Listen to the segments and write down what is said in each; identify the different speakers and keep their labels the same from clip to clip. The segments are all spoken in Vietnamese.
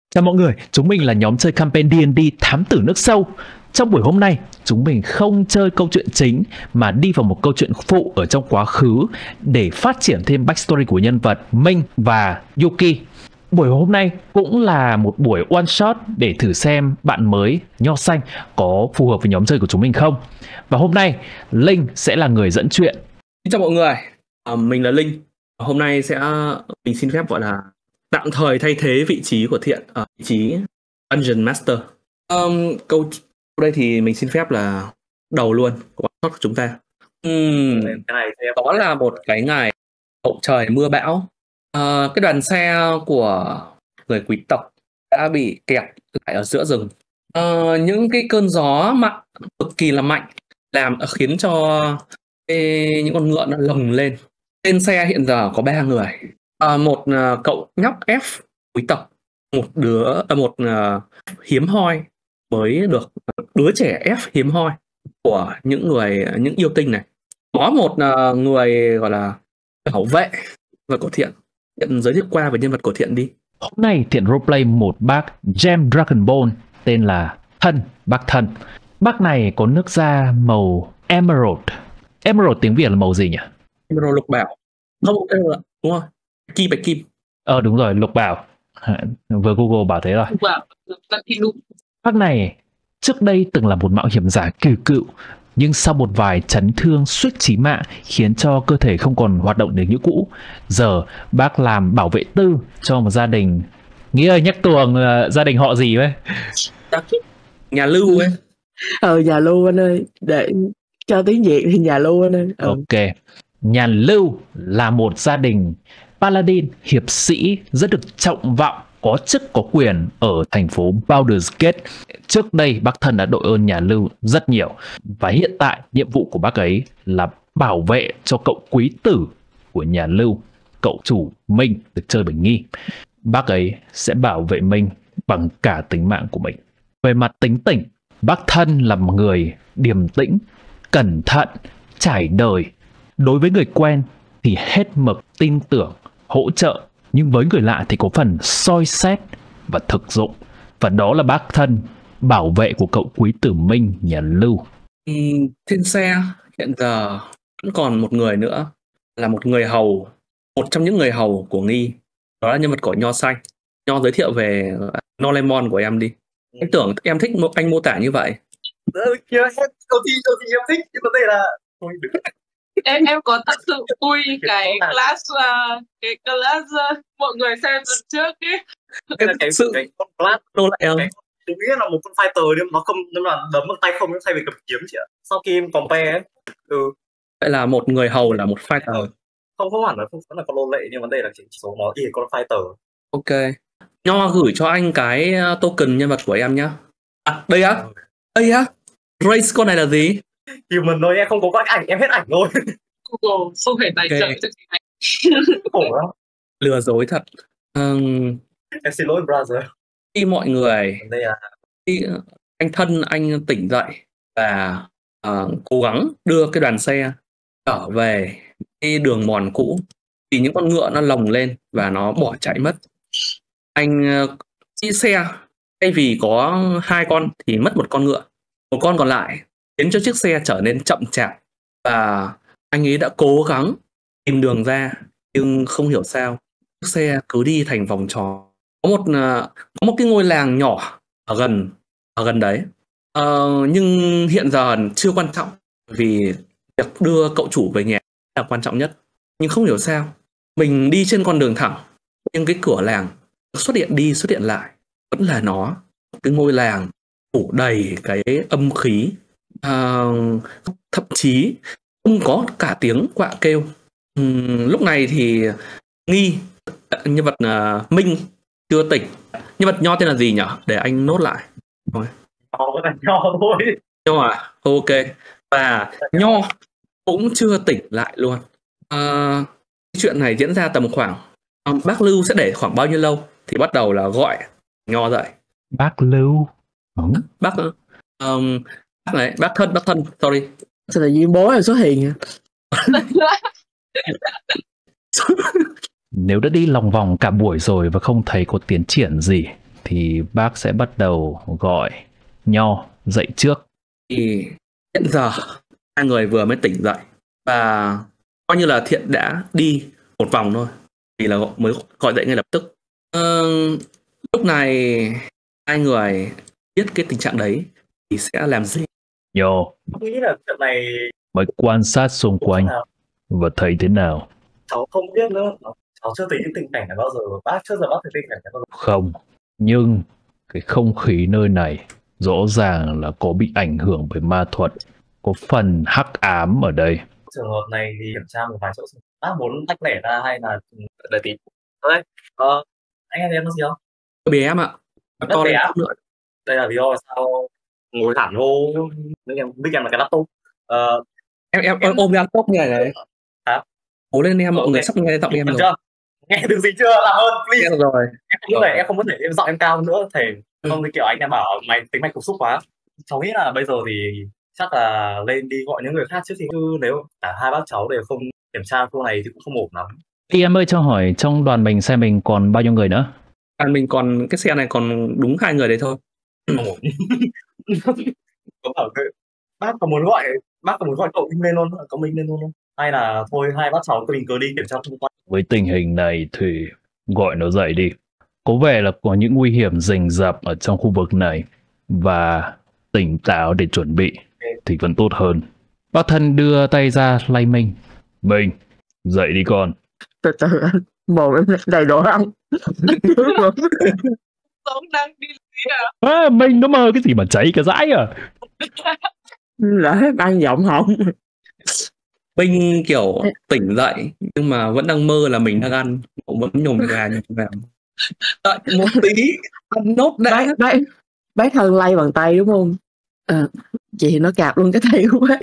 Speaker 1: Chào mọi người, chúng mình là nhóm chơi campaign D&D Thám Tử Nước Sâu. Trong buổi hôm nay, chúng mình không chơi câu chuyện chính mà đi vào một câu chuyện phụ ở trong quá khứ để phát triển thêm backstory của nhân vật Minh và Yuki. Buổi hôm nay cũng là một buổi one shot để thử xem bạn mới Nho Xanh có phù hợp với nhóm chơi của chúng mình không. Và hôm nay, Linh sẽ là người dẫn chuyện.
Speaker 2: Xin chào mọi người, mình là Linh. Hôm nay mình xin phép gọi là tạm thời thay thế vị trí của Thiện ở vị trí Dungeon Master. Câu đây thì mình xin phép là đầu luôn của shot của chúng ta. Đó là một cái ngày bầu trời mưa bão. Cái đoàn xe của người quý tộc đã bị kẹt lại ở giữa rừng. Những cái cơn gió mạnh cực kỳ là mạnh khiến cho những con ngựa nó lồng lên. Trên xe hiện giờ có 3 người. Một cậu nhóc F quý tộc, một hiếm hoi mới được, đứa trẻ F hiếm hoi của những yêu tinh này. Có một người gọi là bảo vệ và của Thiện. Thiện giới thiệu qua về nhân vật của Thiện đi.
Speaker 1: Hôm nay Thiện roleplay một bác Gem Dragonborn tên là Thân, bác Thân. Bác này có nước da màu Emerald. Emerald tiếng Việt là màu gì nhỉ?
Speaker 2: Emerald lục bảo. Không, đúng rồi. Bạch kim.
Speaker 1: Đúng rồi, lục bảo. Vừa Google bảo thế rồi.
Speaker 3: Lục bảo,
Speaker 1: bác này trước đây từng là một mạo hiểm giả kỳ cựu, nhưng sau một vài chấn thương suýt chí mạng khiến cho cơ thể không còn hoạt động được như cũ. Giờ bác làm bảo vệ tư cho một gia đình. Nghĩ ơi, nhắc tuồng gia đình họ gì ấy?
Speaker 2: Nhà Lưu ấy.
Speaker 3: Nhà Lưu anh ơi. Để cho tiếng Việt thì nhà Lưu anh ơi.
Speaker 1: Ok. Nhà Lưu là một gia đình Paladin, hiệp sĩ rất được trọng vọng, có chức có quyền ở thành phố Baldur's Gate. Trước đây bác Thân đã đội ơn nhà Lưu rất nhiều, và hiện tại nhiệm vụ của bác ấy là bảo vệ cho cậu quý tử của nhà Lưu, cậu chủ Minh được chơi bởi Nghi. Bác ấy sẽ bảo vệ Minh bằng cả tính mạng của mình. Về mặt tính tình, bác Thân là một người điềm tĩnh, cẩn thận, trải đời. Đối với người quen thì hết mực tin tưởng, hỗ trợ, nhưng với người lạ thì có phần soi xét và thực dụng. Và đó là bác Thân, bảo vệ của cậu quý tử Minh nhà Lưu.
Speaker 2: Trên xe hiện giờ vẫn còn một người nữa, là một người hầu, một trong những người hầu của Nghi. Đó là nhân vật của Nho Xanh. Nho giới thiệu về Nolemon của em đi. Anh tưởng em thích anh mô tả như vậy.
Speaker 4: Câu thì em thích, nhưng vấn đề là
Speaker 3: em có thật sự ui cái class mọi người xem lần trước ấy.
Speaker 4: cái con class
Speaker 2: Đâu lại không?
Speaker 4: tôi nghĩ là một con fighter nhưng nó không, nó là đấm bằng tay không, thay vì cầm kiếm chị ạ. Sau khi em compare ấy,
Speaker 2: vậy là một người hầu là một fighter.
Speaker 4: Không hẳn là không phải là con lô lệ, nhưng vấn đề là chỉ số nó y con fighter.
Speaker 2: Ok. Nho gửi cho anh cái token nhân vật của em nhá. Đây á? Race con này là gì?
Speaker 4: Human thôi, em không có ảnh, em hết ảnh rồi.
Speaker 3: Google không thể tài trợ cho chị này.
Speaker 4: Khổ lắm.
Speaker 2: Lừa dối thật.
Speaker 4: Em xin lỗi brother.
Speaker 2: Khi mọi người,
Speaker 4: Đây là
Speaker 2: khi anh tỉnh dậy và cố gắng đưa cái đoàn xe trở về cái đường mòn cũ, thì những con ngựa nó lồng lên và nó bỏ chạy mất. Anh đi xe, thay vì có 2 con thì mất 1 con ngựa, 1 con còn lại khiến cho chiếc xe trở nên chậm chạp, và anh ấy đã cố gắng tìm đường ra, nhưng không hiểu sao chiếc xe cứ đi thành vòng tròn. Có một cái ngôi làng nhỏ ở gần đấy, nhưng hiện giờ chưa quan trọng, vì việc đưa cậu chủ về nhà là quan trọng nhất. Nhưng không hiểu sao mình đi trên con đường thẳng, nhưng cái cửa làng xuất hiện đi xuất hiện lại vẫn là nó, cái ngôi làng phủ đầy cái âm khí. Thậm chí không có cả tiếng quạ kêu. Lúc này thì Nghi, nhân vật Minh chưa tỉnh. Nhân vật Nho tên là gì nhỉ? Để anh nốt lại.
Speaker 4: Nho vẫn là Nho thôi.
Speaker 2: Nho à? Ok. Và Nho cũng chưa tỉnh lại luôn. Chuyện này diễn ra tầm khoảng bác Lưu sẽ để khoảng bao nhiêu lâu thì bắt đầu là gọi Nho dậy.
Speaker 1: Bác Lưu?
Speaker 2: Bác thân, sorry.
Speaker 3: Sao là Duyên bố là xuất hiện
Speaker 1: Nếu đã đi lòng vòng cả buổi rồi và không thấy có tiến triển gì thì bác sẽ bắt đầu gọi Nho dậy trước.
Speaker 2: Thì hiện giờ hai người vừa mới tỉnh dậy và coi như là Thiện đã đi một vòng thôi thì là mới gọi dậy ngay lập tức. Lúc này hai người biết cái tình trạng đấy thì sẽ làm gì?
Speaker 1: Nho,
Speaker 4: Tôi nghĩ là chuyện này
Speaker 1: mày quan sát xung quanh và thấy thế nào?
Speaker 4: cháu không biết nữa. Cháu chưa thấy những tình cảnh này bao giờ. Bác chưa bao thấy tình cảnh này bao giờ.
Speaker 1: Không, nhưng cái không khí nơi này rõ ràng là có bị ảnh hưởng bởi ma thuật, có phần hắc ám ở đây.
Speaker 4: Trường hợp này thì kiểm tra một vài chỗ. Bác muốn tách lẻ ra hay là để tí? Đây, anh em có gì không?
Speaker 2: Bé em ạ.
Speaker 4: To lên chút nữa. Đây là lý do sao ngồi thẳng vô mic em là cái laptop.
Speaker 2: Em ôm cái laptop như này đấy.
Speaker 4: Hả?
Speaker 2: Cố lên em, mọi người sắp nghe giọng em rồi.
Speaker 4: Chưa? Nghe được gì chưa? Làm ơn, please.
Speaker 2: Nghe rồi.
Speaker 4: Em không có thể em giọng em cao nữa, thể không thì kiểu anh em bảo mày tính mạch cục xúc quá. Cháu nghĩ là bây giờ thì chắc là lên đi gọi những người khác trước, thì nếu cả hai bác cháu đều không kiểm tra khu này thì cũng không ổn lắm.
Speaker 1: Thì em ơi, cho hỏi trong đoàn mình xe mình còn bao nhiêu người nữa?
Speaker 2: Đoàn mình còn cái xe này còn đúng 2 người đấy thôi.
Speaker 4: Không ổn. Có bảo bác có muốn gọi cậu Minh lên luôn, cậu Minh lên luôn không? Hay là thôi hai bác cháu mình cứ đi kiểm tra xung quanh.
Speaker 1: Với tình hình này thì gọi nó dậy đi. Có vẻ là có những nguy hiểm rình rập ở trong khu vực này và tỉnh táo để chuẩn bị thì vẫn tốt hơn. Bác thân đưa tay ra lay Minh. Minh, dậy đi con.
Speaker 5: Từ từ anh, mồm em đầy đồ ăn.
Speaker 3: Sống đang đi lấy à?
Speaker 1: Minh nó mơ cái gì mà cháy cả dãi à?
Speaker 5: Lỡ ăn giọng họng.
Speaker 2: Minh kiểu tỉnh dậy nhưng mà vẫn đang mơ là mình đang ăn, cũng vẫn nhồm gà. Đợi một tí, ăn nốt đã.
Speaker 5: Bác thân lay bằng tay đúng không? Chị thì nó cạp luôn cái tay của bác.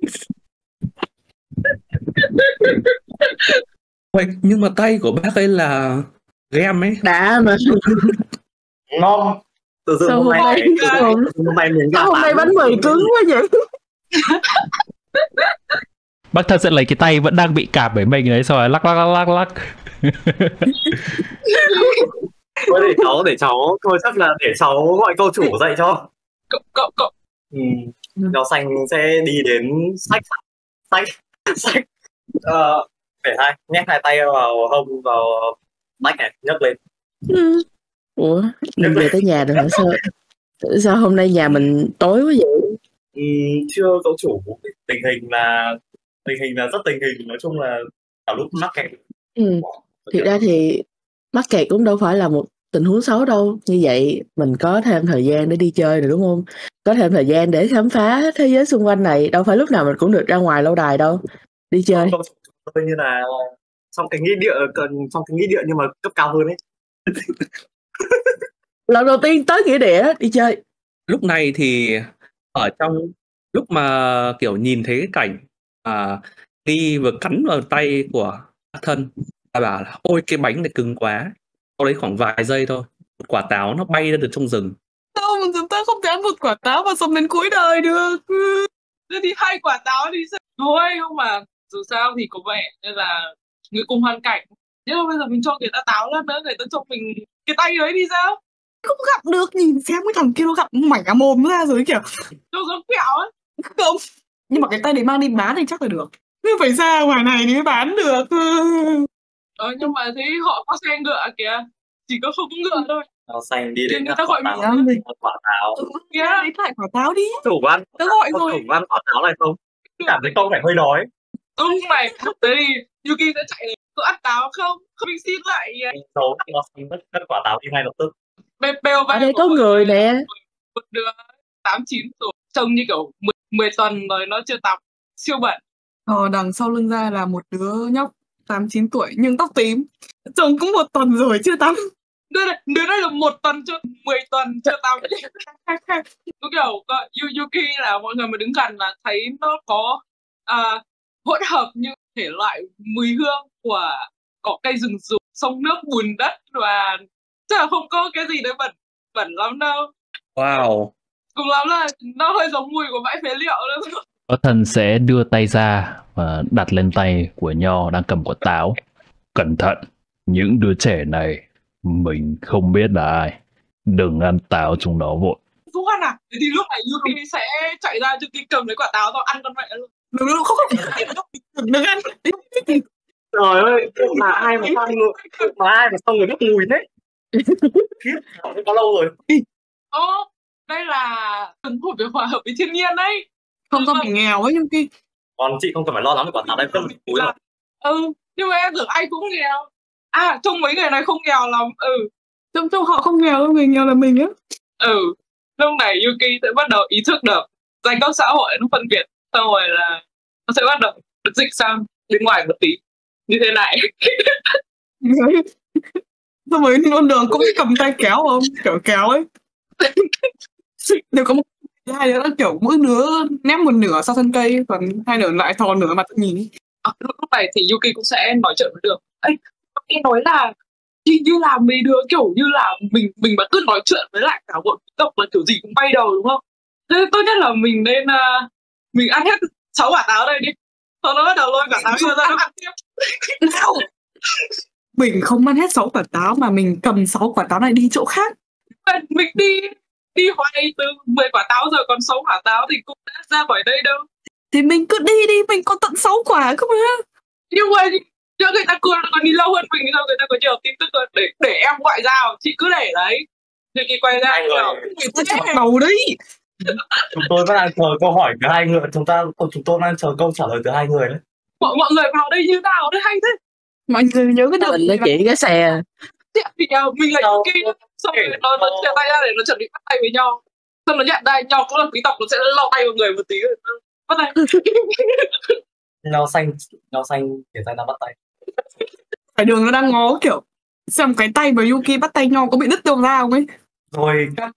Speaker 2: Wait, nhưng mà tay của bác ấy là gem ấy.
Speaker 5: Đã mà.
Speaker 4: Ngon. Từ từ hôm nay
Speaker 5: bánh mì cứng quá vậy.
Speaker 1: Bác thân sẽ lấy cái tay vẫn đang bị cạp bởi mình đấy, xong rồi lắc.
Speaker 4: Thôi để cháu thôi, chắc là để cháu gọi cô chủ dậy cho.
Speaker 3: Cậu.
Speaker 4: Cháu xanh sẽ đi đến sách. Để nhét hai tay vào hông, vào bách này, nhấc lên.
Speaker 5: Ủa, mình về tới nhà rồi hả? Sao hôm nay nhà mình tối quá vậy?
Speaker 4: Chưa cậu chủ, tình hình là rất tình hình, nói chung là cả lúc mắc kẹt.
Speaker 5: Thực ra thì mắc kẹt cũng đâu phải là một tình huống xấu đâu. Như vậy mình có thêm thời gian để đi chơi rồi đúng không? Có thêm thời gian để khám phá thế giới xung quanh này. Đâu phải lúc nào mình cũng được ra ngoài lâu đài đâu. Đi chơi.
Speaker 4: Như là trong cái nghĩa địa nhưng mà cấp cao hơn ấy.
Speaker 5: Lần đầu tiên tới nghĩa địa đi chơi.
Speaker 2: Lúc này thì ở trong lúc mà kiểu nhìn thấy cái cảnh đi vừa cắn vào tay của thân, ta bảo là ôi cái bánh này cứng quá. Sau đấy khoảng vài giây thôi, một quả táo nó bay ra từ trong rừng.
Speaker 3: Sao mà chúng ta không thể ăn một quả táo mà sống đến cuối đời được? Thế thì 2 quả táo thì sao? Thôi, nhưng mà dù sao thì có vẻ như là người cùng hoàn cảnh. Nhưng mà bây giờ mình cho người ta táo lát nữa, người ta cho mình cái tay đấy đi sao?
Speaker 6: Không gặp được, nhìn xem cái thằng kia nó gặp mảnh cả mồm ra rồi kiểu
Speaker 3: Nó giống kẹo ấy.
Speaker 6: không. Nhưng mà cái tay đấy mang đi bán thì chắc là được. Nhưng phải ra ngoài này thì mới bán được.
Speaker 3: Nhưng mà thấy họ có xe ngựa kìa. Chỉ có không có ngựa thôi.
Speaker 4: Nó xanh đi
Speaker 3: Chứ
Speaker 4: đến
Speaker 3: người ta gọi
Speaker 4: mình quả táo.
Speaker 3: Kìa.
Speaker 6: Lấy lại quả táo đi.
Speaker 4: Chủ ăn,
Speaker 6: Tớ gọi rồi.
Speaker 4: chủ ăn quả táo này không? Cảm thấy không phải hơi đói.
Speaker 3: Này, lúc đấy thì Yuki sẽ chạy đến. Có ăn táo không? Không, mình xin lại.
Speaker 4: Xấu, nó xanh mất quả táo đi ngay lập tức.
Speaker 5: Ở đây có người nè.
Speaker 3: Một đứa 8-9 tuổi, trông như kiểu 10 tuần rồi nó chưa tắm, siêu bẩn.
Speaker 6: Đằng sau lưng ra là một đứa nhóc 8-9 tuổi nhưng tóc tím, trông cũng 1 tuần rồi chưa tắm.
Speaker 3: Đứa đây là 1 tuần cho 10 tuần chưa tắm. Có kiểu Yuki là mọi người mà đứng gần là thấy nó có hỗn hợp như thể loại mùi hương của cỏ cây rừng rụng, sông nước, bùn đất, và chắc là không có cái gì đấy bẩn lắm đâu.
Speaker 2: Wow.
Speaker 3: Cùng lắm là nó hơi giống mùi của bãi phế liệu nữa.
Speaker 1: Bác thân sẽ đưa tay ra và đặt lên tay của Nho đang cầm quả táo. Cẩn thận, những đứa trẻ này mình không biết là ai. Đừng ăn táo chúng nó vội.
Speaker 3: Không ăn à? Thế thì lúc này Yuki sẽ chạy ra Yuki cầm lấy quả táo rồi ăn con mẹ luôn.
Speaker 6: Đừng không đừng ăn.
Speaker 4: Trời ơi, mà ai mà xong người bốc mùi thế. Khiếp, có lâu rồi.
Speaker 3: Đây là ứng của việc hòa hợp với thiên nhiên đấy.
Speaker 6: Không do mình nghèo ấy Yuki.
Speaker 4: Còn chị không cần phải lo lắng về quả táo đây, không bị mùi rồi.
Speaker 3: Nhưng mà em tưởng ai cũng nghèo. Trông mấy người này không nghèo lắm.
Speaker 6: Trông họ không nghèo đâu, người nghèo là mình á.
Speaker 3: Lúc này Yuki sẽ bắt đầu ý thức được giai cấp xã hội nó phân biệt, xong rồi là nó sẽ bắt đầu được dịch sang bên ngoài một tí như thế này.
Speaker 6: Xong rồi con đường cũng cầm tay kéo không? Kiểu kéo ấy. Đều có một hai đứa kiểu mỗi đứa ném một nửa sau thân cây, còn hai nửa lại thò nửa mặt nhìn.
Speaker 3: Lúc này thì Yuki cũng sẽ nói chuyện với được. Em nói là hình như là mấy đứa kiểu như là mình mà cứ nói chuyện với lại cả bọn tộc là kiểu gì cũng bay đầu đúng không? Thế tốt nhất là mình nên mình ăn hết 6 quả táo đây đi. Sau đó bắt đầu lôi quả táo ra ăn tiếp.
Speaker 6: Nào! Mình không ăn hết 6 quả táo mà mình cầm 6 quả táo này đi chỗ khác.
Speaker 3: Mình đi hoài từ 10 quả táo rồi, còn 6 quả táo thì cũng đã ra khỏi đây đâu.
Speaker 6: Thì mình cứ đi, mình có tận 6 quả cơ mà.
Speaker 3: Nhưng mà cho người ta còn đi lâu hơn mình, sao người ta có nhiều tin tức hơn để em gọi giao, chị cứ để đấy. Thì chị quay ra
Speaker 6: người ta chọn đầu đấy.
Speaker 4: Chúng tôi vẫn đang chờ câu hỏi từ hai người, chúng tôi đang chờ câu trả lời từ hai người đấy.
Speaker 3: Mọi người vào đây như nào đấy hay thế.
Speaker 6: Mọi người nhớ cái
Speaker 5: Mình là chỉ cái xe.
Speaker 3: Thì mình là Yuki, xong rồi nó chia tay ra để nó chuẩn bị bắt tay với nhau. Xong nó nhận tay nhau cũng là quý tộc, nó sẽ lau tay vào người một tí rồi bắt tay.
Speaker 4: Nho xanh kể tay đang bắt tay.
Speaker 6: Phải đường nó đang ngó kiểu xem cái tay mà Yuki bắt tay nhau có bị đứt đâu ra không ấy.
Speaker 4: Rồi các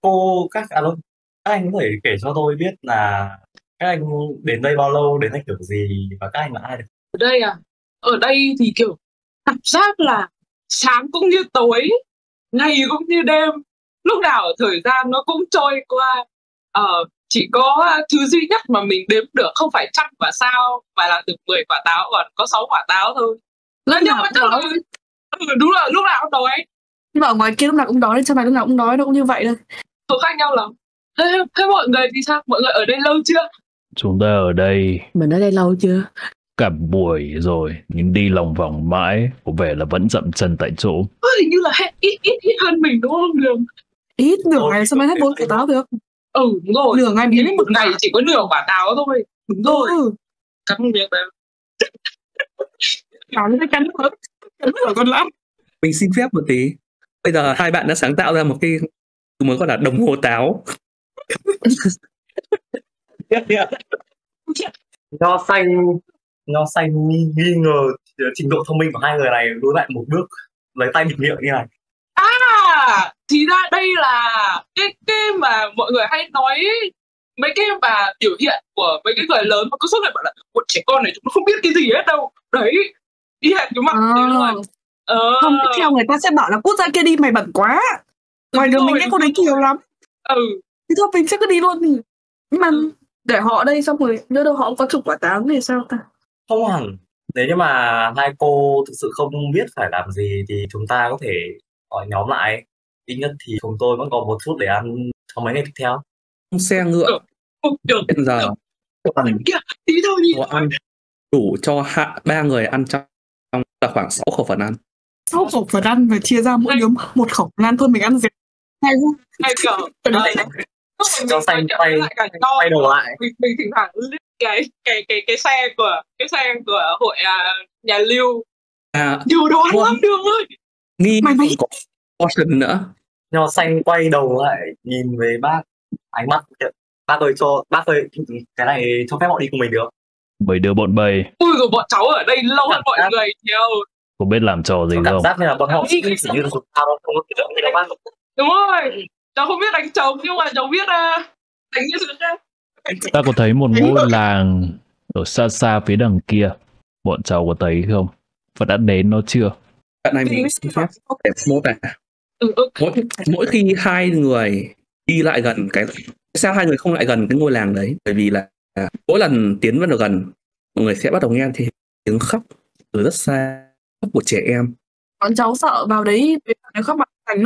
Speaker 4: anh có thể kể cho tôi biết là các anh đến đây bao lâu, đến đây kiểu gì và các anh là ai được?
Speaker 3: Ở đây thì kiểu cảm giác là sáng cũng như tối, ngày cũng như đêm, lúc nào thời gian nó cũng trôi qua. Chỉ có thứ duy nhất mà mình đếm được không phải trăm và sao mà là từ 10 quả táo, còn có 6 quả táo thôi. Nhưng mà chắc là đúng là lúc nào cũng đói.
Speaker 6: Nhưng mà ở ngoài kia lúc nào cũng đói, trong này lúc nào cũng đói, nó cũng như vậy thôi.
Speaker 3: Khác nhau lắm. Thế mọi người thì sao? Mọi người ở đây lâu chưa?
Speaker 1: Chúng ta ở đây
Speaker 5: Mình ở đây lâu chưa?
Speaker 1: cả buổi rồi, nhưng đi lòng vòng mãi, có vẻ là vẫn dậm chân tại chỗ.
Speaker 3: Hình như là ít hơn mình đúng không Đường?
Speaker 6: Ít nửa ngày sao mới hết 4 quả táo được?
Speaker 3: Đúng rồi.
Speaker 6: Nửa ngày biến đến một
Speaker 3: ngày chỉ có nửa quả táo thôi. Đúng rồi. Cắn miệng đấy.
Speaker 6: Cắn ở con lắm.
Speaker 2: Mình xin phép một tí. Bây giờ hai bạn đã sáng tạo ra một cái mới gọi là đồng hồ táo.
Speaker 4: Nho xanh nghi ngờ trình độ thông minh của hai người này lùi lại một bước, lấy tay bịt miệng như này.
Speaker 3: Thì ra đây là cái mà mọi người hay nói, mấy cái mà biểu hiện của mấy cái người lớn mà cứ suốt ngày bảo là bọn trẻ con này chúng nó không biết cái gì hết đâu. Đấy, đi hẹn cái mặt đấy luôn.
Speaker 6: Không, tiếp theo người ta sẽ bảo là cút ra kia đi, mày bẩn quá. Ngoài đường mình nghe câu đấy nhiều lắm. Thì thôi mình sẽ cứ đi luôn. Nhưng mà để họ ở đây xong rồi nhớ đâu họ có chục quả táo thì sao ta?
Speaker 4: Không hẳn. Nếu như mà hai cô thực sự không biết phải làm gì thì chúng ta có thể gọi nhóm lại. Ít nhất thì chúng tôi vẫn còn một chút để ăn trong mấy ngày tiếp theo.
Speaker 2: Xe ngựa hiện giờ đồ ăn đủ cho ba người ăn trong là khoảng 6 khẩu phần ăn.
Speaker 6: 6 khẩu phần ăn và chia ra mỗi đứa một khẩu phần ăn thôi, mình ăn gì? Hay quá.
Speaker 4: Cho xanh quay đầu lại.
Speaker 3: Mình thỉnh thoảng cái xe của hội nhà Lưu. Nhiều đồ ăn lắm Đường ơi.
Speaker 2: Nghi có portion nữa.
Speaker 4: Nho xanh quay đầu lại nhìn về bác, ánh mắt bác ơi cái này cho phép họ đi cùng mình được.
Speaker 1: Mấy đứa bọn bầy.
Speaker 3: Ui rồi bọn cháu ở đây lâu hơn mọi người nhiều.
Speaker 1: Không biết làm trò gì không?
Speaker 4: Cảm giác như là bọn họ chỉ như là không có kỷ niệm gì đâu bác.
Speaker 3: Đúng rồi, cháu không biết đánh trống nhưng mà cháu biết đánh như thế khác.
Speaker 1: Ta có thấy một ngôi làng ở xa xa phía đằng kia. Bọn cháu có thấy không? Và đã đến nó chưa?
Speaker 2: Bạn này mình xin phép để mô tả. Mỗi khi hai người đi lại gần sao hai người không lại gần cái ngôi làng đấy? Bởi vì là mỗi lần tiến vào gần, mọi người sẽ bắt đầu nghe tiếng khóc từ rất xa, khóc của trẻ em.
Speaker 6: Bọn cháu sợ vào đấy nó khóc mặt thành nốt.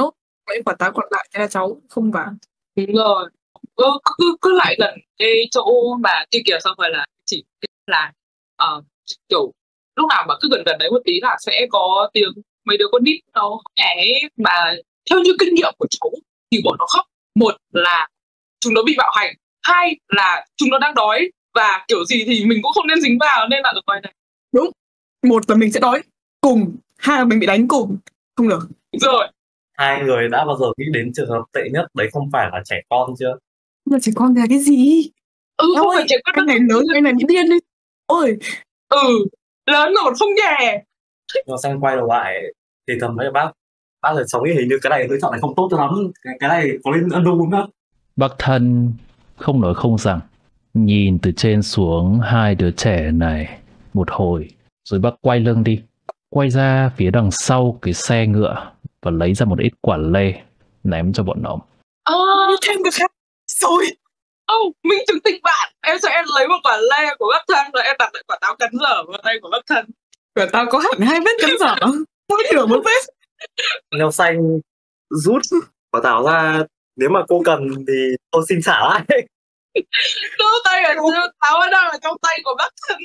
Speaker 6: Vậy quả táo còn lại thế là cháu không vào.
Speaker 3: Đúng rồi. Cứ lại gần cái chỗ mà kia kìa, xong rồi là chỉ là kiểu lúc nào mà cứ gần gần đấy một tí là sẽ có tiếng mấy đứa con nít nó nhảy, mà theo như kinh nghiệm của cháu thì bọn nó khóc. Một là chúng nó bị bạo hành, hai là chúng nó đang đói, và kiểu gì thì mình cũng không nên dính vào, nên là ở ngoài này.
Speaker 6: Đúng. Một là mình sẽ đói cùng, hai là mình bị đánh cùng. Không được.
Speaker 3: Đúng rồi.
Speaker 4: Hai người đã bao giờ nghĩ đến trường hợp tệ nhất đấy không phải là trẻ con chưa?
Speaker 6: Nhưng mà trẻ con là cái gì?
Speaker 3: Không phải trẻ con.
Speaker 6: Anh này lớn, anh này bị điên đi. Ôi.
Speaker 3: Lớn rồi không nhè.
Speaker 4: Nhưng xong quay đầu lại thì thầm với bác là cháu nghĩ hình như cái này lựa chọn này không tốt cho lắm, cái này có lên ăn đúng không?
Speaker 1: Bác thân không nói không rằng, nhìn từ trên xuống hai đứa trẻ này một hồi, rồi bác quay lưng đi, quay ra phía đằng sau cái xe ngựa và lấy ra một ít quả lê ném cho bọn nó.
Speaker 6: Thêm cái khác rồi.
Speaker 3: Mình chứng tình bạn. Em sẽ lấy một quả lê của bác thân rồi em đặt lại quả táo cắn dở vào tay của bác thân.
Speaker 6: Quả táo có hẳn 2 vết cắn dở. Tôi hiểu một vết.
Speaker 4: Neo xanh rút quả táo ra, nếu mà cô cần thì tôi xin trả lại.
Speaker 3: Tay ở táo đang ở trong tay của bác thân.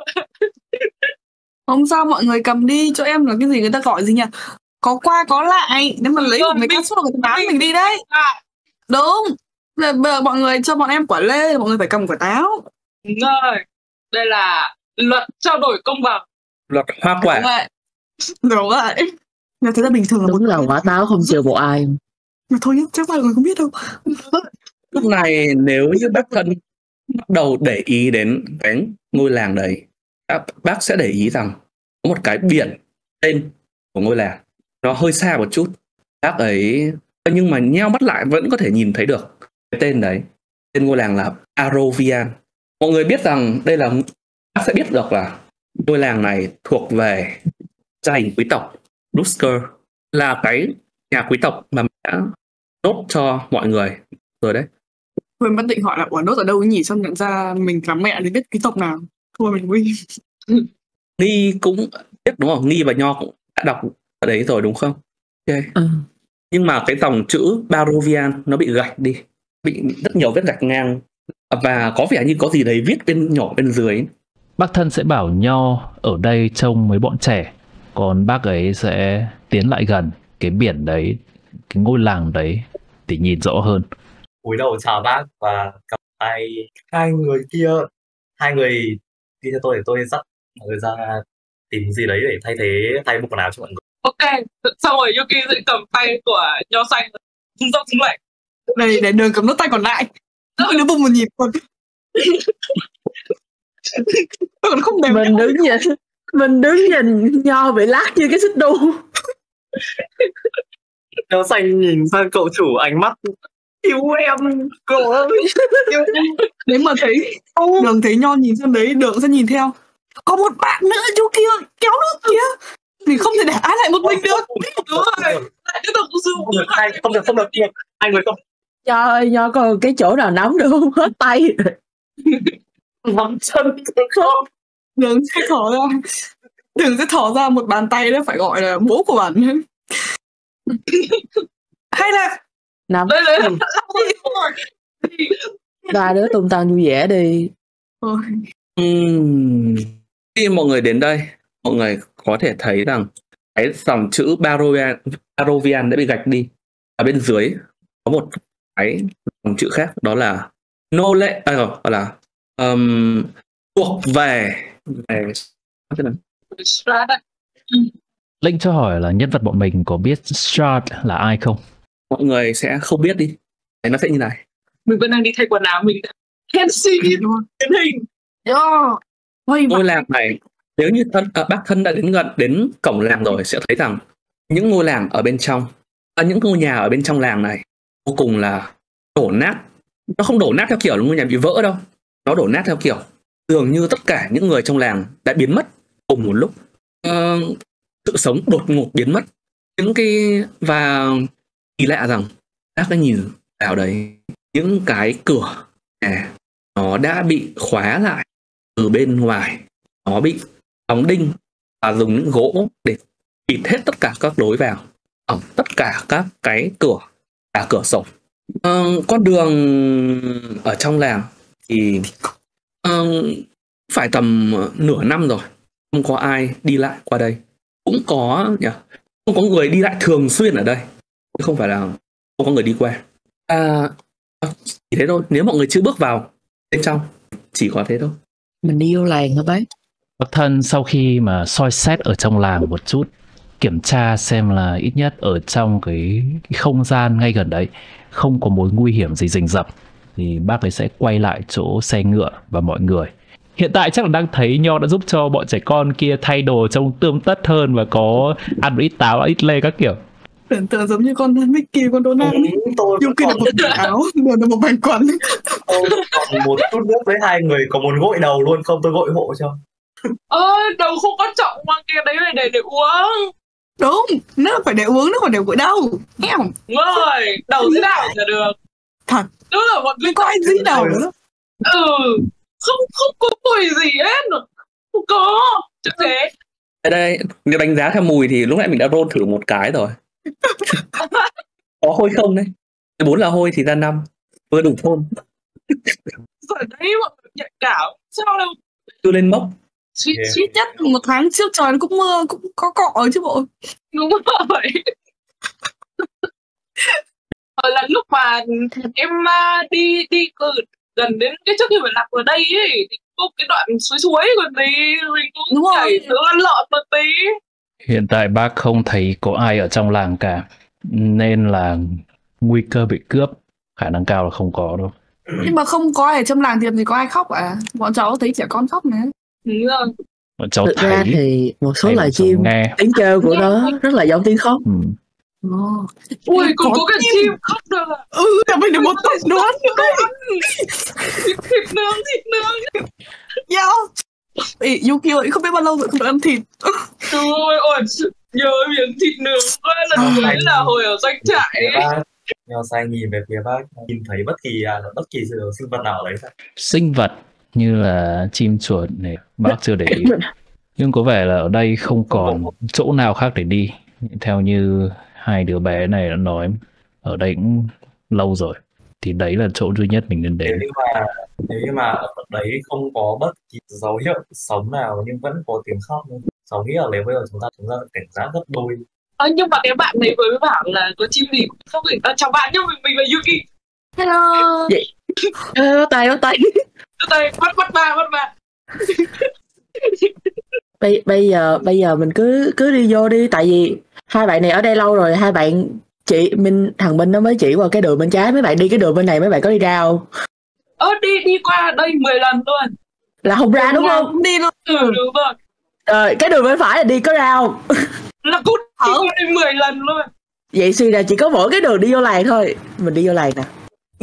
Speaker 6: Không sao, mọi người cầm đi. Cho em là cái gì người ta gọi gì nhỉ? Có qua có lại. Nếu mà lấy một người ta suốt là người ta bán mình đi đấy. Đúng. Mọi người cho bọn em quả lê, mọi người phải cầm quả táo.
Speaker 3: Đúng rồi. Đây là luật trao đổi công bằng.
Speaker 2: Luật hoa quả.
Speaker 6: Đúng vậy. Thế là bình thường là
Speaker 5: đúng là quả táo không trừ một ai.
Speaker 6: Mà thôi nhá, chắc mọi người không biết đâu.
Speaker 2: Lúc này nếu như bác thân bắt đầu để ý đến cái ngôi làng đấy, bác sẽ để ý rằng có một cái biển tên của ngôi làng nó hơi xa một chút. Bác ấy nhưng mà nheo mắt lại vẫn có thể nhìn thấy được cái tên đấy. Tên ngôi làng là Barovia. Mọi người biết rằng đây là, bác sẽ biết được là ngôi làng này thuộc về gia đình quý tộc Dusker, là cái nhà quý tộc mà đã nốt cho mọi người rồi đấy.
Speaker 6: Mình vẫn định hỏi là nốt ở đâu ấy nhỉ, xong nhận ra mình làm mẹ thì biết quý tộc nào. Thôi mình quy.
Speaker 2: Nghi cũng biết đúng không? Nghi và Nho cũng đã đọc ở đấy rồi đúng không? Ok. Nhưng mà cái dòng chữ Barovian nó bị gạch đi, bị rất nhiều vết gạch ngang, và có vẻ như có gì đấy viết bên nhỏ bên dưới.
Speaker 1: Bác thân sẽ bảo Nho ở đây trông mấy bọn trẻ, còn bác ấy sẽ tiến lại gần cái biển đấy, cái ngôi làng đấy để nhìn rõ hơn.
Speaker 4: Cúi đầu chào bác và cầm tay hai người kia cho tôi để tôi dắt mọi người ra tìm gì đấy để thay bộ quần áo cho mọi người.
Speaker 3: Ok, xong rồi Yuki sẽ cầm tay của Nho xanh rung xuống lại.
Speaker 6: Đây để đường cầm nốt tay còn lại. Nó bùng một nhịp còn. Còn không đẹp.
Speaker 5: Mình đứng nhìn Nho bị lát như cái xích đu.
Speaker 4: Nho xanh nhìn sang cậu chủ ánh mắt yêu em, cậu ơi.
Speaker 6: Nếu mà thấy Đường thấy Nho nhìn sang đấy, Đường sẽ nhìn theo. Có một bạn nữa chú kia kéo nước kia. Mình không thể để ai lại một mình được.
Speaker 3: Đúng rồi.
Speaker 4: Không được. Hai người không.
Speaker 5: Trời ơi, Nho có cái chỗ nào nóng được không? Hết tay.
Speaker 4: Nắm chân không.
Speaker 6: Đường sẽ thỏ ra một bàn tay đó, phải gọi là bố của bạn. Hay là
Speaker 5: nắm ba đứa tung tăng vui vẻ đi.
Speaker 2: Khi mọi người đến đây, mọi người có thể thấy rằng cái dòng chữ Barovian đã bị gạch đi. Ở bên dưới có một cái dòng chữ khác, đó là nô lệ, gọi là thuộc về
Speaker 1: Linh cho hỏi là nhân vật bọn mình có biết Strahd là ai không?
Speaker 2: Mọi người sẽ không biết đi. Đấy, nó sẽ như này.
Speaker 3: Mình vẫn đang đi thay quần áo, mình fancy biến hình.
Speaker 2: Ngôi làng này, nếu như bác thân đã đến cổng làng rồi, sẽ thấy rằng những ngôi làng ở bên trong, những ngôi nhà ở bên trong làng này vô cùng là đổ nát. Nó không đổ nát theo kiểu là ngôi nhà bị vỡ đâu. Nó đổ nát theo kiểu dường như tất cả những người trong làng đã biến mất cùng một lúc. Sự sống đột ngột biến mất. Và kỳ lạ rằng bác đã nhìn vào đấy, những cái cửa nó đã bị khóa lại từ bên ngoài, nó bị đóng đinh và dùng những gỗ để bịt hết tất cả các lối vào. hỏng tất cả các cái cửa, cả cửa sổ. Con đường ở trong làng thì phải tầm nửa năm rồi không có ai đi lại qua đây. Cũng có không có người đi lại thường xuyên ở đây, chứ không phải là không có người đi qua. Chỉ thế thôi, nếu mọi người chưa bước vào bên trong chỉ có thế thôi.
Speaker 5: Mình đi vô làng hả bác?
Speaker 1: Bác Thân sau khi mà soi xét ở trong làng một chút, kiểm tra xem là ít nhất ở trong cái không gian ngay gần đấy không có mối nguy hiểm gì rình rập, thì bác ấy sẽ quay lại chỗ xe ngựa và mọi người. Hiện tại chắc là đang thấy Nho đã giúp cho bọn trẻ con kia thay đồ trông tươm tất hơn và có ăn ít táo, ít lê các kiểu.
Speaker 6: Tưởng tượng giống như con Mickey, con Donald. Yuki là một cái áo, Buồn là một bánh quần.
Speaker 4: Tôi còn một chút nước với hai người có muốn gội đầu luôn không, tôi gội hộ cho.
Speaker 3: Đầu không quan trọng mà, cái đấy phải để uống.
Speaker 6: Đúng, nước phải để uống, nước còn để gội đầu. Nghe không?
Speaker 3: Rồi, đầu thế nào là được.
Speaker 6: Thật.
Speaker 3: Đúng là một
Speaker 6: Không có ai dí đầu nữa.
Speaker 3: Không có mùi gì hết. Không có. Chứ thế.
Speaker 2: Đây, nếu đánh giá theo mùi thì lúc nãy mình đã roll thử một cái rồi. Có hôi không đấy? 4 là hôi thì ra 5. Vừa đủ thơm.
Speaker 3: Rồi đấy, mọi người nhạy cảm. Sao đâu?
Speaker 2: Chưa lên mốc.
Speaker 6: Suýt nhất một tháng trước trời nó cũng mưa, cũng có cọ chứ bộ.
Speaker 3: Đúng rồi. Là lúc mà em đi gần đến cái trước khi phải lạc vào đây ấy, thì có cái đoạn suối còn tí mình cũng chảy thử ăn lợn một tí.
Speaker 1: Hiện tại bác không thấy có ai ở trong làng cả, nên là nguy cơ bị cướp khả năng cao là không có đâu.
Speaker 6: Nhưng mà không có ai ở trong làng thì có ai khóc à? Bọn cháu thấy trẻ con khóc này.
Speaker 3: Đúng rồi.
Speaker 1: Bọn cháu
Speaker 5: Thực
Speaker 1: thấy
Speaker 5: ra thì một số loài chim
Speaker 1: nghe
Speaker 5: tiếng kêu của nó rất là giống tiếng khóc.
Speaker 3: Ui, còn có cái chim khóc được à?
Speaker 6: Là mình được một tập đoán nữa.
Speaker 3: Thịt nướng.
Speaker 6: Yuki ơi, không biết bao lâu rồi không được ăn thịt.
Speaker 3: Trời ơi, nhớ miếng thịt nướng quá, lần cuối là hồi ở doanh trại ấy.
Speaker 4: Nho Xanh nhìn về phía bác, nhìn thấy bất kỳ sự sinh vật nào ở đấy.
Speaker 1: Sinh vật như là chim chuột này bác chưa để ý, nhưng có vẻ là ở đây không còn chỗ nào khác để đi. Theo như hai đứa bé này đã nói, ở đây cũng lâu rồi, thì đấy là chỗ duy nhất mình nên đến.
Speaker 4: Nếu như mà ở đấy không có bất kỳ dấu hiệu sống nào nhưng vẫn có tiếng khóc, cháu nghĩ là nếu bây giờ chúng ta cảnh giác gấp đôi.
Speaker 3: Nhưng mà cái bạn ấy mới bảo là có chim gì cũng khóc thì chào bạn nhá, mình là Yuki.
Speaker 6: Hello.
Speaker 5: Bắt tay.
Speaker 3: Bắt ba.
Speaker 5: Bây giờ mình cứ đi vô đi, tại vì hai bạn này ở đây lâu rồi, hai bạn thằng Minh nó mới chỉ qua cái đường bên trái, mấy bạn đi cái đường bên này, mấy bạn có đi ra không?
Speaker 3: Đi qua đây 10 lần luôn.
Speaker 5: Là không ra đúng không?
Speaker 6: Đi luôn.
Speaker 3: Đúng rồi.
Speaker 5: Rồi cái đường bên phải là đi có ra không?
Speaker 3: Là cút đi qua đây 10 lần luôn.
Speaker 5: Vậy suy ra chỉ có mỗi cái đường đi vô làng thôi. Mình đi vô làng nè.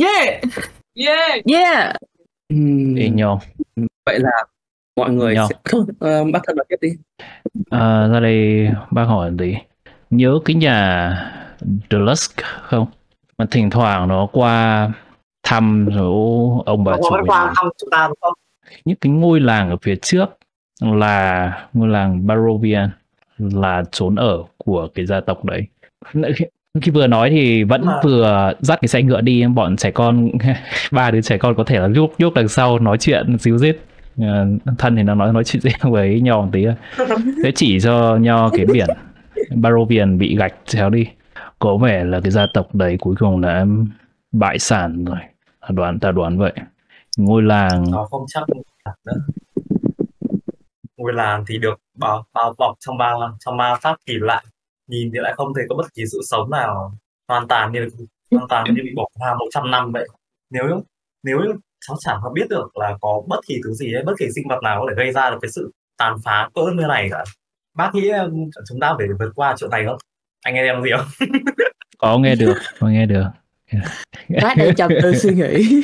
Speaker 3: Yeah.
Speaker 1: Đi nhau.
Speaker 2: Vậy là mọi người sẽ... Thôi, bác Thân nói tiếp đi.
Speaker 1: Ra đây bác hỏi gì? Nhớ cái nhà The Lusk không? Mà thỉnh thoảng nó qua thăm rồi ông bà chủ.
Speaker 4: Qua thăm chúng ta đúng không?
Speaker 1: Những cái ngôi làng ở phía trước là ngôi làng Barovian, là chốn ở của cái gia tộc đấy. Khi vừa nói thì vẫn vừa dắt cái xe ngựa đi, bọn trẻ con, 3 đứa trẻ con có thể là giúp đằng sau nói chuyện díu dít. Thân thì nó nói chuyện riêng với Nho một tí. Thế chỉ cho Nho cái biển Barovian bị gạch chéo đi. Có vẻ là cái gia tộc đấy cuối cùng đã bại sản rồi. Ta đoán vậy. Ngôi làng
Speaker 4: nó không chắc nữa. Ngôi làng thì được bao bọc trong ba pháp kỳ lạ, nhìn thì lại không thể có bất kỳ sự sống nào, hoàn toàn như bị bỏ hoang 100 năm vậy. Nếu cháu chẳng có biết được là có bất kỳ thứ gì hay bất kỳ sinh vật nào có thể gây ra được cái sự tàn phá cỡ như này cả. Bác nghĩ chúng ta phải vượt qua chỗ này không? Anh nghe em gì không?
Speaker 1: Có nghe được.
Speaker 5: Bác để chậm tư suy nghĩ.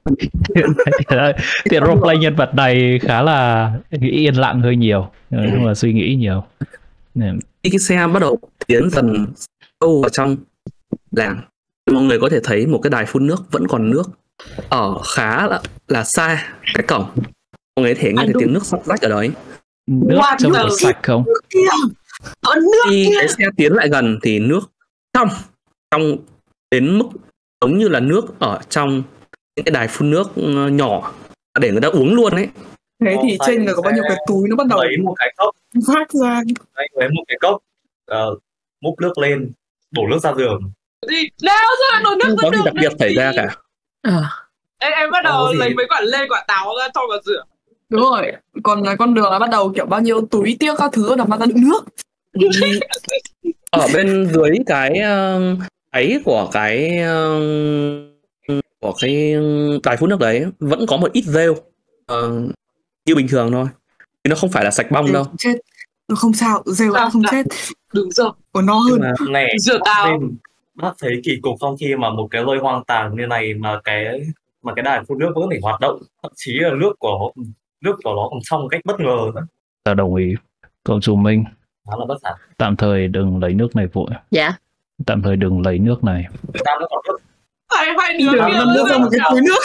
Speaker 1: Thì roleplay nhân vật này khá là yên lặng hơi nhiều, nhưng mà suy nghĩ nhiều.
Speaker 2: Khi cái xe bắt đầu tiến dần sâu vào trong làng, mọi người có thể thấy một cái đài phun nước vẫn còn nước ở khá là xa cái cổng. Mọi người có thể nghe thấy tiếng nước róc rách ở đấy.
Speaker 1: Nước trong có sạch không?
Speaker 6: Có nước.
Speaker 2: Khi cái xe tiến lại gần thì nước trong đến mức giống như là nước ở trong những cái đài phun nước nhỏ để người ta uống luôn ấy.
Speaker 6: Thế thì trên người có bao nhiêu cái túi nó bắt đầu
Speaker 4: lấy một cái cốc,
Speaker 6: phát ra.
Speaker 4: anh lấy một cái cốc, múc nước lên, đổ nước ra giường.
Speaker 3: Gì? Nào sao đổ nước
Speaker 2: Không có
Speaker 3: ra
Speaker 2: gì
Speaker 3: đường
Speaker 2: đặc biệt xảy ra cả.
Speaker 3: Em bắt đầu lấy mấy quả lê quả táo ra cho vào rửa.
Speaker 6: Đúng rồi, còn là con đường là bắt đầu kiểu bao nhiêu túi tiếc các thứ là mang ra đựng nước.
Speaker 2: Ở bên dưới cái ấy của cái đài phun nước đấy vẫn có một ít rêu như bình thường thôi, thì nó không phải là sạch bong đâu.
Speaker 6: Chết, nó không sao, rêu cũng không chết.
Speaker 3: Đúng rồi,
Speaker 6: Còn no hơn.
Speaker 4: Này,
Speaker 3: rửa táo.
Speaker 4: bác thấy kỳ cục không khi mà một cái nơi hoang tàn như này mà cái đài phun nước vẫn có thể hoạt động, thậm chí là nước của nó còn trong một cách bất ngờ nữa.
Speaker 1: Ta đồng ý. Cậu chủ Minh,
Speaker 4: Đó là bất sản.
Speaker 1: tạm thời đừng lấy nước này vội.
Speaker 5: Dạ.
Speaker 1: Tạm thời đừng lấy nước này.
Speaker 4: Tam nó còn nước.
Speaker 3: Hai đứa
Speaker 6: Nó
Speaker 3: kia
Speaker 6: nước ra một cái túi nước.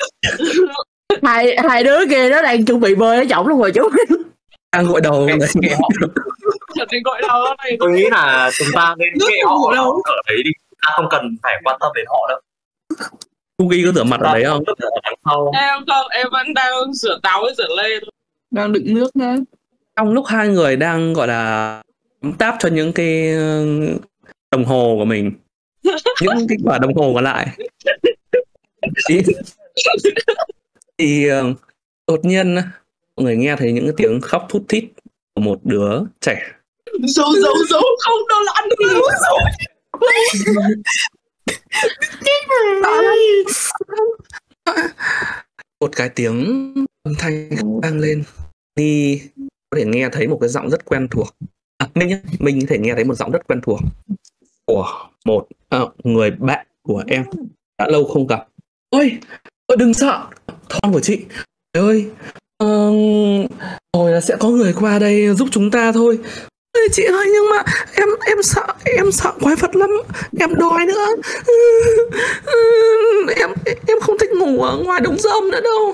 Speaker 5: Hai đứa kia nó đang chuẩn bị bơi ở chổng luôn rồi chú.
Speaker 2: Đang gội đầu đấy.
Speaker 3: Chẳng thể gọi đâu này.
Speaker 4: Tôi nghĩ là chúng ta nên kệ họ ở đấy đi, ta không cần phải quan tâm đến họ đâu.
Speaker 2: Cookie có rửa mặt ở đấy không?
Speaker 4: Ở đằng sau.
Speaker 3: Em không, em vẫn đang rửa táo với rửa lê thôi.
Speaker 6: Đang đựng nước nữa.
Speaker 2: Trong lúc hai người đang gọi là táp cho những cái đồng hồ của mình, những cái quả đồng hồ còn lại, thì đột nhiên mọi người nghe thấy những cái tiếng khóc thút thít của một đứa trẻ.
Speaker 3: Giấu không đâu là ăn được.
Speaker 2: Một cái tiếng âm thanh vang lên, đi có thể nghe thấy một cái giọng rất quen thuộc. Mình có thể nghe thấy một giọng rất quen thuộc của một người bạn của em đã lâu không gặp. Ôi đừng sợ, con của chị ơi, rồi là sẽ có người qua đây giúp chúng ta thôi. Ê, chị ơi, nhưng mà em sợ quái vật lắm, em đói nữa. Em không thích ngủ ở ngoài đống rơm nữa đâu.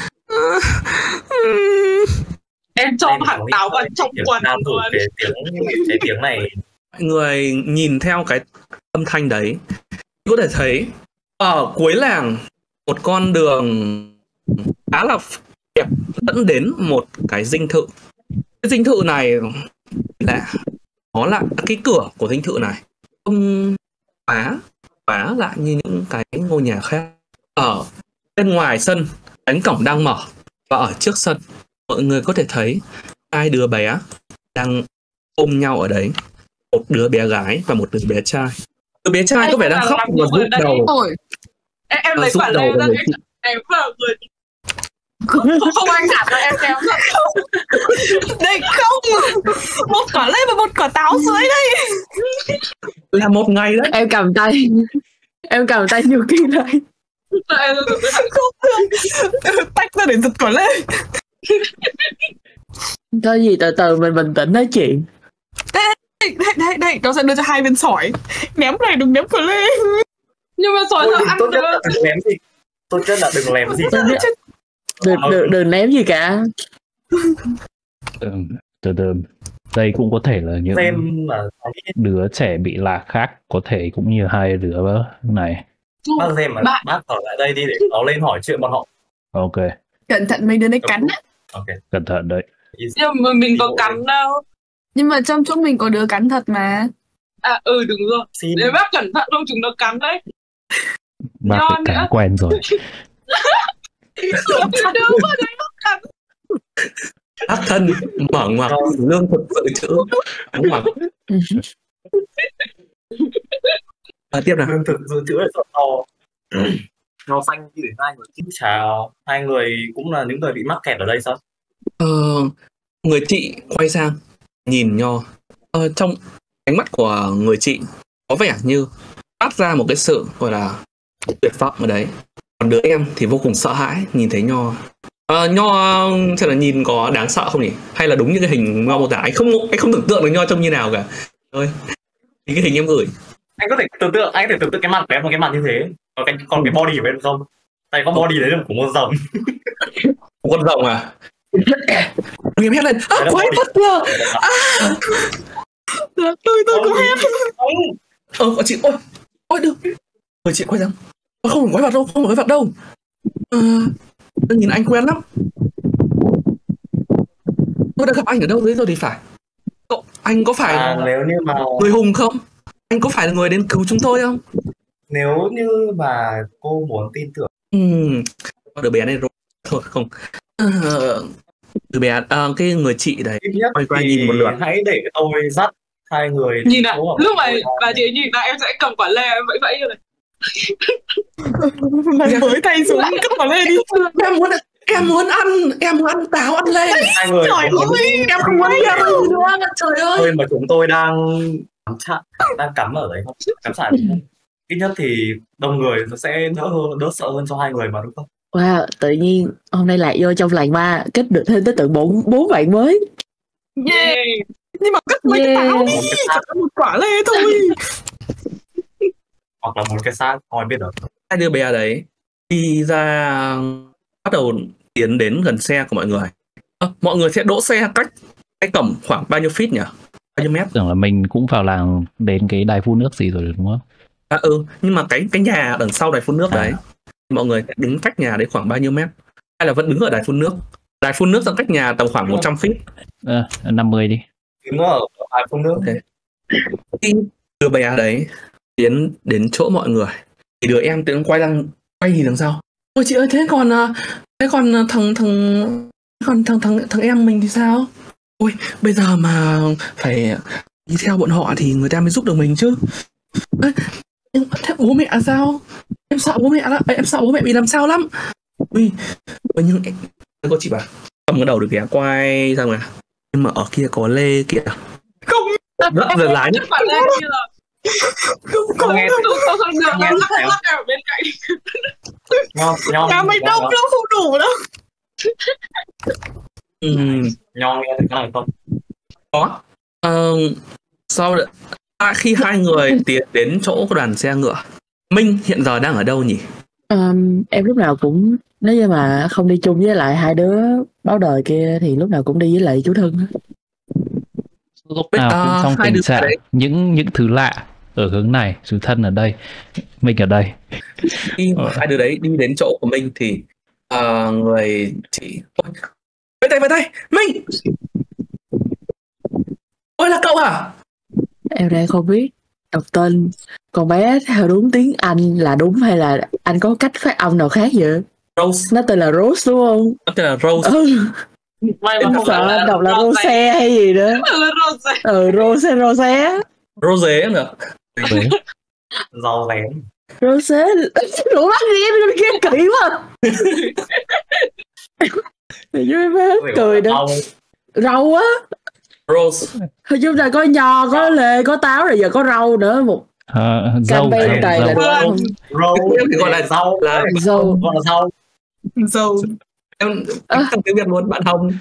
Speaker 3: Em cho hạt táo vào trong quần luôn.
Speaker 4: Cái tiếng này.
Speaker 2: Mọi người nhìn theo cái âm thanh đấy, có thể thấy ở cuối làng một con đường khá là đẹp dẫn đến một cái dinh thự. Cái dinh thự này nó là cái cửa của dinh thự này không khóa lại như những cái ngôi nhà khác. Ở bên ngoài sân, cánh cổng đang mở, và ở trước sân mọi người có thể thấy hai đứa bé đang ôm nhau ở đấy, một đứa bé gái và một đứa bé trai. Đứa bé trai có vẻ đang khóc và rút đầu.
Speaker 3: Em lấy quả lê ra em vào người. Không anh hẳn là em kéo thật.
Speaker 6: Đây không, một quả lê và một quả táo dưới đây.
Speaker 2: Là một ngày đấy.
Speaker 5: Em cầm tay nhiều kia lại.
Speaker 6: Không được, tách ra để giật quả lê.
Speaker 5: Thôi gì từ từ mình bình tĩnh nói chuyện.
Speaker 6: Đây, nó sẽ đưa cho hai viên sỏi. Ném này đừng ném quả lê.
Speaker 3: Nhưng mà sỏi sao ăn
Speaker 4: Tốt nhất
Speaker 3: được.
Speaker 4: là đừng ném gì. Tốt nhất là đừng ném gì.
Speaker 5: Đừng ném gì cả.
Speaker 1: Từ từ, đây cũng có thể là những đứa trẻ bị lạc khác, có thể cũng như hai đứa này.
Speaker 4: Bác xem mà bác ở lại đây đi để nó lên hỏi chuyện bọn họ.
Speaker 1: Ok.
Speaker 6: Cẩn thận mấy đứa đấy cắn á.
Speaker 4: Ok.
Speaker 1: Cẩn thận đấy.
Speaker 3: Nhưng mà mình có cắn đâu.
Speaker 6: Nhưng mà trong chỗ mình có đứa cắn thật mà.
Speaker 3: Đúng rồi. Để bác cẩn thận không chúng nó cắn đấy.
Speaker 1: Bác phải cắn quen rồi.
Speaker 2: Ác thân mở ngoặc lương thực dự trữ đóng ngoặc. Tiếp nào.
Speaker 4: Lương thực dự trữ là sọt to. Nho xanh đi để hai người. Chào, hai người cũng là những người bị mắc kẹt ở đây sao?
Speaker 2: Người chị quay sang nhìn Nho. Trong ánh mắt của người chị có vẻ như phát ra một cái sự gọi là tuyệt vọng ở đấy. Còn đứa em thì vô cùng sợ hãi nhìn thấy Nho. Nho chắc là nhìn có đáng sợ không nhỉ? Hay là đúng như cái hình Nho mô tả? Anh không tưởng tượng được Nho trông như nào cả. Thôi, thì cái hình em gửi.
Speaker 4: Anh có thể tưởng tượng cái mặt của em một cái mặt như thế. Còn cái body của em không? Tại có body đấy là của con rồng.
Speaker 2: Con rồng à? Em hét lên. Quái vật kìa.
Speaker 6: Tôi có hét.
Speaker 2: Có chị, ôi được. Ôi chị quay sang. Không phải quái vật đâu, không phải quái vật đâu. Tôi nhìn anh quen lắm. Tôi đã gặp anh ở đâu đấy rồi thì phải. Anh có phải là
Speaker 4: nếu như mà
Speaker 2: người hùng không? Anh có phải là người đến cứu chúng tôi không?
Speaker 4: nếu như mà cô muốn tin tưởng
Speaker 2: Đứa bé này rồi. Thôi không. Đứa bé, cái người chị đấy.
Speaker 4: ít nhất
Speaker 2: Quay
Speaker 4: thì
Speaker 2: nhìn một lượt.
Speaker 4: hãy để tôi dắt hai người
Speaker 3: Nhìn ạ,
Speaker 4: chỗ ở
Speaker 3: lúc mà
Speaker 4: tôi
Speaker 3: bà chị nhìn lại em sẽ cầm quả lê em vẫy vẫy như này.
Speaker 6: Mày mới tay xuống cất vào lên đi.
Speaker 2: Em muốn ăn táo, ăn lê.
Speaker 4: hai người
Speaker 6: Trời ơi,
Speaker 2: Em không muốn ăn luôn. Trời ơi.
Speaker 4: thôi mà chúng tôi đang cắm ở đấy không cắm sải ít nhất thì đông người nó sẽ đỡ sợ hơn cho hai người mà đúng không?
Speaker 5: Wow, tự nhiên hôm nay Lạc vô trong làng ma kết được thêm tới tận 4 bạn mới.
Speaker 6: Yeah. Nhưng mà cất mấy cái táo đi, chỉ có một quả lê thôi.
Speaker 4: Hoặc là một cái xác thôi biết được.
Speaker 2: Hai đứa bé đấy đi ra, bắt đầu tiến đến gần xe của mọi người. Mọi người sẽ đỗ xe cách cái cổng khoảng bao nhiêu feet nhỉ? Bao nhiêu mét?
Speaker 1: Tưởng là mình cũng vào làng đến cái đài phun nước gì rồi đúng không?
Speaker 2: Nhưng mà cái nhà đằng sau đài phun nước đấy, mọi người sẽ đứng cách nhà đấy khoảng bao nhiêu mét? Hay là vẫn đứng ở đài phun nước? Đài phun nước ra cách nhà tầm khoảng 100 feet.
Speaker 1: 50 đi.
Speaker 4: Đứng ở đài phun nước.
Speaker 2: Okay. Khi đứa bé đấy tiến đến chỗ mọi người thì đứa em tự quay nhìn đằng sau. Ôi chị ơi, thế còn thằng em mình thì sao? Ôi bây giờ mà phải đi theo bọn họ thì người ta mới giúp được mình chứ. Thế bố mẹ sao? Em sợ bố mẹ lắm. Em sợ bố mẹ bị làm sao lắm. Ui, nhưng em có chị bảo cầm cái đầu được kìa, quay ra mà. Nhưng mà ở kia có lê kìa.
Speaker 6: Không.
Speaker 2: Rất là lái nhất.
Speaker 3: Quả lê kia là
Speaker 4: Không nghe
Speaker 3: không được, em lắc ở bên cạnh.
Speaker 6: Nhà mày đông lắm không đủ đâu.
Speaker 4: Nho nghe thấy cái này không?
Speaker 2: Có. Sau khi hai người tiến đến chỗ của đoàn xe ngựa, Minh hiện giờ đang ở đâu nhỉ?
Speaker 5: Em lúc nào cũng, nếu như mà không đi chung với lại hai đứa báo đời kia thì lúc nào cũng đi với lại chú Thân.
Speaker 1: Lúc nào cũng trong tình trạng những thứ lạ ở hướng này, chú Thân ở đây, Minh ở đây.
Speaker 2: Khi mà hai đứa đấy đi đến chỗ của Minh thì người chị vẫy tay Minh. Ôi là cậu à?
Speaker 5: Em đang không biết đọc tên con bé theo đúng tiếng Anh là đúng hay là anh có cách phát âm nào khác vậy?
Speaker 2: Rose.
Speaker 5: Nó tên là Rose đúng không?
Speaker 2: Nó tên là Rose.
Speaker 5: Em sợ đọc là Rose hay gì nữa. Rose.
Speaker 2: Rose nữa.
Speaker 4: Rau rén.
Speaker 5: Rose. Đủ mắt đi em kia kỹ quá. Cười đó. Rau á.
Speaker 2: Rose.
Speaker 5: Thôi chúng ta có nho, có lê, có táo rồi giờ có rau nữa, một campaign đầy là đúng không?
Speaker 4: Rau thì gọi là rau,
Speaker 5: rau.
Speaker 4: Gọi là rau.
Speaker 2: Em trong tiếng Việt luôn, bạn Hồng.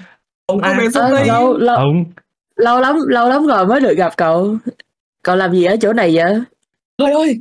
Speaker 5: Lâu lắm rồi mới được gặp cậu. Cậu làm gì ở chỗ này vậy?
Speaker 2: Trời ơi,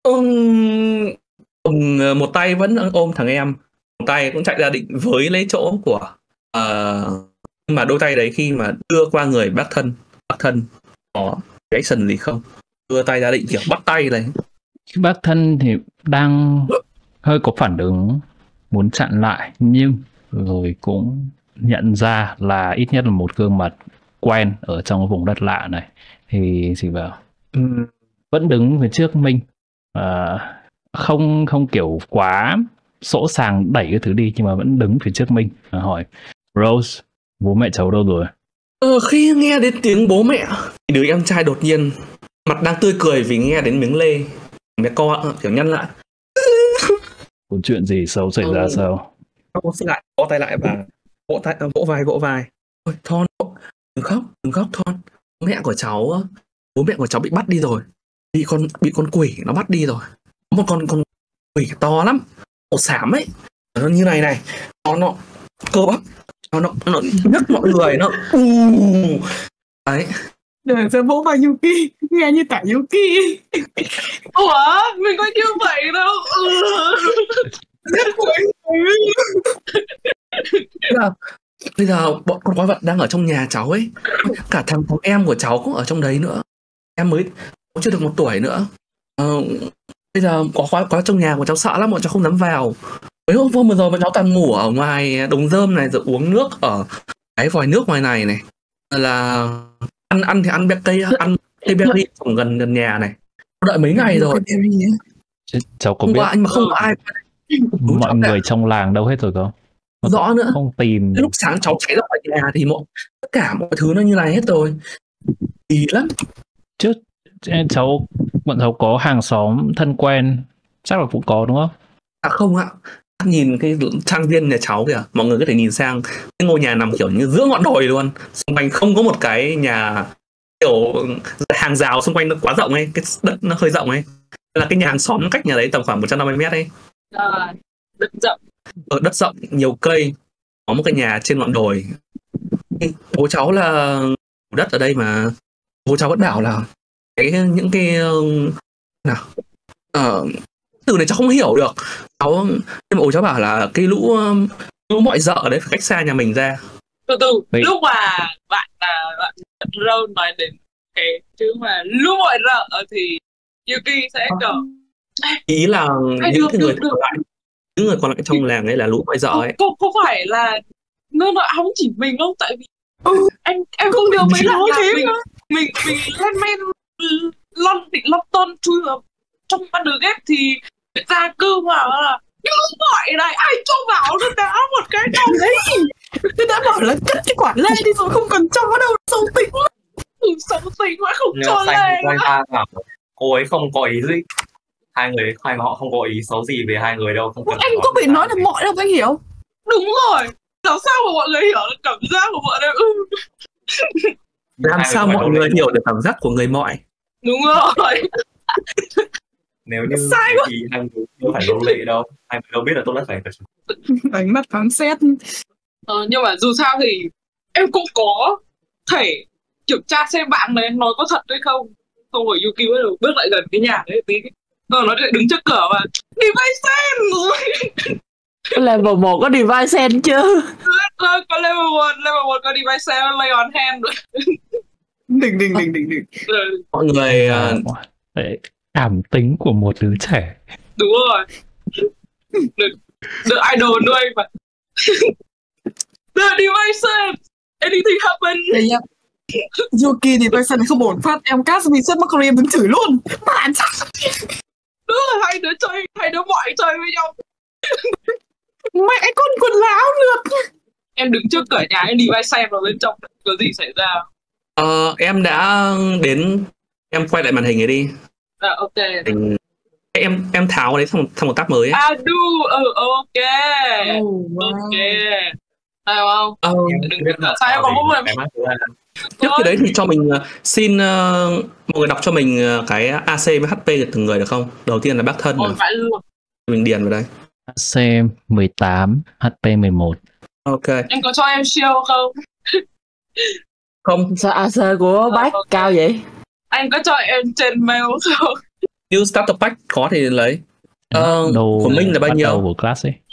Speaker 2: một tay vẫn ôm thằng em, một tay cũng chạy ra định với lấy chỗ của nhưng mà đôi tay đấy khi mà đưa qua người bác thân có reaction gì không? Đưa tay ra định kiểu bắt tay này.
Speaker 1: Bác thân thì đang hơi có phản ứng muốn chặn lại, nhưng rồi cũng nhận ra là ít nhất là một gương mặt quen ở trong cái vùng đất lạ này, thì gì bảo vẫn đứng phía trước Minh, không kiểu quá sỗ sàng đẩy cái thứ đi, nhưng mà vẫn đứng phía trước Minh, hỏi Rose, bố mẹ cháu đâu rồi?
Speaker 2: Khi nghe đến tiếng bố mẹ thì đứa em trai đột nhiên mặt đang tươi cười vì nghe đến miếng lê, bé co kiểu nhăn lại.
Speaker 1: Có chuyện gì xấu xảy ra sao?
Speaker 2: Xin lại, co tay lại và vỗ vai. Ôi Thon, đừng khóc Thon. Bố mẹ của cháu bị bắt đi rồi. Bị con quỷ nó bắt đi rồi. Có một con quỷ to lắm, màu xám ấy. Nó như này. Nó cơ bắp. Nó nhấc mọi người nó. Đấy.
Speaker 6: Để xem vỗ vai Yuki, nghe như tả Yuki.
Speaker 3: Ủa, mình có như vậy đâu.
Speaker 2: Bây giờ bọn con quái vật đang ở trong nhà cháu ấy. Cả thằng em của cháu cũng ở trong đấy nữa. Em mới chưa được 1 tuổi nữa. Bây giờ có khóa trong nhà của cháu sợ lắm, bọn cháu không dám vào. Mấy hôm vừa rồi bọn cháu toàn ngủ ở ngoài đống rơm này, rồi uống nước ở cái vòi nước ngoài này này, là ăn thì ăn cây berry trồng gần nhà này. Đợi mấy ngày rồi.
Speaker 1: Cháu có
Speaker 2: Hôm
Speaker 1: biết
Speaker 2: qua anh mà không có ai.
Speaker 1: mọi người trong làng đâu hết rồi không?
Speaker 2: Rõ nữa.
Speaker 1: Không tìm.
Speaker 2: Lúc sáng cháu chạy ra khỏi nhà thì tất cả mọi thứ nó như này hết rồi. Kỳ lắm.
Speaker 1: Chứ bọn cháu có hàng xóm thân quen, chắc là cũng có đúng không?
Speaker 2: À không ạ. Nhìn cái trang viên nhà cháu kìa, mọi người có thể nhìn sang cái ngôi nhà nằm kiểu như giữa ngọn đồi luôn, xung quanh không có một cái nhà, kiểu hàng rào xung quanh nó quá rộng ấy, cái đất nó hơi rộng ấy, là cái nhà hàng xóm cách nhà đấy tầm khoảng 150 mét ấy.
Speaker 3: Đất rộng.
Speaker 2: Ở đất rộng, nhiều cây, có một cái nhà trên ngọn đồi. Bố cháu là đất ở đây mà bố cháu vẫn bảo là những cái nào từ này cháu không hiểu được. Nhưng mà bố cháu bảo là cái lũ mọi dợ ở đấy phải cách xa nhà mình ra.
Speaker 3: Từ lúc mà bạn Râu nói đến cái chứ mà lúc mọi dợ thì Yuki sẽ kiểu
Speaker 2: ý là những người còn lại trong làng ấy là lũ mọi dợ ấy.
Speaker 3: Không phải là nó óng chỉ mình không, tại vì em không điều mấy lần là mình lên men lon ton chui vào trong ban đường ghép thì ra cơ vào là những gọi này ai cho vào nó đá một cái đầu đấy.
Speaker 6: Tôi đã bảo là cất cái quản lên đi rồi, không cần cho vào đâu, xấu tính lắm.
Speaker 3: Xấu tính quá, không cho lên.
Speaker 4: Cô ấy không có ý gì, hai họ không có ý xấu gì về hai người đâu, không cần.
Speaker 6: Anh có bị nói là mọi đâu, anh hiểu?
Speaker 3: Đúng rồi, làm sao mà mọi người hiểu được cảm giác của bọn em?
Speaker 2: Làm sao mọi người hiểu được cảm giác của người mọi?
Speaker 3: Đúng rồi.
Speaker 4: Nếu như sai thì hai người đâu phải lô lệ đâu, hai người đâu biết là tôi đã phải
Speaker 6: đánh mắt phán xét.
Speaker 3: Nhưng mà dù sao thì em cũng có thể kiểm tra xem bạn này nói có thật hay không. Không phải Yuki bắt đầu bước lại gần cái nhà đấy tí, rồi nó lại đứng trước cửa và Divine Sen rồi.
Speaker 5: Level 1 có Divine Sen chưa?
Speaker 3: Có level 1 có Divine Sen, lay on hand rồi.
Speaker 6: Đỉnh.
Speaker 2: Mọi người
Speaker 1: cảm tính của một đứa trẻ.
Speaker 3: Đúng rồi. Được idol nuôi mà. The Divine Sen, anything happen.
Speaker 6: Đây nhá. Yuki thì Divine Sen không ổn phát, em cast vì sếp Macri em đứng chửi luôn. Bạn sao?
Speaker 3: Đúng là hai đứa mọi chơi với nhau.
Speaker 6: Mẹ con quần áo lượt.
Speaker 3: Em đứng trước cửa nhà em Divine Sen vào bên trong có gì xảy ra.
Speaker 2: Em đã đến, em quay lại màn hình ấy đi.
Speaker 3: Ok.
Speaker 2: Em tháo đấy sang một tab mới ấy.
Speaker 3: Ok. Ok. Phải không? Sao em có một mình?
Speaker 2: Trước khi đấy thì cho mình xin mọi người đọc cho mình cái AC với HP của từng người được không? Đầu tiên là bác thân. Mình điền vào đây.
Speaker 1: AC 18, HP 11.
Speaker 2: Ok.
Speaker 3: Em có cho em shield không?
Speaker 2: Không.
Speaker 5: Sao AC của bác cao vậy?
Speaker 3: Anh có cho em trên mail không?
Speaker 2: Như starter pack có thì lấy. Của mình là bao nhiêu?
Speaker 1: Của class ấy.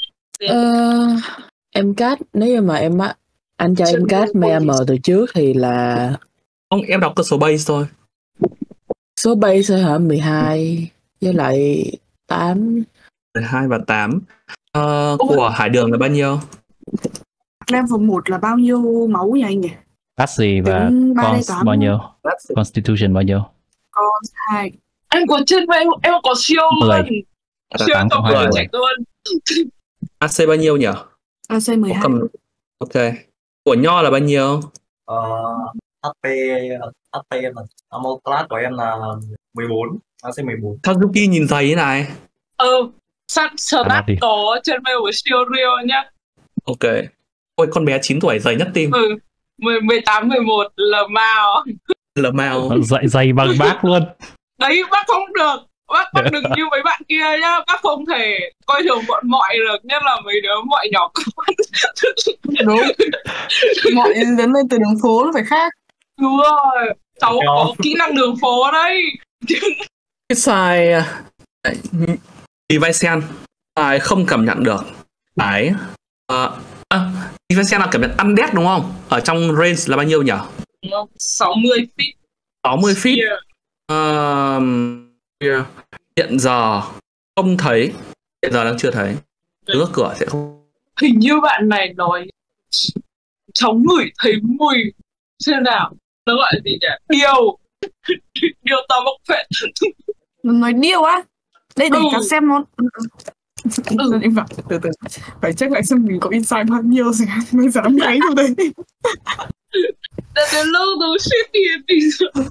Speaker 5: Em cast, nếu như mà anh cho em cast M từ trước thì là
Speaker 2: không, em đọc cơ số base thôi.
Speaker 5: Số base thôi hả? 12 với lại 8.
Speaker 2: 12 và 8. Của Hải Đường là bao nhiêu?
Speaker 6: Level 1 là bao nhiêu máu nhỉ anh nhỉ?
Speaker 1: Class gì và cons bao nhiêu? Constitution bao nhiêu?
Speaker 6: Con 2.
Speaker 3: Em có trên mail, em có shield luôn. Shield tổng người chạy luôn.
Speaker 2: AC bao nhiêu nhỉ?
Speaker 6: AC 12.
Speaker 2: Ok. Của Nho là bao nhiêu?
Speaker 4: HP em là Armor class của em là 14, AC 14.
Speaker 2: Suzuki nhìn giày thế này.
Speaker 3: Snap có trên mail của Shield Real nhá.
Speaker 2: Ok. Ôi con bé 9 tuổi giày nhất team.
Speaker 3: 18, 11 là Mao.
Speaker 2: Là Mao.
Speaker 1: Giày bằng bác luôn.
Speaker 3: Đấy bác không được. Bác đừng như mấy bạn kia nhá. Bác không thể coi thường bọn mọi được. Nhất là mấy đứa mọi nhỏ con.
Speaker 6: Đúng. Mọi đến lên từ đường phố nó phải khác.
Speaker 3: Đúng rồi. Cháu có kỹ năng đường phố đấy.
Speaker 2: Cái sai Divine Sen không cảm nhận được. Đấy. Divine Sen là cảm nhận undead đúng không? Ở trong range là bao nhiêu nhỉ?
Speaker 3: 60 feet.
Speaker 2: 60 feet. Hiện giờ không thấy, hiện giờ đang chưa thấy. Ngưỡng cửa sẽ không.
Speaker 3: Hình như bạn này nói cháu ngửi thấy mùi xem nào, nó gọi là gì nhỉ? Điều điều tao bốc phệ.
Speaker 6: Nói điêu á. Đây để cả xem nó. Em bảo từ từ phải check lại xem mình có insight bao nhiêu rồi mới dám thấy đâu đây.
Speaker 3: That the logo shitty episode.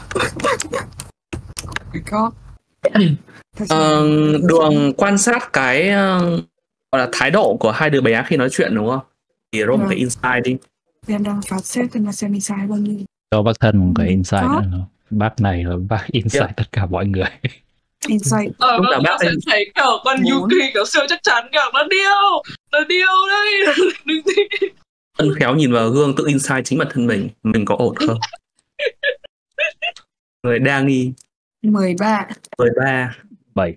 Speaker 6: Có.
Speaker 2: Đường quan sát cái gọi là thái độ của hai đứa bé khi nói chuyện đúng không? Thì roll một cái insight đi.
Speaker 6: Em đang phạt xét xem insight bao nhiêu.
Speaker 1: Cho bác thân một cái insight nữa. Bác này là bác insight tất cả mọi người.
Speaker 6: Insight.
Speaker 3: Vâng, bác sẽ thấy kiểu con Yuki kiểu siêu chắc chắn kiểu nó điêu đây. Đừng gì.
Speaker 2: Ân khéo nhìn vào gương tự insight chính bản thân mình có ổn không? Người đa nghi.
Speaker 6: 13.
Speaker 1: 7.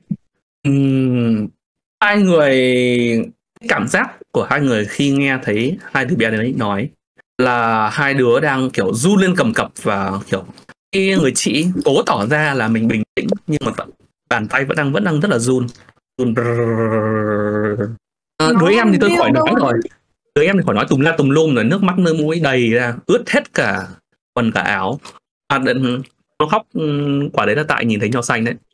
Speaker 2: Hai người, cảm giác của hai người khi nghe thấy hai đứa bé đấy nói là hai đứa đang kiểu run lên cầm cập, và kiểu khi người chị cố tỏ ra là mình bình tĩnh nhưng mà bàn tay vẫn đang rất là run. Đứa em thì tôi khỏi nói rồi. Đứa em thì khỏi nói tùm la tùm lum rồi, nước mắt nước mũi đầy ra, ướt hết cả quần cả áo. Nó khóc quả đấy là tại nhìn thấy nho xanh đấy.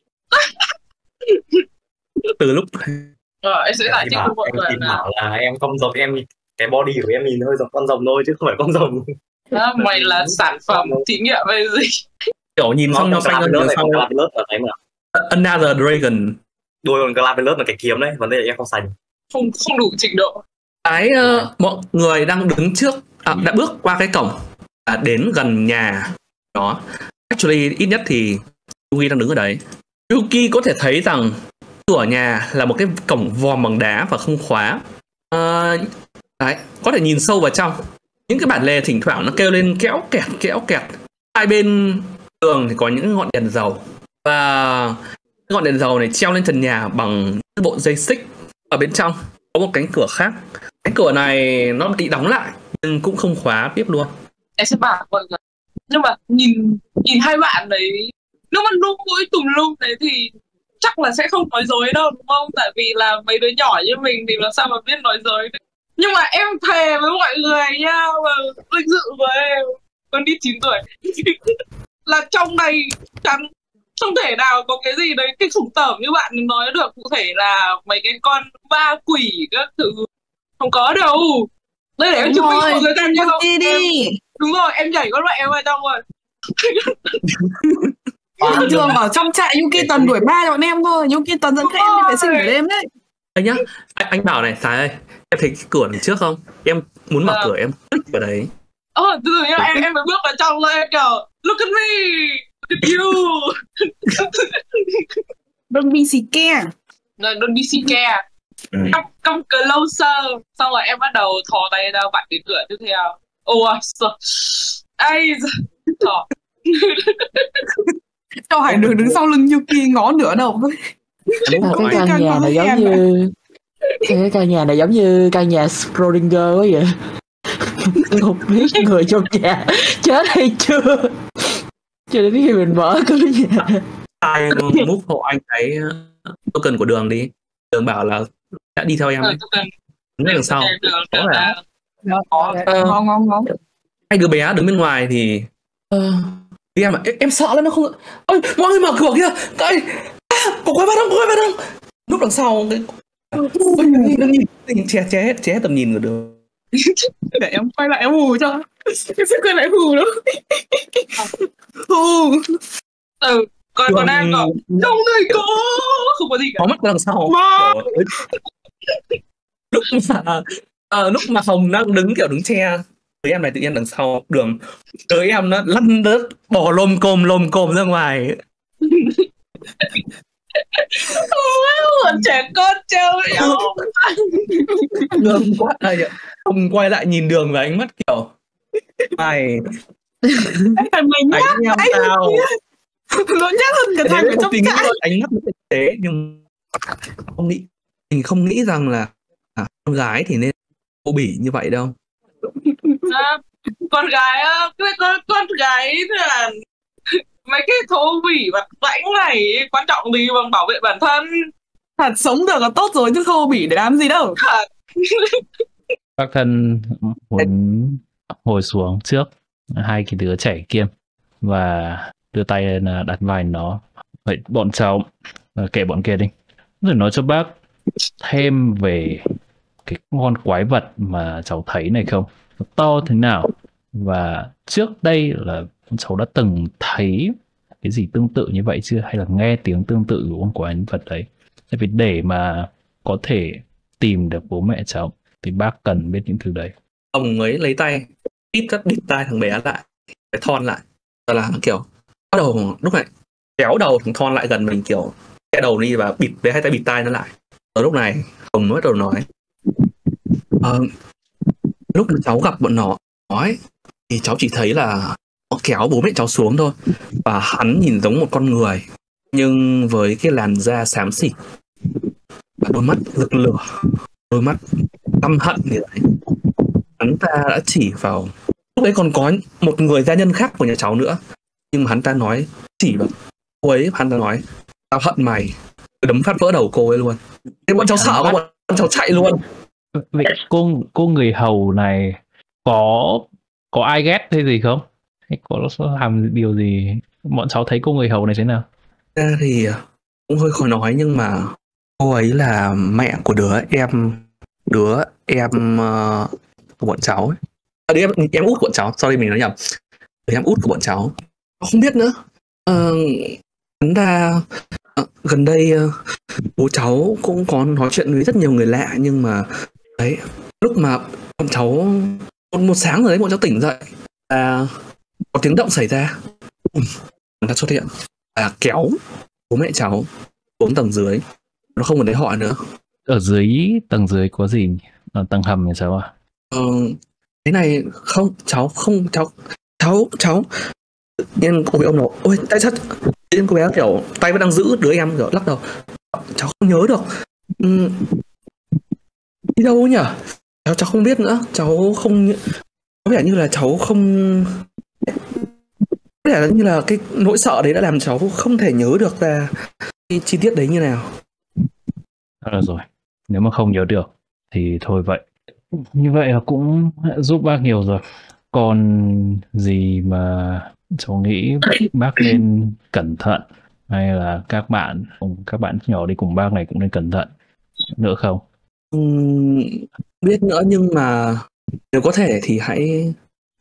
Speaker 2: Từ lúc
Speaker 3: em sẽ giải thích cho mọi người
Speaker 4: là em con rồng, em cái body của em nhìn hơi giống con rồng thôi chứ không phải con rồng.
Speaker 3: Mày là sản phẩm thí nghiệm hay gì?
Speaker 2: Kiểu nhìn xong nho xanh hơn nhiều sau. Another Dragon.
Speaker 4: Đuôi còn Glavelus là cái kiếm đấy, vấn đề là em không sành.
Speaker 3: Không đủ trình độ.
Speaker 2: Cái mọi người đang đứng trước, đã bước qua cái cổng, đến gần nhà đó. Actually ít nhất thì Yuki đang đứng ở đấy. Yuki có thể thấy rằng cửa nhà là một cái cổng vòm bằng đá và không khóa. Đấy, có thể nhìn sâu vào trong. Những cái bản lề thỉnh thoảng nó kêu lên kéo kẹt. Hai bên tường thì có những ngọn đèn dầu, và ngọn đèn dầu này treo lên trần nhà bằng bộ dây xích. Ở bên trong có một cánh cửa khác. Cánh cửa này nó bị đóng lại nhưng cũng không khóa tiếp luôn.
Speaker 3: Em sẽ bảo mọi người, nhưng mà nhìn hai bạn đấy, nếu mà lúc mũi tùm lum đấy thì chắc là sẽ không nói dối đâu đúng không? Tại vì là mấy đứa nhỏ như mình thì làm sao mà biết nói dối được. Nhưng mà em thề với mọi người nha, và vinh dự với em, con đi 9 tuổi là trong này chẳng không thể nào có cái gì đấy cái khủng tởm như bạn nói được. Cụ thể là mấy cái con ma quỷ các thứ không có đâu. Đây để em chứng minh mọi người xem như không
Speaker 6: đi.
Speaker 3: Đúng rồi, em nhảy con bạn em vào trong rồi.
Speaker 6: Bình thường ở trong trại Yuki Tần đuổi ba bọn em thôi. Yuki Tần dẫn các em đi vệ sinh buổi đêm đấy.
Speaker 2: Anh nhá, anh bảo này, Sài ơi, em thấy cái cửa đằng trước không? Em muốn mở cửa, em click vào đấy.
Speaker 3: Từ từ nhá, em mới bước vào trong rồi, em kiểu look at me, look at you.
Speaker 6: Don't be scared.
Speaker 3: Don't be scared. Come closer. Xong rồi em bắt đầu thò tay ra vặn cái cửa tiếp theo. Ai thò.
Speaker 6: Cho Hải Đường đứng sau lưng Yuki ngó nửa đầu thôi.
Speaker 5: Cái căn nhà này giống như căn nhà Schrödinger quá vậy. Không biết người trong nhà chết hay chưa, cho đến khi mình mở cửa nhà.
Speaker 2: Ai move hộ anh cái token của Đường đi. Đường bảo là đã đi theo em đấy. Đứng đằng sau.
Speaker 6: Ngon.
Speaker 2: Hai đứa bé đứng bên ngoài thì em sợ lắm, nó không. Ôi, mọi người mở cửa kìa. Cái có quái vật không? Lúc đằng sau cái che hết tầm nhìn của Đường.
Speaker 6: Để em quay lại em hù cho. Em sẽ quay lại hù đó. Hù.
Speaker 3: Còn đang có trong này có không có gì cả.
Speaker 2: Có mắt đằng sau. Lúc mà Hồng đang đứng kiểu đứng che tới em này, tự nhiên đằng sau Đường tới em nó lăn đớt bỏ lồm cồm ra ngoài.
Speaker 3: Trẻ con treo nhau.
Speaker 2: Đường quá đây, không quay lại nhìn Đường với ánh mắt kiểu mày
Speaker 6: nhát
Speaker 2: nhau tao.
Speaker 6: Nó nhát hơn cả thằng ở trong trại.
Speaker 2: Ánh mắt thực tế nhưng mình không nghĩ rằng là con gái thì nên thô bỉ như vậy đâu.
Speaker 3: Con gái là mấy cái thô bỉ vật lãnh này quan trọng gì bằng bảo vệ bản thân.
Speaker 6: Thật, sống được là tốt rồi chứ thô bỉ để làm gì đâu.
Speaker 1: Bác thân muốn ngồi xuống trước hai cái đứa trẻ kia và đưa tay lên đặt vai nó. Vậy bọn cháu kệ bọn kia đi, rồi nói cho bác thêm về cái con quái vật mà cháu thấy này không, nó to thế nào, và trước đây là cháu đã từng thấy cái gì tương tự như vậy chưa, hay là nghe tiếng tương tự của con quái vật đấy. Tại vì để mà có thể tìm được bố mẹ cháu thì bác cần biết những thứ đấy.
Speaker 2: Ông ấy lấy tay đít tai thằng bé lại, cái Thon lại, rồi là kiểu bắt đầu lúc này kéo đầu thằng Thon lại gần mình, kiểu cái đầu đi và bịt với hai tay bịt tai nó lại. Ở lúc này ông mới bắt đầu nói lúc mà cháu gặp bọn nó ấy, thì cháu chỉ thấy là nó kéo bố mẹ cháu xuống thôi, và hắn nhìn giống một con người nhưng với cái làn da xám xịt và đôi mắt rực lửa, đôi mắt căm hận như vậy. Hắn ta đã chỉ vào, lúc đấy còn có một người gia nhân khác của nhà cháu nữa, nhưng mà hắn ta nói chỉ vào cô ấy, hắn ta nói tao hận mày, đấm phát vỡ đầu cô ấy luôn. Thế bọn cháu sợ quá, bọn cháu chạy luôn.
Speaker 1: Vậy cô người hầu này có ai ghét hay gì không? Hay có làm điều gì? Bọn cháu thấy cô người hầu này thế nào?
Speaker 2: Thì cũng hơi khó nói, nhưng mà cô ấy là mẹ của đứa em của bọn cháu ấy. Đứa em út của bọn cháu, sorry mình nói nhầm. Đứa em út của bọn cháu. Không biết nữa. Hắn ta gần đây bố cháu cũng có nói chuyện với rất nhiều người lạ, nhưng mà đấy, lúc mà bọn cháu một sáng rồi đấy, bọn cháu tỉnh dậy có tiếng động xảy ra. Hắn ta xuất hiện kéo bố mẹ cháu xuống tầng dưới, nó không còn thấy họ nữa.
Speaker 1: Ở tầng dưới có gì? Ở tầng hầm hay sao à?
Speaker 2: Cái này không, cháu nên cô bé ông nói ôi tại sao nên cô bé kiểu tay vẫn đang giữ đứa em, kiểu lắc đầu cháu không nhớ được đi đâu nhỉ, cháu không biết nữa, cháu không, có vẻ như là cháu không, có vẻ như là cái nỗi sợ đấy đã làm cháu không thể nhớ được là cái chi tiết đấy như nào.
Speaker 1: Được rồi, nếu mà không nhớ được thì thôi vậy. Như vậy là cũng giúp bác nhiều rồi. Còn gì mà cháu nghĩ bác nên cẩn thận, hay là các bạn nhỏ đi cùng bác này cũng nên cẩn thận nữa không?
Speaker 2: Biết nữa, nhưng mà nếu có thể thì hãy,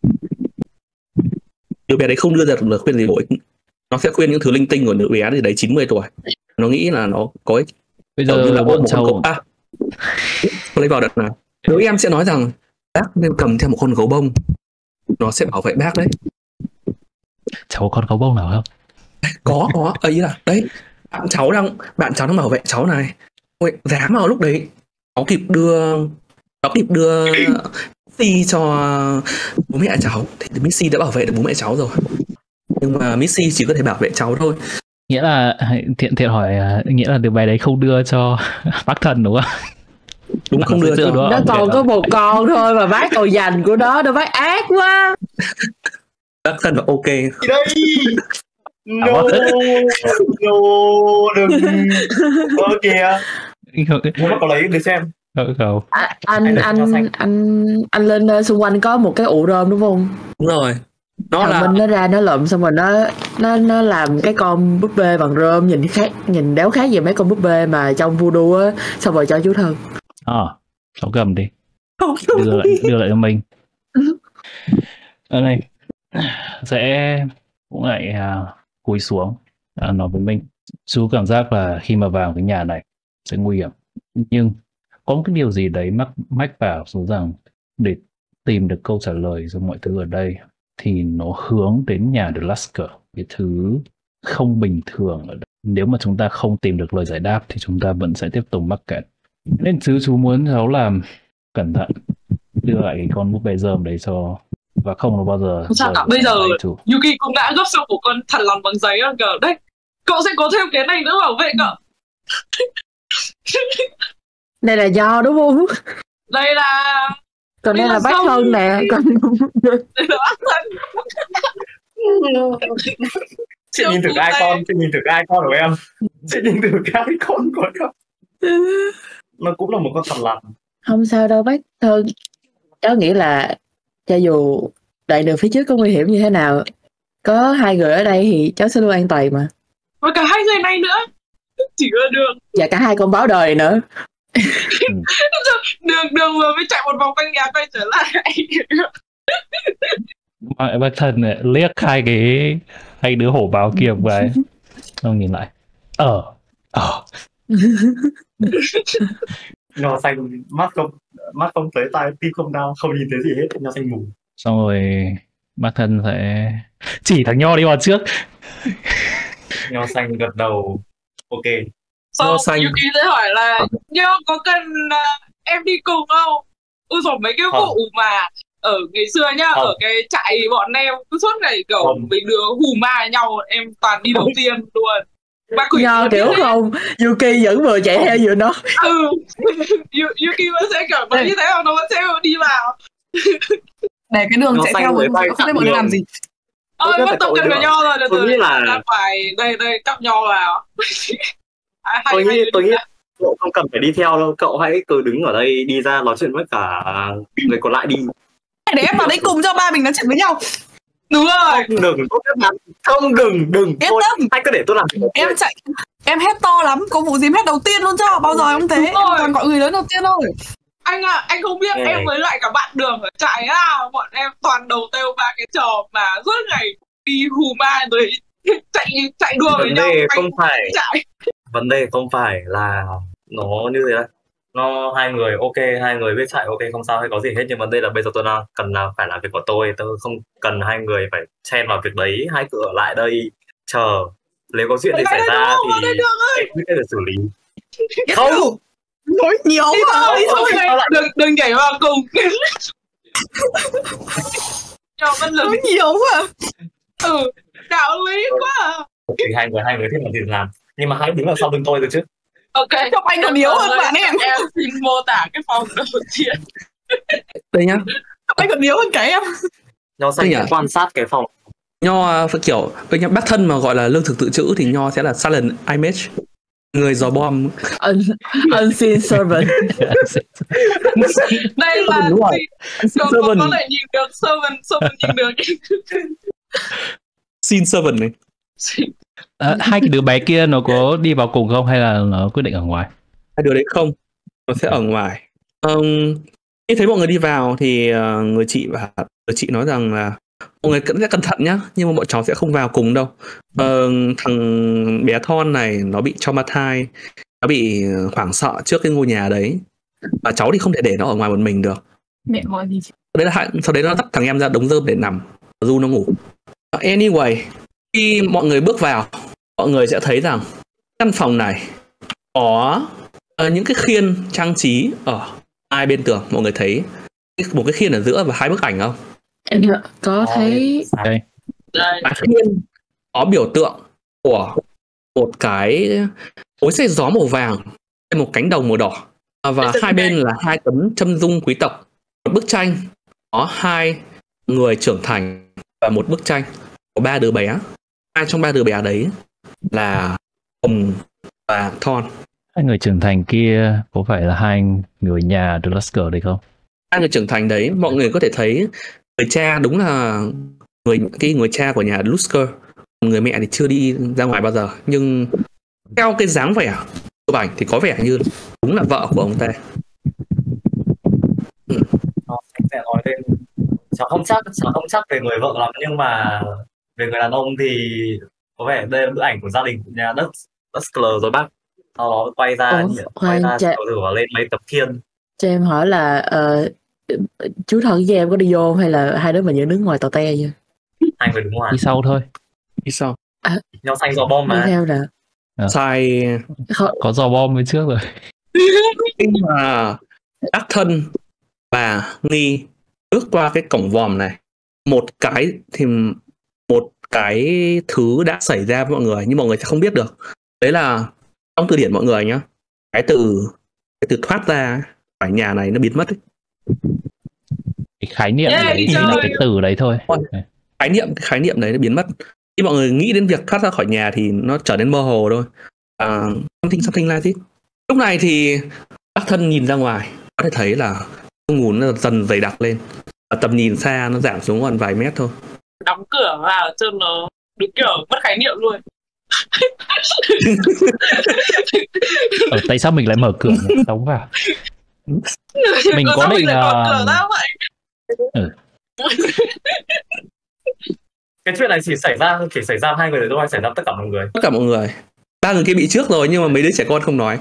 Speaker 2: đứa bé đấy không đưa ra được lời khuyên gì bổ ích, nó sẽ khuyên những thứ linh tinh của đứa bé thì đấy 90 tuổi, nó nghĩ là nó có ích.
Speaker 1: Bây giờ
Speaker 2: là
Speaker 1: bọn cháu
Speaker 2: lấy vào đợt nào đứa em sẽ nói rằng bác nên cầm theo một con gấu bông, nó sẽ bảo vệ bác đấy.
Speaker 1: Cháu có con gấu bông nào không?
Speaker 2: Có ý là đấy, bạn cháu đang bảo vệ cháu này. Ôi, dám vào lúc đấy cháu kịp đưa Missy cho bố mẹ cháu, thì Missy đã bảo vệ được bố mẹ cháu rồi, nhưng mà Missy chỉ có thể bảo vệ cháu thôi.
Speaker 1: Nghĩa là thiện hỏi, nghĩa là đứa bé đấy không đưa cho bác Thần đúng không?
Speaker 2: Đúng, không đưa cho
Speaker 5: nó còn có một con thôi mà bác còn dành của nó bác ác quá.
Speaker 2: Bác Thần là ok
Speaker 4: đây. No, đừng kìa. Nó có lấy để xem.
Speaker 1: Không.
Speaker 5: Anh lên xung quanh có một cái ụ rơm đúng không?
Speaker 2: Đúng rồi.
Speaker 5: Thằng Minh nó ra nó lượm xong rồi nó làm cái con búp bê bằng rơm, nhìn đéo khác gì mấy con búp bê mà trong voodoo á, xong rồi cho chú Thân.
Speaker 1: Cháu cầm đi. Đưa lại cho mình. Ở đây sẽ cũng lại cúi xuống nói với mình. Chú cảm giác là khi mà vào cái nhà này sẽ nguy hiểm, nhưng có một cái điều gì đấy mách vào số rằng để tìm được câu trả lời cho mọi thứ ở đây thì nó hướng đến nhà The Lasker, cái thứ không bình thường ở đây. Nếu mà chúng ta không tìm được lời giải đáp thì chúng ta vẫn sẽ tiếp tục mắc kẹt. Nên chú muốn cháu làm cẩn thận, đưa lại cái con búp bê rơm đấy cho, và không bao giờ.
Speaker 3: Sao cả, bây giờ Yuki cũng đã gấp xong một con thằn lằn bằng giấy rồi kìa. Đây, cậu sẽ có thêm cái này nữa bảo vệ cậu.
Speaker 5: Đây là do đúng không?
Speaker 3: Đây là...
Speaker 5: Còn đây là bác Thân nè. Còn...
Speaker 3: Đây là bác Thân.
Speaker 4: Chị nhìn thử cái icon của em. Chị nhìn thử cái icon của em. Nó cũng là một con thằn lằn.
Speaker 5: Không sao đâu bác Thân. Cháu nghĩ là cho dù đoạn đường phía trước có nguy hiểm như thế nào, có hai người ở đây thì cháu sẽ luôn an toàn mà.
Speaker 3: Và cả hai người này nữa. Chỉ có đường.
Speaker 5: Và cả hai con báo đời nữa.
Speaker 3: Đường vừa mới chạy một vòng quanh nhà quay trở lại.
Speaker 1: Bác Thân liếc hai đứa hổ báo kia vậy. Xong nhìn lại.
Speaker 4: Nho xanh mắt không tới tai, tim không đau, không nhìn thấy gì hết, nho xanh mù.
Speaker 1: Xong rồi bác Thân sẽ chỉ thằng Nho đi vào trước.
Speaker 4: Nho xanh gật đầu. Ok.
Speaker 3: Xong Yuki sẽ hỏi là Nho có cần em đi cùng không? Rồi mấy cái vụ mà ở ngày xưa nhá, ở cái trại bọn em cứ suốt ngày kiểu mấy đứa hù ma nhau, em toàn đi đầu tiên luôn.
Speaker 5: Nho kiểu không, Yuki vẫn vừa chạy theo vừa nói.
Speaker 3: Yuki vẫn sẽ kiểu nói như thế, mà nó vẫn sẽ đi vào.
Speaker 6: Để cái đường chạy theo rồi không biết bọn nó làm gì.
Speaker 3: Mất tập cần phải Nho rồi, từ từ ra phải đây cắp Nho vào.
Speaker 4: Tôi nghĩ cậu không cần phải đi theo đâu, cậu hãy cứ đứng ở đây, đi ra nói chuyện với cả người còn lại đi.
Speaker 6: Để em vào đấy cùng cho ba mình nói chuyện với nhau.
Speaker 3: Đúng rồi.
Speaker 4: Không đừng thôi, anh cứ để tôi làm.
Speaker 6: Em hét to lắm, có vụ gì hét đầu tiên luôn cho, bao giờ không thế, toàn gọi người lớn đầu tiên thôi.
Speaker 3: Anh không biết em với lại cả bạn Đường ở trại á, bọn em toàn đầu têu ba cái trò mà suốt ngày đi hù ma rồi chạy đua với nhau.
Speaker 4: Vấn đề không phải là nó như thế. Nó hai người biết chạy ok không sao hay có gì hết, nhưng vấn đề là bây giờ tôi đang cần là phải làm việc của tôi không cần hai người phải chen vào việc đấy, hai cứ ở lại đây chờ, nếu có chuyện gì xảy ra thì em biết cách để xử lý. Không
Speaker 6: nói nhiều
Speaker 3: đừng nhảy vào cùng.
Speaker 6: Nói nhiều quá.
Speaker 3: Đạo lý quá.
Speaker 4: Thì hai người thích làm gì làm, nhưng mà hãy đứng ở sau lưng tôi được chứ.
Speaker 3: Ok,
Speaker 6: Chọc anh còn yếu hơn bạn em.
Speaker 3: Em xin mô tả cái phòng đầu tiên.
Speaker 2: Đây nhá.
Speaker 6: Chọc anh còn yếu hơn cả em.
Speaker 4: Nho sẽ quan sát cái phòng.
Speaker 2: Nho phải kiểu với bác Thân mà gọi là lương thực tự trữ thì Nho sẽ là silent image, người dò bom.
Speaker 5: Unseen servant.
Speaker 3: Đây là có thể nhìn được servant nhìn được.
Speaker 2: Sin servant này.
Speaker 1: Hai cái đứa bé kia nó có đi vào cùng không hay là nó quyết định ở ngoài?
Speaker 2: Hai đứa đấy không, nó sẽ ở ngoài. Khi thấy mọi người đi vào thì người chị nói rằng là mọi người sẽ cẩn thận nhá, nhưng mà bọn cháu sẽ không vào cùng đâu. Thằng bé Thon này nó bị traumatized, nó bị hoảng sợ trước cái ngôi nhà đấy, và cháu thì không thể để nó ở ngoài một mình được.
Speaker 6: Mẹ gọi gì?
Speaker 2: Sau đấy nó dắt thằng em ra đống rơm để nằm, Du nó ngủ. Anyway, khi mọi người bước vào, mọi người sẽ thấy rằng căn phòng này có những cái khiên trang trí ở hai bên tường. Mọi người thấy một cái khiên ở giữa và hai bức ảnh không?
Speaker 5: Em có thấy
Speaker 1: đây.
Speaker 2: Khiên có biểu tượng của một cái cối xay gió màu vàng, một cánh đồng màu đỏ, và hai bên là hai tấm châm dung quý tộc. Một bức tranh có hai người trưởng thành và một bức tranh có ba đứa bé. Hai trong ba đứa bé đấy là Hồng và Thon.
Speaker 1: Hai người trưởng thành kia có phải là hai người nhà The Lusker đấy không?
Speaker 2: Hai người trưởng thành đấy, mọi người có thể thấy người cha đúng là người cha của nhà Lusker. Người mẹ thì chưa đi ra ngoài bao giờ, nhưng theo cái dáng vẻ của ảnh thì có vẻ như đúng là vợ của ông ta.
Speaker 4: Sẽ nói thêm, cháu không chắc về người vợ lắm, nhưng mà về người đàn ông thì có vẻ đây là bức ảnh của gia đình của nhà Lusker rồi bác. Sau đó quay ra thử lên mấy tập khiên.
Speaker 5: Cho em hỏi là chú Thân với em có đi vô hay là hai đứa mình vẫn đứng ngoài tàu te vậy?
Speaker 4: Hai người đứng ngoài.
Speaker 1: Đi sau thôi.
Speaker 2: Đi sau.
Speaker 4: Nho xanh dò bom mà.
Speaker 5: Đi theo nè.
Speaker 2: Sai.
Speaker 1: Có dò bom bên trước rồi.
Speaker 2: Nhưng mà Đắc Thân và Nghi bước qua cái cổng vòm này, một cái thứ đã xảy ra với mọi người nhưng mọi người sẽ không biết được. Đấy là trong từ điển mọi người nhá, cái từ thoát ra khỏi nhà này nó biến mất ấy.
Speaker 1: Cái khái niệm đấy là cái từ đấy thôi.
Speaker 2: Khái niệm đấy nó biến mất. khi mọi người nghĩ đến việc thoát ra khỏi nhà thì nó trở nên mơ hồ thôi. Something like this. Lúc này thì bác thân nhìn ra ngoài, có thể thấy là sương mù nó dần dày đặc lên, tầm nhìn xa nó giảm xuống còn vài mét thôi.
Speaker 3: Đóng cửa vào cho nó đúng kiểu mất khái niệm luôn.
Speaker 1: Tại sao mình lại mở cửa nhỉ? Đóng vào. Mình có định
Speaker 3: cửa ra vậy.
Speaker 4: Cái chuyện này chỉ xảy ra hai người thôi hay xảy ra tất cả mọi người?
Speaker 2: Tất cả mọi người. 3 người kia bị trước rồi nhưng mà mấy đứa trẻ con không nói.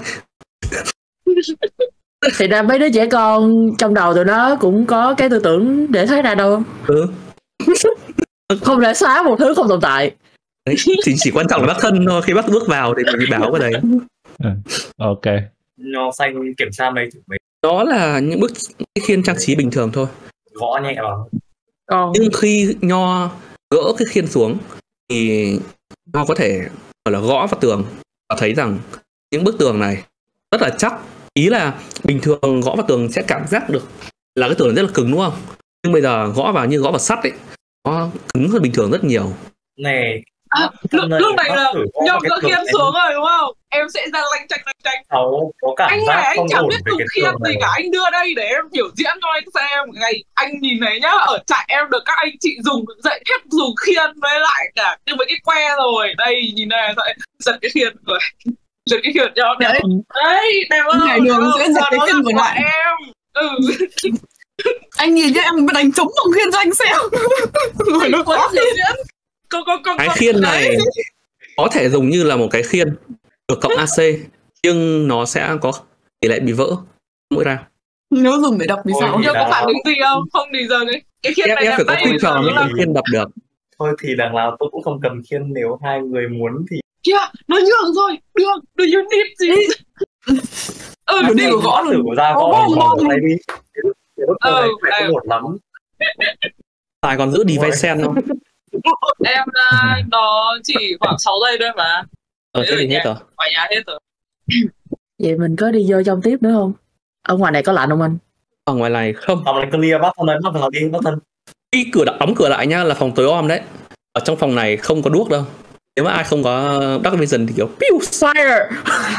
Speaker 5: Thì ra mấy đứa trẻ con trong đầu tụi nó cũng có cái tư tưởng để thấy ra đâu không? Không thể xóa một thứ không tồn tại.
Speaker 2: Đấy, thì chỉ quan trọng là bác thân thôi. Khi bác bước vào thì mình báo cái đấy.
Speaker 1: Ok.
Speaker 4: Nho xanh kiểm tra mấy
Speaker 2: Đó là những cái khiên trang trí bình thường thôi.
Speaker 4: gõ nhẹ vào.
Speaker 2: Nhưng khi Nho gỡ cái khiên xuống thì Nho có thể gọi là gõ vào tường và thấy rằng những bức tường này rất là chắc. Ý là bình thường gõ vào tường sẽ cảm giác được là cái tường rất là cứng đúng không? Nhưng bây giờ gõ vào như gõ vào sắt ấy, nó cứng hơn bình thường rất nhiều.
Speaker 4: Này,
Speaker 3: lúc này là Nhông gỡ khiên xuống rồi đúng không? Em sẽ ra lanh chạch.
Speaker 4: Có cảm
Speaker 3: anh
Speaker 4: giác
Speaker 3: này anh
Speaker 4: không
Speaker 3: chẳng
Speaker 4: ổn
Speaker 3: biết
Speaker 4: về
Speaker 3: dùng
Speaker 4: cái
Speaker 3: khiên
Speaker 4: tường
Speaker 3: gì
Speaker 4: này.
Speaker 3: cả, anh đưa đây để em biểu diễn cho anh xem. Ngày anh nhìn thấy nhá, ở trại em được các anh chị dùng dạy hết dùng khiên với lại cả với cái que rồi. Đây nhìn này, giật cái khiên rồi. Giật cái khiên cho đẹp. Đấy, đẹp không?
Speaker 6: Ngày đường sẽ giật cái khiên của lại
Speaker 3: em.
Speaker 6: Anh nhìn nhá, em đánh trống bằng khiên cho anh xem. Rồi nó có
Speaker 3: biểu diễn.
Speaker 2: Cái khiên này có thể dùng như là một cái khiên được cộng AC, nhưng nó sẽ có tỷ lệ bị vỡ mỗi ra.
Speaker 6: Nếu dùng để đập thì sao?
Speaker 3: Nhông có phản ứng gì không? Không thì giờ cái khiên này
Speaker 2: Em phải có
Speaker 3: đây
Speaker 2: khiên tròn mới có khiên đập được.
Speaker 4: Thôi thì đằng nào tôi cũng không cầm khiên, nếu hai người muốn thì
Speaker 3: Kìa, nó nhường rồi. Được, do you need gì?
Speaker 6: Đi của gõ
Speaker 4: thử
Speaker 6: rồi.
Speaker 4: ra gõ này đi. Cái lúc này phải không ổn lắm.
Speaker 2: Tài còn giữ device không?
Speaker 3: Em nó chỉ khoảng 6 giây thôi mà.
Speaker 2: Thế thì hết rồi.
Speaker 3: Ở nhà hết rồi.
Speaker 5: Vậy mình có đi vô trong tiếp nữa không? Ở ngoài này có lạnh không anh?
Speaker 2: Ở ngoài này không.
Speaker 4: Phòng này clear, bác thân ơi, bác vào đi, bác thân.
Speaker 2: Khi đóng cửa lại nhá là phòng tối om đấy. Ở trong phòng này không có đuốc đâu. Nếu mà ai không có Dark Vision thì kiểu pew fire.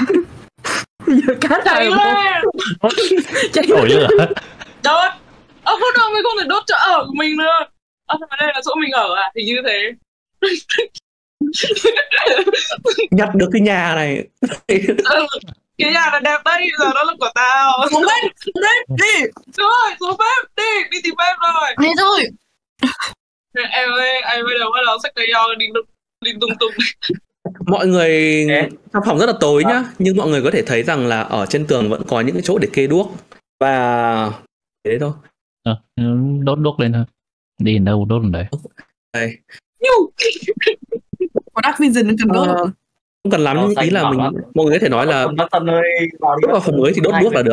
Speaker 5: Cá
Speaker 3: Cháy lên.
Speaker 1: Nổi lửa.
Speaker 3: Đốt. Không đâu, mình không thể đốt chỗ ở của mình nữa. Mà đây là chỗ mình ở à? Thì như thế.
Speaker 2: Nhặt được cái nhà này.
Speaker 3: Cái nhà là đẹp đấy, giờ đó là của tao.
Speaker 6: Xuống bếp, đi.
Speaker 3: Rồi, xuống bếp, đi tìm bếp rồi.
Speaker 6: Đi thôi.
Speaker 3: Em ơi, anh bây giờ bắt đầu xách cây dao đi tung tung.
Speaker 2: Mọi người trong phòng rất là tối nhá, nhưng mọi người có thể thấy rằng là ở trên tường vẫn có những cái chỗ để kê đuốc. Và thế thôi.
Speaker 1: Đốt đuốc lên thôi. Đi đến đâu đốt đến đấy.
Speaker 2: Đây.
Speaker 6: Có Dark Vision cần đốt.
Speaker 2: Không cần lắm, ý là mình mọi người có thể nói là
Speaker 4: bác thân ơi,
Speaker 2: bước vào phòng mới thì đốt đuốc là được.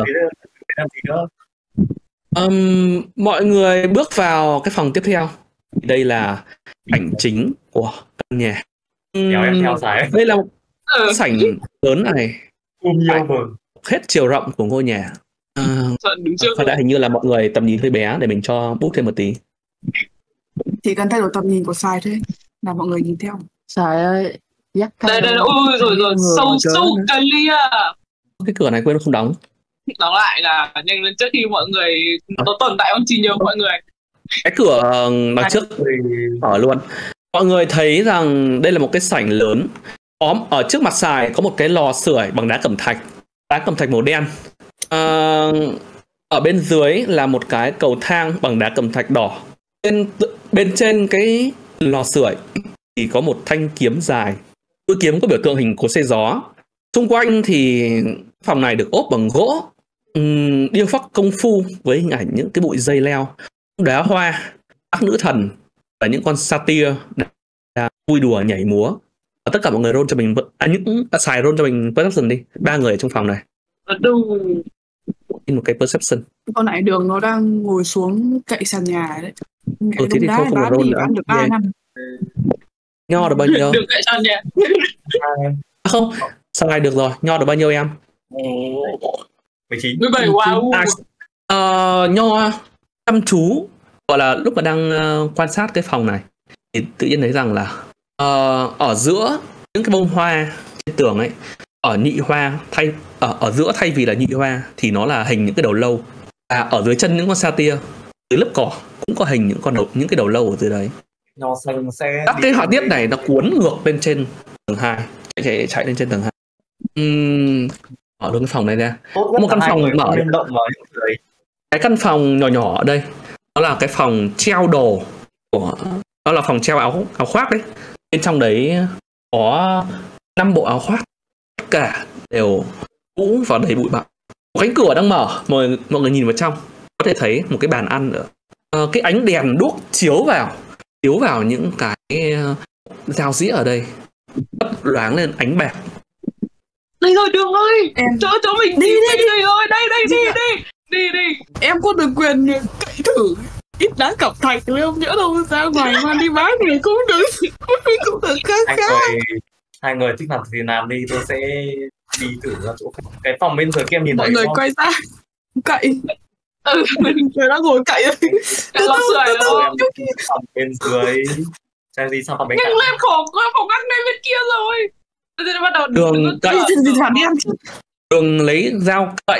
Speaker 2: Mọi người bước vào cái phòng tiếp theo. Đây là cảnh chính của căn nhà.
Speaker 4: Kéo em theo sải.
Speaker 2: Đây là một sảnh lớn này, hết chiều rộng của ngôi nhà. Phải đã hình như là mọi người tầm nhìn hơi bé để mình cho bút thêm một tí.
Speaker 6: Chỉ cần thay đổi tầm nhìn của Sai thôi là mọi người nhìn theo.
Speaker 5: Sai ơi, dắt
Speaker 3: đây ôi rồi sâu clear.
Speaker 2: Cái cửa này quên không đóng.
Speaker 3: Đóng lại là nhanh lên trước khi mọi người nó tồn tại trong trí nhớ của mọi người.
Speaker 2: Cái cửa đằng trước ở luôn. Mọi người thấy rằng đây là một cái sảnh lớn. Ở trước mặt Sài có một cái lò sưởi bằng đá cẩm thạch màu đen. Ở bên dưới là một cái cầu thang bằng đá cẩm thạch đỏ. Bên trên cái lò sưởi thì có một thanh kiếm dài. Mũi kiếm có biểu tượng hình cối xay gió. Xung quanh thì phòng này được ốp bằng gỗ điêu khắc công phu với hình ảnh những cái bụi dây leo, đóa hoa, các nữ thần và những con satyr đang vui đùa nhảy múa. Và tất cả mọi người roll cho mình xài roll cho mình perception đi. 3 người ở trong phòng này. In một cái perception.
Speaker 6: Con này Đường nó đang ngồi xuống cậy sàn nhà đấy.
Speaker 2: Thế thì không là roll nữa.
Speaker 6: Ăn được 3 năm.
Speaker 2: Nho được bao nhiêu?
Speaker 3: Được cậy sàn nhà.
Speaker 2: Không, xài được rồi. Nho được bao nhiêu em?
Speaker 4: 19.
Speaker 3: 17. Wow.
Speaker 2: Nho chăm chú, gọi là lúc mà đang quan sát cái phòng này thì tự nhiên thấy rằng là Ở giữa những cái bông hoa trên tường ấy, ở nhị hoa ở giữa thay vì là nhị hoa thì nó là hình những cái đầu lâu. Ở dưới chân những con sa tia, dưới lớp cỏ cũng có hình những cái đầu lâu ở dưới đấy.
Speaker 4: Nho xanh sẽ
Speaker 2: Các cái họa tiết này nó cuốn ngược lên trên tầng 2, chạy lên trên tầng 2. Mở luôn cái phòng này ra. Một căn phòng mở
Speaker 4: động vào những thứ đấy.
Speaker 2: Cái căn phòng nhỏ nhỏ ở đây, nó là cái phòng treo đồ nó là phòng treo áo khoác đấy. Bên trong đấy có 5 bộ áo khoác, tất cả đều cũ và đầy bụi bặm. Một cánh cửa đang mở, mọi người nhìn vào trong có thể thấy một cái bàn ăn nữa. Cái ánh đèn đuốc chiếu vào những cái dao dĩa ở đây, lấp loáng lên ánh bạc.
Speaker 3: Đây rồi Đường ơi, cho mình đi người ơi, đây.
Speaker 6: Em có được quyền cậy thử ít đá cẩm thạch không, nhỡ đâu ra ngoài mang đi bán thì cũng được khác.
Speaker 4: Hai người thích làm gì làm đi, tôi sẽ đi thử ra chỗ khác. Cái phòng bên dưới kia nhìn
Speaker 6: mọi
Speaker 4: thấy
Speaker 6: người
Speaker 4: không?
Speaker 6: quay ra cậy. Người đang ngồi cậy
Speaker 3: Lò sưởi rồi.
Speaker 4: Phòng bên dưới xem gì sang phòng bên cạnh.
Speaker 3: Nhanh lên phòng ăn này bên kia rồi. Rồi bắt đầu
Speaker 2: Đường cậy, Đường lấy dao cậy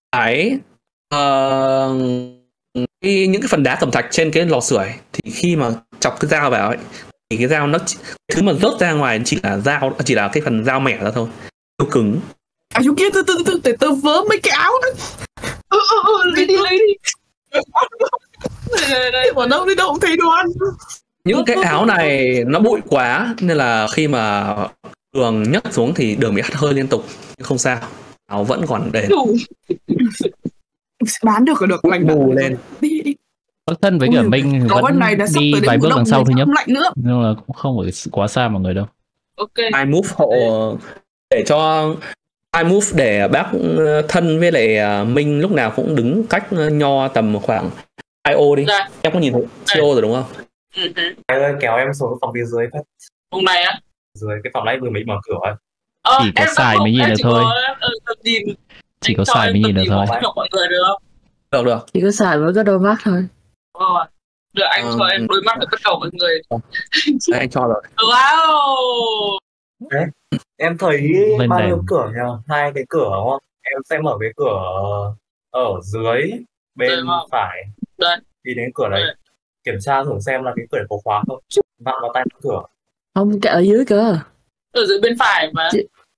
Speaker 2: những cái phần đá cẩm thạch trên cái lò sưởi, thì khi mà chọc cái dao vào ấy thì cái dao thứ mà rớt ra ngoài chỉ là cái phần dao mẻ ra thôi, siêu cứng.
Speaker 6: Chú kia từ vớ mấy cái áo đó.
Speaker 3: Lấy đi. Đây.
Speaker 6: Ở đâu đi đâu cũng thấy đồ ăn.
Speaker 2: Những cái áo này nó bụi quá nên là khi mà Đường nhấc xuống thì Đường bị hắt hơi liên tục, nhưng không sao, áo vẫn còn đền.
Speaker 6: Bán được lành
Speaker 2: bù lên.
Speaker 6: Đi.
Speaker 1: Bắc Thân với cả Minh vẫn đi vài bước đằng sau thôi nhé, nhưng là cũng không phải quá xa mọi người đâu.
Speaker 3: Ok.
Speaker 2: Để bác Thân với lại Minh lúc nào cũng đứng cách Nho tầm khoảng 2 ô đi. Dạ. Em có nhìn thấy CO rồi đúng không?
Speaker 4: Anh ơi, kéo em xuống phòng phía dưới.
Speaker 3: Phòng này á?
Speaker 4: Dưới cái phòng này vừa mới mở cửa ấy.
Speaker 1: Chỉ có xài mới nhìn được thôi. Chỉ có xài mới nhìn được thôi.
Speaker 3: Mọi người được không?
Speaker 2: Được.
Speaker 5: Chỉ có xài mới có đôi mắt thôi.
Speaker 3: Được, anh cho em đôi mắt được tất cả mọi người.
Speaker 2: Đấy, anh cho rồi.
Speaker 3: Wow.
Speaker 4: Đấy. Em thấy bao nhiêu cửa nhỉ? 2 cái cửa đúng không? Em sẽ mở cái cửa ở dưới bên phải.
Speaker 3: Đây.
Speaker 4: Đi đến cửa đấy. Kiểm tra thử xem là cái cửa có khóa không. Vặn vào tay cửa.
Speaker 5: Không, cái ở dưới cơ.
Speaker 3: Ở dưới bên phải mà.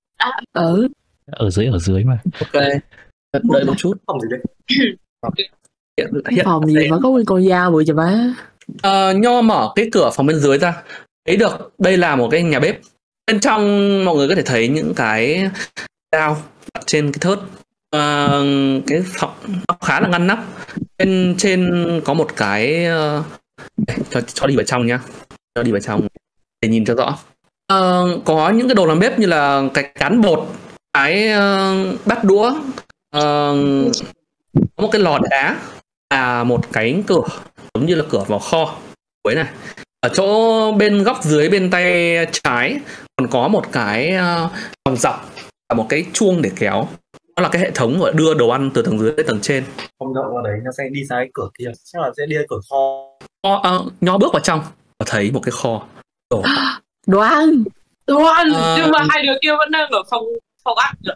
Speaker 1: Ở dưới mà.
Speaker 2: Ok. Đợi một chút.
Speaker 4: Phòng gì đấy?
Speaker 5: Cái phòng gì mà có nguyên con dao bụi chà bá.
Speaker 2: Nho mở cái cửa phòng bên dưới ra, thấy được đây là một cái nhà bếp. Bên trong mọi người có thể thấy những cái dao đặt trên cái thớt. Cái phòng nó khá là ngăn nắp. Bên trên có một cái cho đi vào trong nhá, cho đi vào trong để nhìn cho rõ. Có những cái đồ làm bếp như là cái cán bột, cái bát đũa, có một cái lò đá và một cánh cửa giống như là cửa vào kho cuối này. Ở chỗ bên góc dưới bên tay trái còn có một cái vòng dọc và một cái chuông để kéo. Nó là cái hệ thống gọi đưa đồ ăn từ tầng dưới đến tầng trên.
Speaker 4: Không đậu vào đấy, nó sẽ đi sang cái cửa kia. Chắc là sẽ đi cửa kho.
Speaker 2: Nho bước vào trong và thấy một cái kho đồ.
Speaker 5: Đồ ăn.
Speaker 3: Nhưng mà hai đứa kia vẫn đang ở phòng ăn nữa.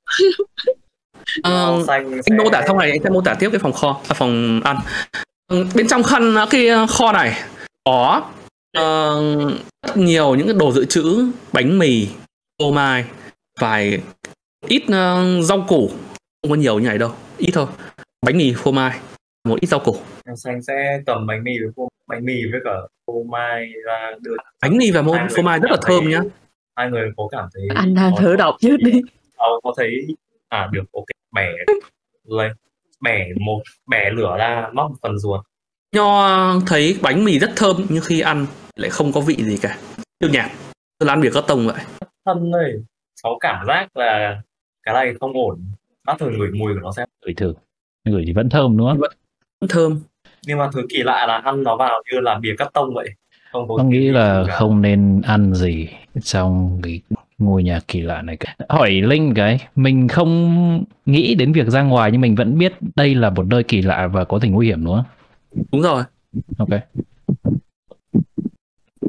Speaker 2: Anh mô tả xong này anh sẽ mô tả tiếp cái phòng ăn. Bên trong cái kho này có rất nhiều những cái đồ dự trữ, bánh mì, phô mai, vài ít rau củ, không có nhiều như này đâu, ít thôi. Bánh mì, phô mai, một ít rau củ.
Speaker 4: Em xanh sẽ cầm bánh mì với cả phô mai ra đưa.
Speaker 2: Bánh mì và phô mai rất là thơm nhá.
Speaker 4: Hai người có cảm thấy
Speaker 5: anh đang thử đọc trước đi.
Speaker 4: Có thấy được, ok. Bẻ lên, bẻ lửa ra, móc một phần ruột.
Speaker 2: Nho thấy bánh mì rất thơm nhưng khi ăn lại không có vị gì cả, siêu nhạt, tôi là ăn việc có tông vậy.
Speaker 4: Thân ơi, có cảm giác là cái này không ổn. Bác thử ngửi mùi của nó xem.
Speaker 1: Ngửi thì vẫn thơm đúng không?
Speaker 2: Vẫn thơm.
Speaker 4: Nhưng mà thứ kỳ lạ là ăn nó vào như là bìa cắt tông vậy.
Speaker 1: Tôi nghĩ là không nên ăn gì trong cái ngôi nhà kỳ lạ này cả. Hỏi Linh cái, mình không nghĩ đến việc ra ngoài nhưng mình vẫn biết đây là một nơi kỳ lạ và có thể nguy hiểm đúng không?
Speaker 2: Đúng rồi.
Speaker 1: Ok.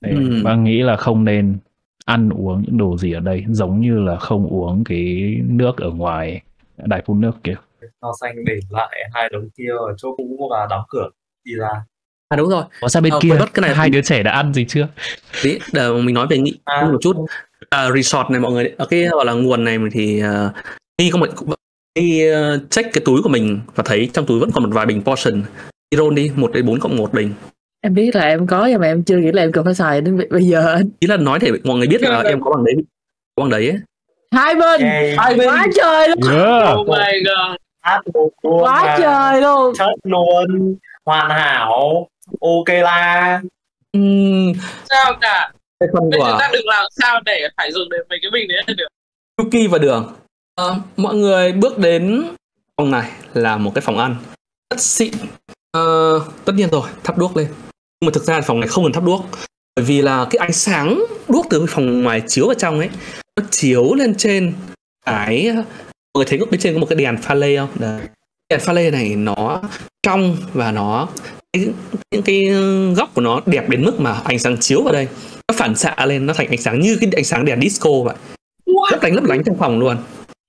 Speaker 1: Bác nghĩ là không nên ăn uống những đồ gì ở đây, giống như là không uống cái nước ở ngoài đài phun nước kia.
Speaker 4: Nho xanh để lại 2 đống kia ở chỗ cũ và đóng cửa đi ra.
Speaker 2: Đúng rồi.
Speaker 1: Có sang bên kia,
Speaker 2: cái này
Speaker 1: hai đứa trẻ đã ăn gì chưa?
Speaker 2: Đấy, để mình nói về nghị một chút. Resort này mọi người, ở cái gọi là nguồn này mình thì đi có một check cái túi của mình và thấy trong túi vẫn còn một vài bình potion. Đi roll đi 1/4+1 bình.
Speaker 5: Em biết là em có nhưng mà em chưa nghĩ là em cần phải xài đến bây giờ anh.
Speaker 2: Ý là nói để mọi người biết là em có bằng đấy ấy.
Speaker 5: Hai bên quá trời luôn.
Speaker 3: Oh my god.
Speaker 5: Quá trời luôn.
Speaker 4: Chất luôn. Hoàn hảo. Ok là.
Speaker 3: Sao cả.
Speaker 2: Bây
Speaker 3: giờ ta đừng làm sao để phải dùng đến mấy cái bình đấy là được.
Speaker 2: Yuki và Đường. Mọi người bước đến phòng này là một cái phòng ăn rất xịn. Tất nhiên rồi, thắp đuốc lên. Nhưng mà thực ra phòng này không cần thắp đuốc, bởi vì là cái ánh sáng đuốc từ cái phòng ngoài chiếu vào trong ấy, nó chiếu lên trên cái, mọi người thấy bên trên có một cái đèn pha lê không? Đấy. Đèn pha lê này nó trong và nó những cái góc của nó đẹp đến mức mà ánh sáng chiếu vào đây nó phản xạ lên, nó thành ánh sáng như cái ánh sáng đèn disco vậy, lấp lánh trong phòng luôn.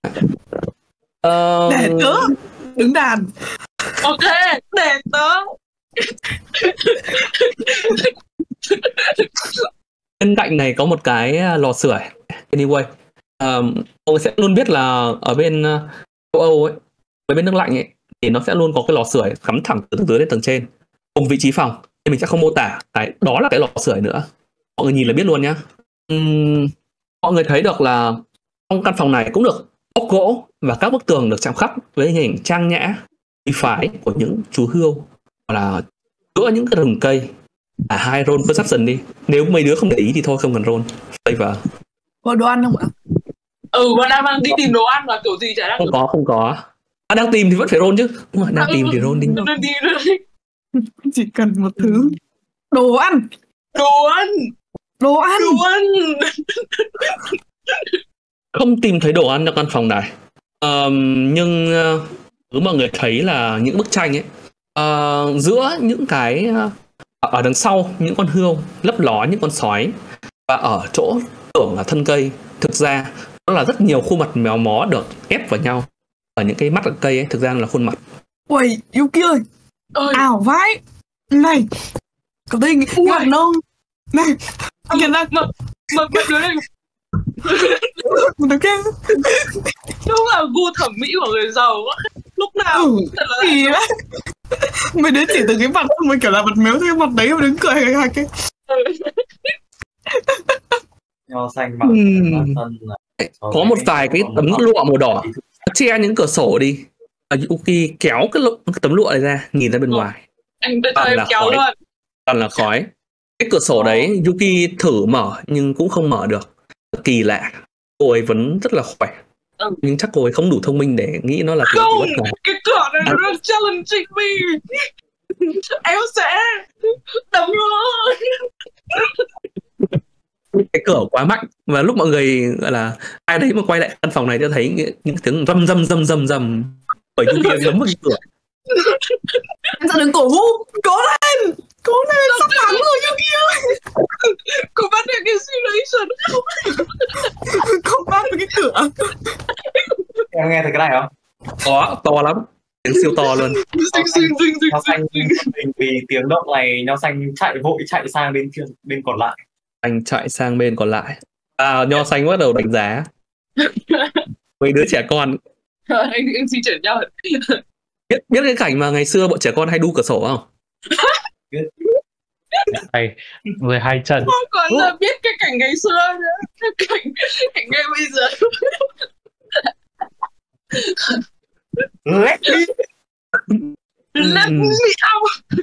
Speaker 6: Để tớ đứng đàn.
Speaker 3: Ok, để tớ.
Speaker 2: Bên cạnh này có một cái lò sưởi. Anyway, mọi người sẽ luôn biết là ở bên châu Âu ấy, ở bên nước lạnh ấy, thì nó sẽ luôn có cái lò sưởi cắm thẳng từ tầng dưới đến tầng trên cùng vị trí phòng, nên mình sẽ không mô tả. Đó là cái lò sưởi nữa, mọi người nhìn là biết luôn nhá. Mọi người thấy được là trong căn phòng này cũng được ốp gỗ và các bức tường được chạm khắc với hình ảnh trang nhã khí phái của những chú hươu, hoặc là giữa những cái rừng cây. Hai roll perception đi, nếu mấy đứa không để ý thì thôi không cần roll. Flavor.
Speaker 6: Có đồ ăn không ạ?
Speaker 3: Bọn đang đi tìm đồ ăn là kiểu gì chả đang.
Speaker 2: Không có. Đang tìm thì vẫn phải roll chứ. Đúng rồi, đang tìm thì roll đi.
Speaker 6: Chỉ cần một thứ. Đồ ăn.
Speaker 2: Không tìm thấy đồ ăn trong căn phòng này. Nhưng mọi người thấy là những bức tranh ấy, giữa những cái ở đằng sau những con hươu lấp ló những con sói, và ở chỗ tưởng là thân cây, thực ra nó là rất nhiều khuôn mặt méo mó được ép vào nhau. Ở những cái mắt ở cây ấy thực ra là khuôn mặt.
Speaker 6: Ui, Yuki ơi, ảo vãi. Này, có đây ngạc nông. Này, kìa ra
Speaker 3: mà đứa này đúng là gu thẩm mỹ của người giàu lúc nào thật là
Speaker 6: thì mấy đứa chỉ từ cái mặt không mới kiểu là mặt méo theo cái mặt đấy mà đứng cười hạch cái.
Speaker 4: Nho xanh bảo
Speaker 2: có một vài cái tấm lụa màu đỏ che những cửa sổ đi. Yuki kéo cái tấm lụa này ra, nhìn ra bên ngoài.
Speaker 3: Anh cho em kéo luôn.
Speaker 2: Toàn là khói. Cái cửa sổ đấy Yuki thử mở nhưng cũng không mở được. Kỳ lạ. Cô ấy vẫn rất là khỏe. Nhưng chắc cô ấy không đủ thông minh để nghĩ nó là
Speaker 3: cái bất ngờ. Cái cửa này nó đang challenging me. Em sẽ đấm nó.
Speaker 2: Cái cửa quá mạnh, và lúc mọi người gọi là ai đấy mà quay lại căn phòng này cho thấy những tiếng rầm bởi Yuki giấm vào cái cửa.
Speaker 6: Em sẽ đừng cổ vũ. Cố lên sắp thắng rồi Yuki ơi.
Speaker 3: Cô bắt được cái simulation không?
Speaker 6: Không bắt được cái cửa.
Speaker 4: Em nghe thấy cái này không?
Speaker 2: Có, to lắm, tiếng siêu to luôn.
Speaker 4: Nho xanh vì tiếng động này, Nho xanh vội chạy sang bên còn lại.
Speaker 2: Anh chạy sang bên còn lại. Nho xanh bắt đầu đánh giá mấy đứa trẻ con.
Speaker 3: Anh xin chuyển nhau.
Speaker 2: Biết cái cảnh mà ngày xưa bọn trẻ con hay đu cửa sổ không?
Speaker 1: Hay, người hai chân.
Speaker 3: Không còn là biết cái cảnh ngày xưa nữa. Cảnh ngay bây giờ.
Speaker 4: Let
Speaker 3: me out.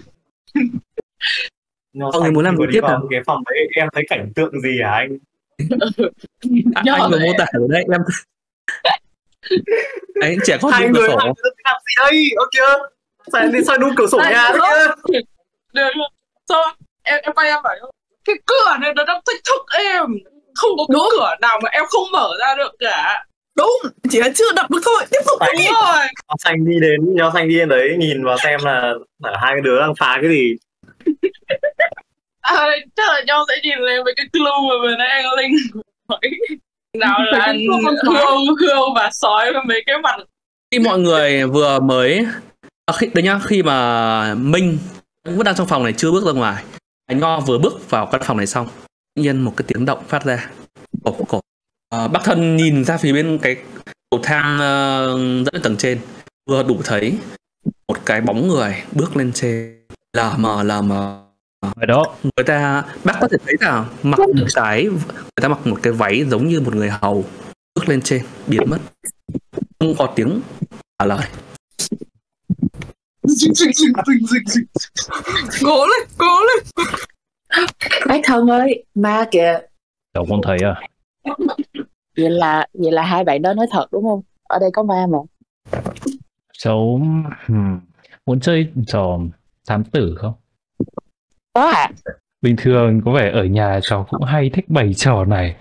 Speaker 4: Nho xanh muốn làm gì tiếp vào cái phòng đấy, em thấy cảnh tượng gì hả anh?
Speaker 2: Anh vừa mô tả rồi đấy em. Đấy, trẻ con
Speaker 4: hai
Speaker 2: đu cửa sổ.
Speaker 4: Làm gì đây? Ok, sao đu cửa sổ nhà đấy?
Speaker 3: Được. Sao em quay em bảo cái cửa này nó đang thách thức em. Không có cái cửa nào mà em không mở ra được cả.
Speaker 6: Đúng, chỉ là chưa đập được thôi. Tiếp tục đi.
Speaker 4: Nho xanh đi đến đấy nhìn vào xem là hai cái đứa đang phá cái gì.
Speaker 3: Chắc là nhau sẽ nhìn lên với cái clue mà vừa nãy anh Linh nói. Nào là hươu và sói với mấy cái mặt.
Speaker 2: Khi mọi người vừa mới khi mà Minh vẫn đang trong phòng này chưa bước ra ngoài, anh Nho vừa bước vào căn phòng này xong, tự nhiên một cái tiếng động phát ra. Bác Thân nhìn ra phía bên cái cầu thang dẫn lên tầng trên, vừa đủ thấy một cái bóng người bước lên trên, lờ mờ.
Speaker 1: Ở đó
Speaker 2: Bác có thể thấy là người ta mặc một cái váy giống như một người hầu, bước lên trên biến mất, không có tiếng trả lời.
Speaker 6: Cố lên.
Speaker 5: Bác Thân ơi, ma kìa.
Speaker 1: cháu không thấy à?
Speaker 5: Vậy là hai bạn đó nói thật đúng không? Ở đây có ma mà.
Speaker 1: Cháu muốn chơi trò thám tử không?
Speaker 5: Có à?
Speaker 1: Bình thường có vẻ ở nhà cháu cũng hay thích bày trò này.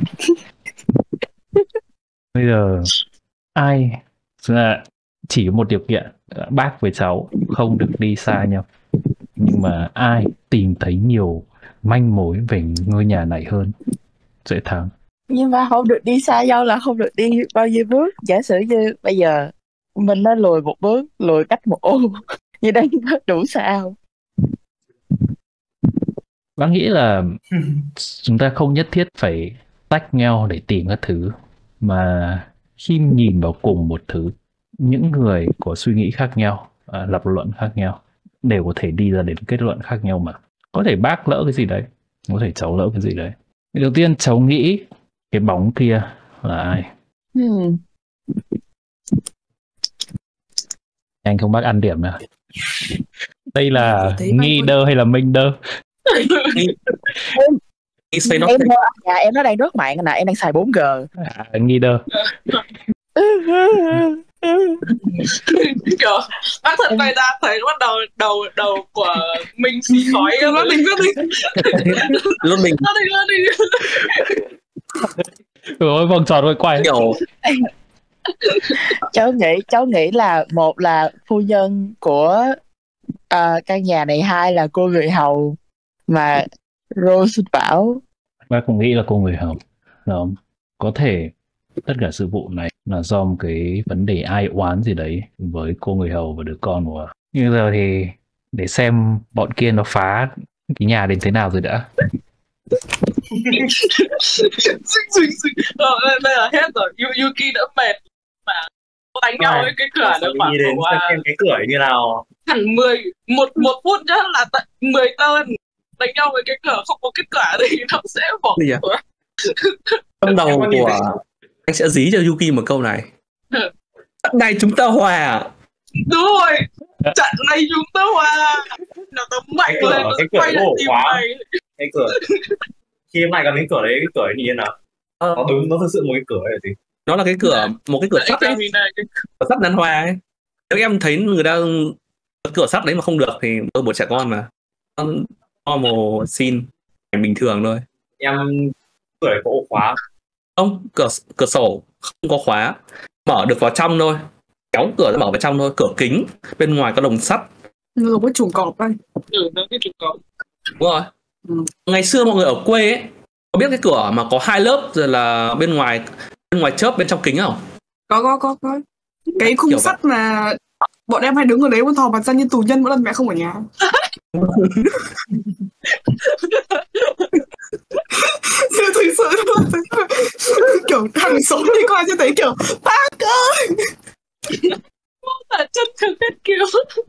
Speaker 1: Bây giờ ai là chỉ có một điều kiện, bác với cháu không được đi xa nhau, nhưng mà ai tìm thấy nhiều manh mối về ngôi nhà này hơn sẽ thắng.
Speaker 5: Nhưng mà không được đi xa nhau là không được đi bao nhiêu bước. Giả sử như bây giờ mình nó lùi một bước, lùi cách một ô, như đây có đủ xa không?
Speaker 1: Bác nghĩ là chúng ta không nhất thiết phải tách nhau để tìm các thứ, mà khi nhìn vào cùng một thứ, những người có suy nghĩ khác nhau, lập luận khác nhau đều có thể đi ra đến kết luận khác nhau mà. Có thể bác lỡ cái gì đấy, có thể cháu lỡ cái gì đấy. Đầu tiên cháu nghĩ cái bóng kia là ai? Anh không bác ăn điểm à? Đây là nghi đơ hay là minh đơ?
Speaker 5: Em nó đang rớt mạng nè, em đang xài 4G.
Speaker 1: Nghi đơ.
Speaker 3: Kiểu bác Thật quay ra thấy bắt đầu của mình xì khói nó đi
Speaker 2: Luôn mình
Speaker 1: rồi vòng tròn rồi quay
Speaker 2: kiểu
Speaker 5: cháu nghĩ là một là phu nhân của căn nhà này, hai là cô người hầu mà Rose bảo.
Speaker 1: Bác cũng nghĩ là cô người hầu. Có thể tất cả sự vụ này là do một cái vấn đề ai oán gì đấy với cô người hầu và đứa con của. Nhưng giờ thì để xem bọn kia nó phá cái nhà đến thế nào rồi đã.
Speaker 3: Đây là hết rồi. Yuki đã mệt mà đánh nhau với cái cửa được khoảng
Speaker 4: xem cái cửa như nào.
Speaker 3: hẳn một phút nhá là tận 10 tên đánh nhau với cái cửa, không có kết quả thì nó sẽ bỏ cửa.
Speaker 2: Trong đầu của anh sẽ dí cho Yuki một câu này: trận này chúng ta hòa.
Speaker 3: Đúng rồi, trận này chúng ta hòa. Nó tấm mạnh lên, nó quay lại tìm mày.
Speaker 4: Cái cửa khi em lại gặp cái cửa đấy, cái cửa ấy nhìn nào nó đúng, nó thực sự một cái cửa ấy gì.
Speaker 2: Nó là cái cửa, một cái cửa sắt ấy, cửa sắt nan hoa ấy. Nếu em thấy người ta cửa sắt đấy mà không được thì tôi một trẻ con mà normal scene bình thường thôi.
Speaker 4: Em cửa này có ổ khóa
Speaker 2: không? Cửa sổ không có khóa, mở được vào trong thôi, kéo cửa ra mở vào trong thôi. Cửa kính bên ngoài có lồng sắt,
Speaker 6: nó có chuồng cọp đây.
Speaker 3: Nó cái chuồng cọp.
Speaker 2: đúng rồi. Ngày xưa mọi người ở quê ấy có biết cái cửa mà có 2 lớp rồi là bên ngoài chớp, bên trong kính không?
Speaker 6: Có cái khung sắt mà bọn em hay đứng ở đấy muốn thò mặt ra như tù nhân mỗi lần mẹ không ở nhà. Thực sự luôn, kiểu thằng sống đi coi cho thấy kiểu bác ơi,
Speaker 3: là chân thực hết kiểu.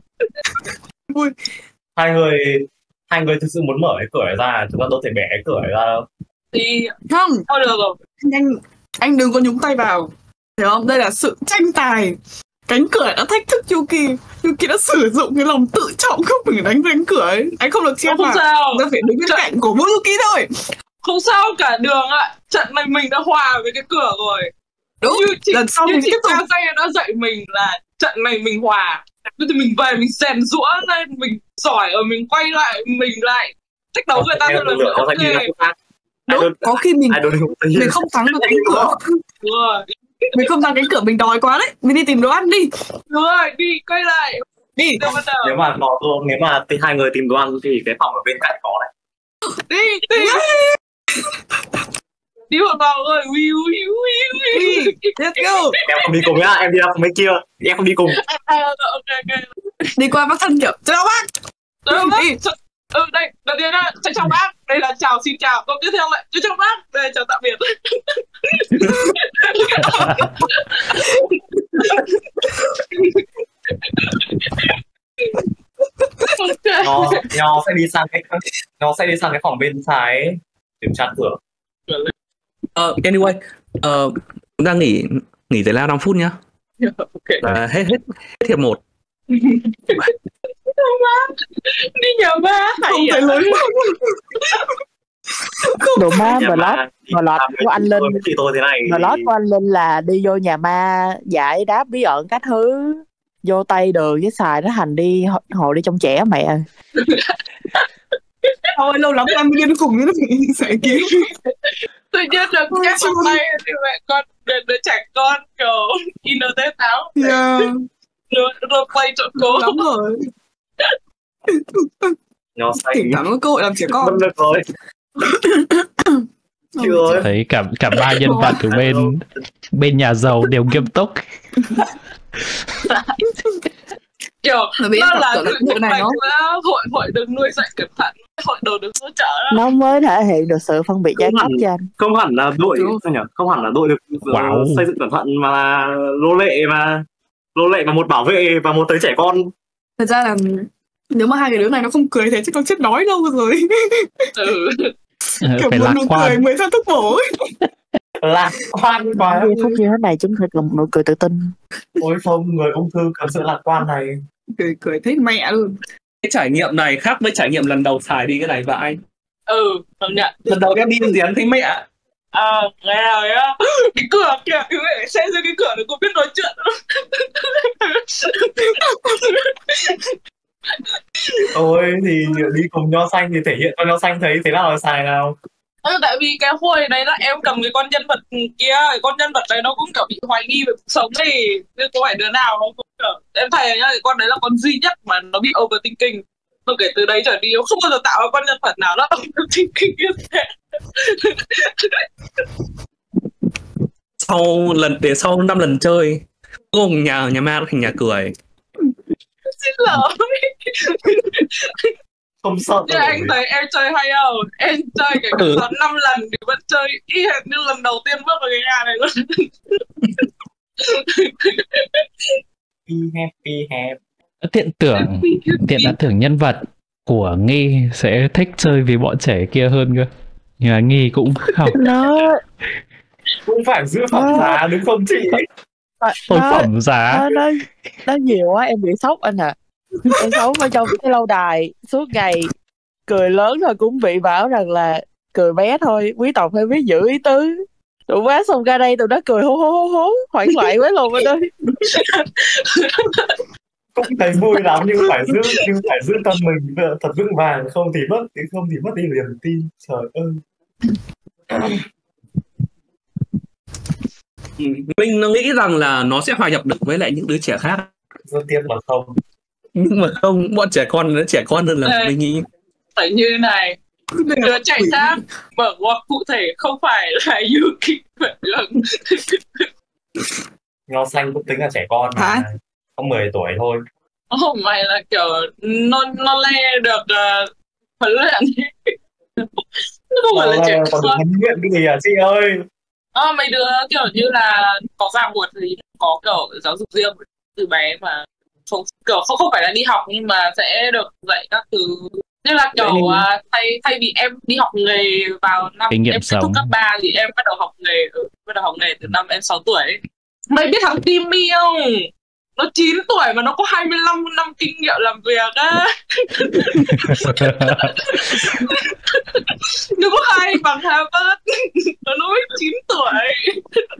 Speaker 4: hai người thực sự muốn mở cái cửa này ra, chúng ta đâu thể bẻ cái cửa này ra đâu.
Speaker 3: Thì
Speaker 6: không
Speaker 3: thôi được rồi,
Speaker 6: anh đừng có nhúng tay vào, hiểu không? Đây là sự tranh tài. Cánh cửa đã thách thức Yuki đã sử dụng cái lòng tự trọng không mình đánh cánh cửa ấy. Anh không được chen vào, ra phải đứng bên cạnh của mỗi Yuki thôi.
Speaker 3: Không sao cả đường ạ. Trận này mình đã hòa với cái cửa rồi.
Speaker 6: Đúng, lần sau mình tiếp tục.
Speaker 3: Đã dạy mình là trận này mình hòa. Thì mình về mình rèn rũa lên, mình giỏi rồi mình quay lại, mình lại thách đấu người ta thôi là được.
Speaker 6: Đúng, có khi mình không thắng được cánh cửa. Mình không thắng cánh cửa, mình đói quá đấy. Mình đi tìm đồ ăn đi.
Speaker 3: Đúng rồi, đi, quay lại.
Speaker 6: Đi.
Speaker 4: Nếu mà hai người tìm đồ ăn thì cái phòng ở bên cạnh có đấy.
Speaker 3: Đi đi một vòng rồi.
Speaker 6: Let's go.
Speaker 4: Em không đi cùng nhá, em đi ra mấy kia, em không đi cùng.
Speaker 3: Ok.
Speaker 6: Đi qua bác thân kiểu chào bác.
Speaker 3: Đi. Đây, đầu tiên là chào bác. Đây là chào, xin chào. Còn tiếp theo lại chào bác. Đây là chào tạm biệt.
Speaker 4: Nó sẽ đi sang cái phòng bên trái kiểm tra cửa.
Speaker 2: Anyway, chúng ta nghỉ giải lao 5 phút nhá.
Speaker 3: Ok.
Speaker 2: Là hết hiệp 1.
Speaker 3: Đi nhà ba.
Speaker 6: Không phải lối
Speaker 5: Đồ ma mà lót của anh Linh.
Speaker 4: Chị tôi thế này.
Speaker 5: Mà lót của anh Linh là đi vô nhà ma giải đáp bí ẩn các thứ, vô tay đường với xài nó thành đi hồi đi trong trẻ mẹ.
Speaker 6: Thôi lâu lắm em mới đến cùng nó bị sẽ kiếm.
Speaker 3: Tự nhiên được các con tay thì mẹ con đứa trẻ con kiểu inner test áo. Rồi play trộn cố.
Speaker 6: Lắm rồi.
Speaker 4: Nó xanh.
Speaker 6: Thỉnh thoảng có cơ hội làm trẻ con.
Speaker 4: Mất được rồi. Chưa.
Speaker 1: Thấy cả ba nhân vật ở bên nhà giàu đều nghiêm túc.
Speaker 3: Kiểu nó là
Speaker 6: hội này nó
Speaker 3: hội được nuôi dạy cẩn thận, hội đồ được hỗ trợ đó.
Speaker 5: Nó mới thể hiện được sự phân biệt giai cấp cho anh.
Speaker 4: Không hẳn là đội không hẳn là đội được xây dựng cẩn thận, mà là lô lệ và một bảo vệ và một tới trẻ con.
Speaker 6: Thật ra là nếu mà hai cái đứa này nó không cười thế chắc nó chết đói đâu rồi. Kiểu
Speaker 1: Phải
Speaker 6: một
Speaker 1: lạc
Speaker 6: nụ
Speaker 1: quan.
Speaker 6: cười mới ra thuốc bổ ấy.
Speaker 4: Lạc quan quá.
Speaker 5: Phút như thế này chúng tôi cần một nụ cười tự tin.
Speaker 4: Ôi không, người ung thư cần sự lạc quan này.
Speaker 6: Cười thấy mẹ luôn.
Speaker 2: Cái trải nghiệm này khác với trải nghiệm lần đầu xài đi cái này và anh.
Speaker 3: Công nhận.
Speaker 2: Lần đầu em đi gì anh thấy mẹ.
Speaker 3: Nghe rồi á. Cái cửa kìa, cái mẹ xe dưới cái cửa nó có biết nói chuyện không?
Speaker 4: Ôi thì đi cùng nho xanh thì thể hiện con nho xanh thấy thế nào là xài nào.
Speaker 3: Tại vì cái hồi đấy là em cầm cái con nhân vật kia, cái con nhân vật đấy nó cũng kiểu bị hoài nghi về cuộc sống thì nên có phải đứa nào nó cũng kiểu em thầy nhá, cái con đấy là con duy nhất mà nó bị overthinking. Rồi kể từ đấy trở đi không bao giờ tạo ra con nhân vật nào nó overthinking như thế.
Speaker 2: Sau 5 lần chơi, cùng nhà ma nó thành nhà cười.
Speaker 3: Xin lỗi.
Speaker 4: Không sợ.
Speaker 3: Nhưng anh thấy em chơi hay không? Em chơi cái 5 lần thì vẫn chơi y hệt như lần đầu tiên bước vào cái nhà này luôn.
Speaker 4: Happy.
Speaker 1: Tiện đã tưởng nhân vật của Nghi sẽ thích chơi với bọn trẻ kia hơn cơ. Nhưng mà Nghi cũng không.
Speaker 5: Nó
Speaker 4: cũng phải giữ phẩm giá đúng không chị?
Speaker 1: Thôi phẩm giá.
Speaker 5: Nó nhiều quá em bị sốc anh à. Em sống ở trong cái lâu đài suốt ngày cười lớn thôi cũng bị bảo rằng là cười bé thôi, quý tộc phải biết giữ ý tứ. Tụi quá xong ra đây tụi nó cười hú hoảng loạn quá luôn anh ơi.
Speaker 4: Cũng thấy vui lắm nhưng phải giữ tâm mình thật vững vàng, không thì mất đi niềm tin. Trời ơi.
Speaker 2: Mình nó nghĩ rằng là nó sẽ hòa nhập được với lại những đứa trẻ khác.
Speaker 4: Rất tiếc là không.
Speaker 2: Nhưng mà không, bọn trẻ con nó trẻ con hơn là mình nghĩ.
Speaker 3: Phải như này, đứa trẻ khác mở ngoặc cụ thể không phải là Yuki phải không?
Speaker 4: Nho xanh cũng tính là trẻ con mà. Có 10 tuổi thôi.
Speaker 3: Không phải là kiểu nó le được huấn luyện. Nó không phải là trẻ con.
Speaker 4: Huấn luyện cái gì à chị ơi?
Speaker 3: Mấy đứa kiểu như là có ràng buộc thì có kiểu giáo dục riêng từ bé mà không phải là đi học nhưng mà sẽ được dạy các thứ như là kiểu thay vì em đi học nghề vào năm em kết thúc cấp 3 thì em bắt đầu học nghề từ năm em 6 tuổi. Mày biết thằng Timmy không? Nó 9 tuổi mà nó có 25 năm kinh nghiệm làm việc á. Nó có 2 bằng Harvard. Nó mới 9 tuổi.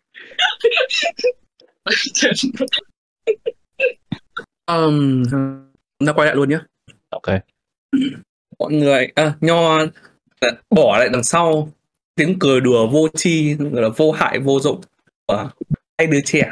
Speaker 2: Nó quay lại luôn nhé.
Speaker 1: Ok.
Speaker 2: Mọi người Nho bỏ lại đằng sau tiếng cười đùa vô tri, gọi là vô hại vô dụng của hai đứa trẻ.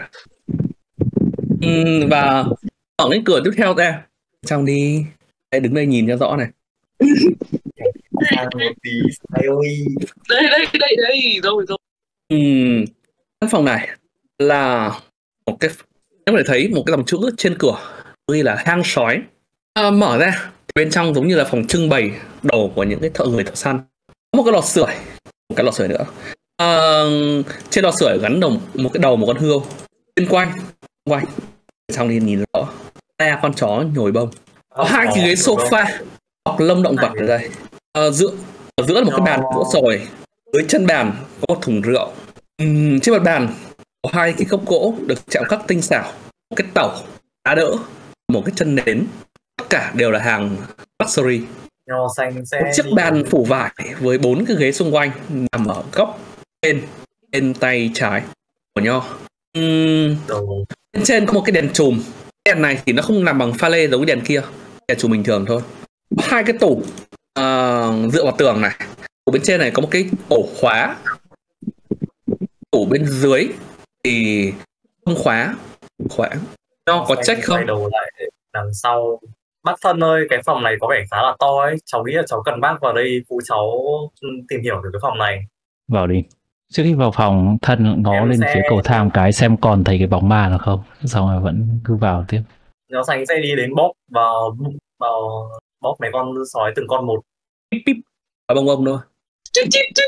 Speaker 2: Và ở cái cửa tiếp theo ra trong đi, đứng đây nhìn cho rõ này.
Speaker 4: Một tí sai ơi.
Speaker 3: Đây rồi.
Speaker 2: Căn phòng này là một cái, em có thể thấy một cái dòng chữ trên cửa ghi là hang sói. Mở ra bên trong giống như là phòng trưng bày đồ của những cái người thợ săn. Có một cái lò sưởi nữa. Trên lò sưởi gắn một cái đầu một con hươu. Bên quanh xong thì nhìn rõ ba con chó nhồi bông. Có hai cái ghế sofa bọc lông động vật ở đây. Ở giữa là một cái bàn gỗ sồi. Dưới chân bàn có một thùng rượu. Trên mặt bàn có hai cái cốc gỗ được chạm khắc tinh xảo, một cái tẩu, đá đỡ, một cái chân nến. Tất cả đều là hàng luxury.
Speaker 4: Nho xanh sẽ
Speaker 2: một chiếc bàn phủ vải với 4 cái ghế xung quanh nằm ở góc bên tay trái của Nho. Bên trên có một cái đèn chùm. Đèn này thì nó không làm bằng pha lê giống cái đèn kia, đèn chùm bình thường thôi. Có hai cái tủ dựa vào tường này. Ở bên trên này có một cái ổ khóa. Tủ bên dưới thì không khóa. Nho có check không?
Speaker 4: Đầu lại đằng sau. Bác Thân ơi, cái phòng này có vẻ khá là to ấy. Cháu nghĩ là cháu cần bác vào đây phụ cháu tìm hiểu về cái phòng này.
Speaker 1: Vào đi. Trước khi vào phòng, Thân ngó
Speaker 4: Em
Speaker 1: lên
Speaker 4: sẽ-
Speaker 1: phía cầu thang cái xem còn thấy cái bóng ma nào không. Xong rồi vẫn cứ vào tiếp.
Speaker 4: Nho xanh sẽ đi đến bóp vào bóp mấy con sói từng con một.
Speaker 2: Píp píp. Ở bông thôi.
Speaker 3: Chip.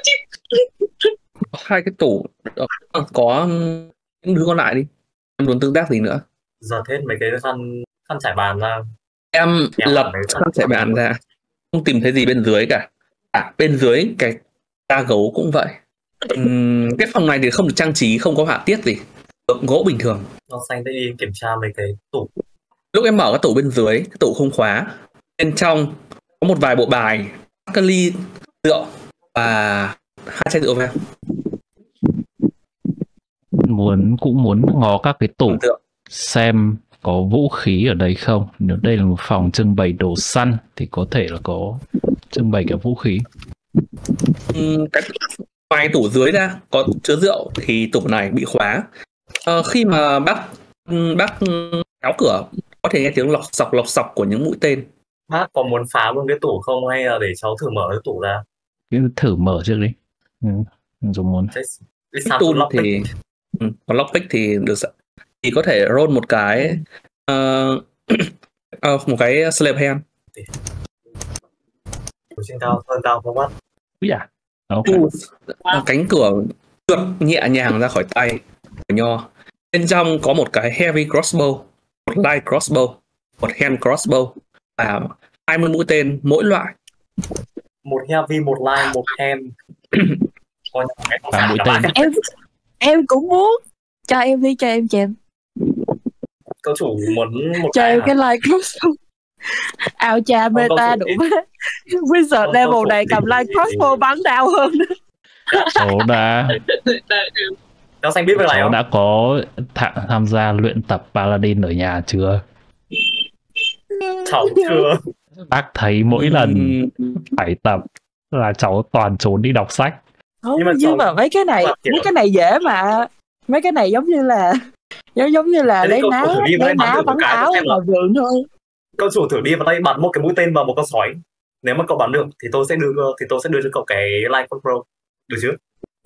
Speaker 2: Có hai cái tủ. Có những đứa còn lại đi. Em muốn tương tác gì nữa?
Speaker 4: Giật hết mấy cái khăn trải bàn ra.
Speaker 2: Em
Speaker 4: Em
Speaker 2: lật
Speaker 4: làm mấy
Speaker 2: khăn trải bàn ra, không tìm thấy gì bên dưới cả. Bên dưới cái da gấu cũng vậy. Cái phòng này thì không được trang trí, không có họa tiết gì, gỗ bình thường.
Speaker 4: Nho xanh sẽ đi kiểm tra mấy cái tủ.
Speaker 2: Lúc em mở cái tủ bên dưới, cái tủ không khóa, bên trong có một vài bộ bài, các ly rượu và 2 chai rượu vang.
Speaker 1: Cũng muốn ngó các cái tủ
Speaker 2: Rượu.
Speaker 1: xem có vũ khí ở đây không. Nếu đây là một phòng trưng bày đồ săn thì có thể là có trưng bày cả vũ khí.
Speaker 2: Cái ngoài tủ dưới ra có chứa rượu thì tủ này bị khóa. Khi mà bác kéo cửa có thể nghe tiếng lọc sọc của những mũi tên.
Speaker 4: Bác có muốn phá luôn cái tủ không hay là để cháu thử mở cái tủ ra?
Speaker 1: Cứ thử mở trước đi. Dùng muốn.
Speaker 4: Cái
Speaker 2: Cái tool thì còn lockpick thì được, thì có thể roll một cái một cái slave hand.
Speaker 4: trên cao hơn cao không bắt.
Speaker 1: Úi da. Ok.
Speaker 2: Cánh cửa trượt nhẹ nhàng ra khỏi tay của Nho. Bên trong có một cái heavy crossbow, một light crossbow, một hand crossbow và 20 mũi tên mỗi loại.
Speaker 4: Một heavy, một light, một hand. Coi như cái
Speaker 1: Và mũi tên.
Speaker 6: Em cũng muốn. Cho em đi, cho em chèm.
Speaker 4: Cậu chủ muốn một
Speaker 6: Cho em
Speaker 4: hả?
Speaker 6: cái like crossbow. Ao cha
Speaker 4: Không,
Speaker 6: beta
Speaker 4: không,
Speaker 6: đủ
Speaker 4: ít.
Speaker 6: hết. Wizard
Speaker 4: Không,
Speaker 6: level
Speaker 4: không,
Speaker 6: này cầm like crossbow bắn đau hơn.
Speaker 1: Cháu đã
Speaker 4: Cháu xanh biết về này
Speaker 1: cháu
Speaker 4: không?
Speaker 1: đã có tham gia luyện tập Paladin ở nhà chưa?
Speaker 4: Cháu chưa.
Speaker 1: Bác thấy mỗi lần phải tập là cháu toàn trốn đi đọc sách.
Speaker 6: Không,
Speaker 4: Nhưng mà
Speaker 6: nhưng mà
Speaker 4: cháu-
Speaker 6: mấy cái này dễ mà. Mấy cái này giống như là giống như là
Speaker 4: Thế thì
Speaker 6: lấy
Speaker 4: cậu
Speaker 6: ná
Speaker 4: thử đi vào đây bắn thử một
Speaker 6: bắn
Speaker 4: cái
Speaker 6: áo
Speaker 4: xem
Speaker 6: vào
Speaker 4: nào.
Speaker 6: vườn thôi.
Speaker 4: Cậu chủ thử đi vào đây bắn một cái mũi tên vào một con sói. Nếu mà cậu bắn được thì tôi sẽ đưa cho cậu cái light control. Được chưa?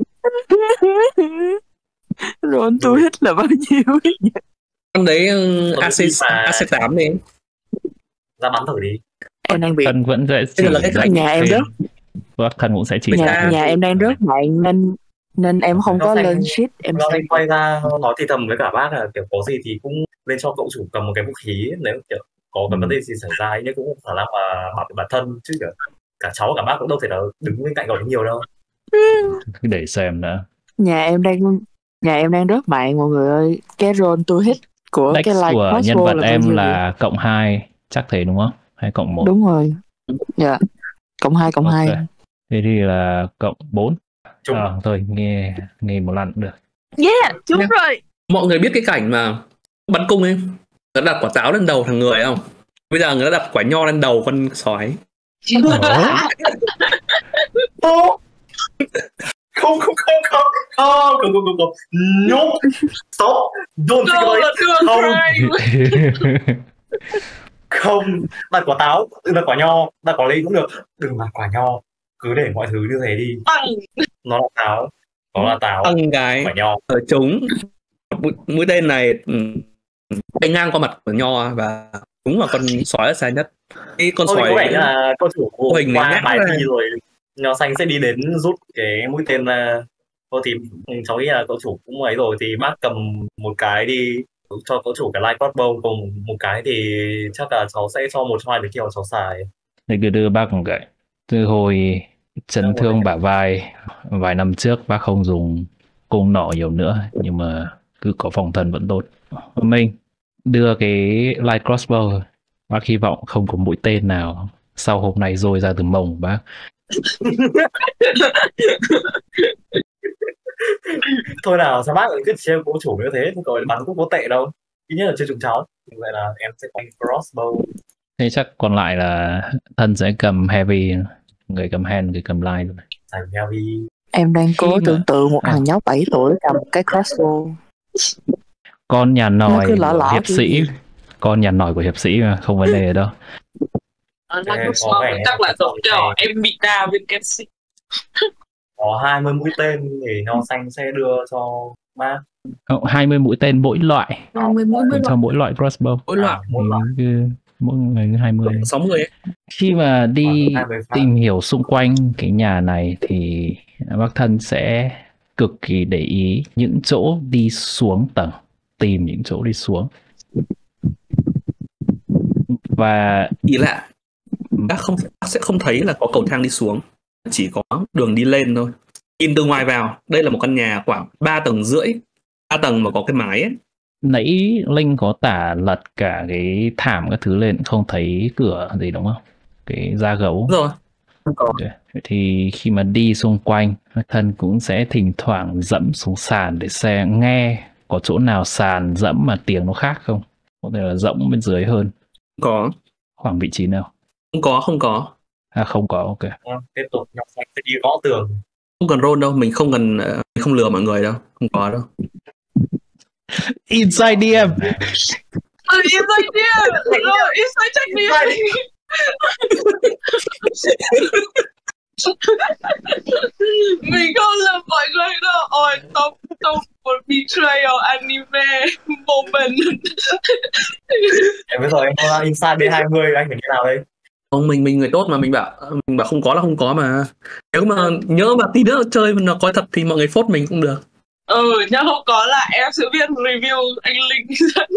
Speaker 6: Rồi tôi hít là bao nhiêu?
Speaker 2: Con đấy
Speaker 4: Còn
Speaker 2: AC
Speaker 4: gì mà-
Speaker 2: AC8 đi.
Speaker 4: Ra bắn thử đi.
Speaker 6: Em đang bị
Speaker 1: Thân vẫn sẽ chỉ
Speaker 2: là cái
Speaker 1: dạy
Speaker 6: nhà em
Speaker 1: thêm.
Speaker 6: rớt.
Speaker 1: Bác Thân cũng sẽ chỉ
Speaker 2: Bây
Speaker 1: dạy.
Speaker 2: giờ-
Speaker 6: nhà em đang rớt mạng nên em không
Speaker 4: Nó
Speaker 6: có
Speaker 4: thành-
Speaker 6: lên sheet em
Speaker 4: Nó
Speaker 6: xem.
Speaker 4: anh quay ra nói thì thầm với cả bác là kiểu có gì thì cũng lên cho cậu chủ cầm một cái vũ khí, nếu kiểu có cái vấn đề gì xảy ra ấy, nhưng cũng không khả năng mà bảo vệ bản thân chứ kiểu cả cháu cả bác cũng đâu thể nào đứng bên cạnh cậu nhiều đâu.
Speaker 1: Cứ để xem đã.
Speaker 6: Nhà em đang rớt mạng mọi người ơi. Cái roll to hit của
Speaker 1: Dex
Speaker 6: cái like
Speaker 1: của nhân
Speaker 6: crossbow
Speaker 1: vật
Speaker 6: là bao
Speaker 1: em
Speaker 6: nhiêu
Speaker 1: là cộng 2, chắc thế đúng không? Hay cộng 1?
Speaker 6: vậy? Đúng rồi. Dạ. Cộng 2 cộng 2.
Speaker 1: Ok. Thế thì là cộng 4.
Speaker 4: Chung.
Speaker 1: Thôi nghe một lần cũng được.
Speaker 6: Yeah, đúng
Speaker 2: Nha.
Speaker 6: rồi.
Speaker 2: Mọi người biết cái cảnh mà bắn cung ấy, người ta đặt quả táo lên đầu thằng người không? Bây giờ người ta đặt quả nho lên đầu con sói.
Speaker 4: Không. No. Stop. Don't think
Speaker 3: No,
Speaker 4: about
Speaker 3: let's
Speaker 4: it.
Speaker 3: do
Speaker 4: Không.
Speaker 3: a crime.
Speaker 4: Không. Đặt quả táo, đừng đặt quả nho, đặt quả ly cũng được. Đừng đặt quả nho. cứ để mọi thứ như thế đi. Nó là táo
Speaker 2: Tăng cái
Speaker 4: phải nho.
Speaker 2: ở trúng mũi tên này bay ngang qua mặt của nho và trúng vào con sói ở xa nhất. Cái con sói
Speaker 4: có vẻ là cô chủ
Speaker 2: hình này
Speaker 4: qua
Speaker 2: nhắc
Speaker 4: bài
Speaker 2: này.
Speaker 4: thi rồi, nho xanh sẽ đi đến rút cái mũi tên ra. Thôi thì cháu nghĩ là cậu chủ cũng ấy rồi, thì bác cầm một cái đi, cho cậu chủ cái light crossbow, cùng một cái thì chắc là cháu sẽ cho một trong hai đứa kia cháu xài.
Speaker 1: Thì cứ đưa bác một cái. Từ hồi chấn thương bả vai vài năm trước bác không dùng cung nỏ nhiều nữa, nhưng mà cứ có phòng thân vẫn tốt. Mình đưa cái light crossbow, bác hy vọng không có mũi tên nào sau hôm nay rôi ra từ mông bác.
Speaker 4: Thôi nào, sao bác cứ trêu cô chủ như thế, cậu bắn cũng có tệ đâu, ít nhất là chưa trúng cháu. Vậy là em sẽ quanh crossbow.
Speaker 1: Thế chắc còn lại là thân sẽ cầm heavy, người cầm hand, người cầm light.
Speaker 4: Thành heavy.
Speaker 5: Em đang cố
Speaker 1: Khi mà-
Speaker 5: tưởng tượng một thằng nhóc 7 tuổi cầm cái crossbow.
Speaker 1: Con nhà
Speaker 5: Nó
Speaker 1: nòi
Speaker 5: cứ lỏ
Speaker 1: của
Speaker 5: lỏ
Speaker 1: hiệp
Speaker 5: kiểu
Speaker 1: sĩ,
Speaker 5: gì.
Speaker 1: con nhà nòi của hiệp sĩ mà không vấn đề đâu.
Speaker 4: Có vẻ
Speaker 3: chắc là giống
Speaker 4: này
Speaker 3: kiểu em bị đa bên Kenshi.
Speaker 4: có 20 mũi tên thì nho xanh sẽ đưa cho bác.
Speaker 1: 20 mũi tên mỗi loại,
Speaker 6: 20 mũi
Speaker 1: cho mỗi loại crossbow.
Speaker 2: Mỗi loại
Speaker 4: Mỗi loại.
Speaker 1: Thì mỗi người 20.
Speaker 2: 60 ấy.
Speaker 1: Khi mà đi
Speaker 4: 20 phát.
Speaker 1: tìm hiểu xung quanh cái nhà này thì bác thân sẽ cực kỳ để ý những chỗ đi xuống tầng, tìm những chỗ đi xuống. Và
Speaker 2: Ý là bác sẽ không thấy là có cầu thang đi xuống, chỉ có đường đi lên thôi. Nhìn từ ngoài vào, đây là một căn nhà khoảng 3 tầng rưỡi, 3 tầng mà có cái mái ấy.
Speaker 1: nãy Linh có tả lật cả cái thảm các thứ lên, không thấy cửa gì đúng không? Cái da gấu.
Speaker 2: Đúng rồi. Không có.
Speaker 1: Ok. Thì khi mà đi xung quanh, thân cũng sẽ thỉnh thoảng dẫm xuống sàn để xem nghe có chỗ nào sàn dẫm mà tiếng nó khác không. Có thể là rỗng bên dưới hơn.
Speaker 2: Không có.
Speaker 1: Khoảng vị trí nào?
Speaker 2: Không có.
Speaker 1: À không có, ok.
Speaker 4: Tiếp tục nho xanh sẽ đi gõ tường.
Speaker 2: Không cần roll đâu, mình không lừa mọi người đâu, không có đâu.
Speaker 1: Inside DM.
Speaker 3: Inside DM. Rồi, inside check DM. Mình không lừa mọi người đâu. Ôi, trong một betrayal anime moment.
Speaker 4: Bây giờ em có inside D20, anh phải như nào đây?
Speaker 2: Không, mình người tốt mà, mình bảo không có là không có mà. Nếu mà nhớ mà tí nữa chơi mà nó có thật thì mọi người phốt mình cũng được.
Speaker 3: Nhưng không có là em sẽ viết review anh Linh dẫn.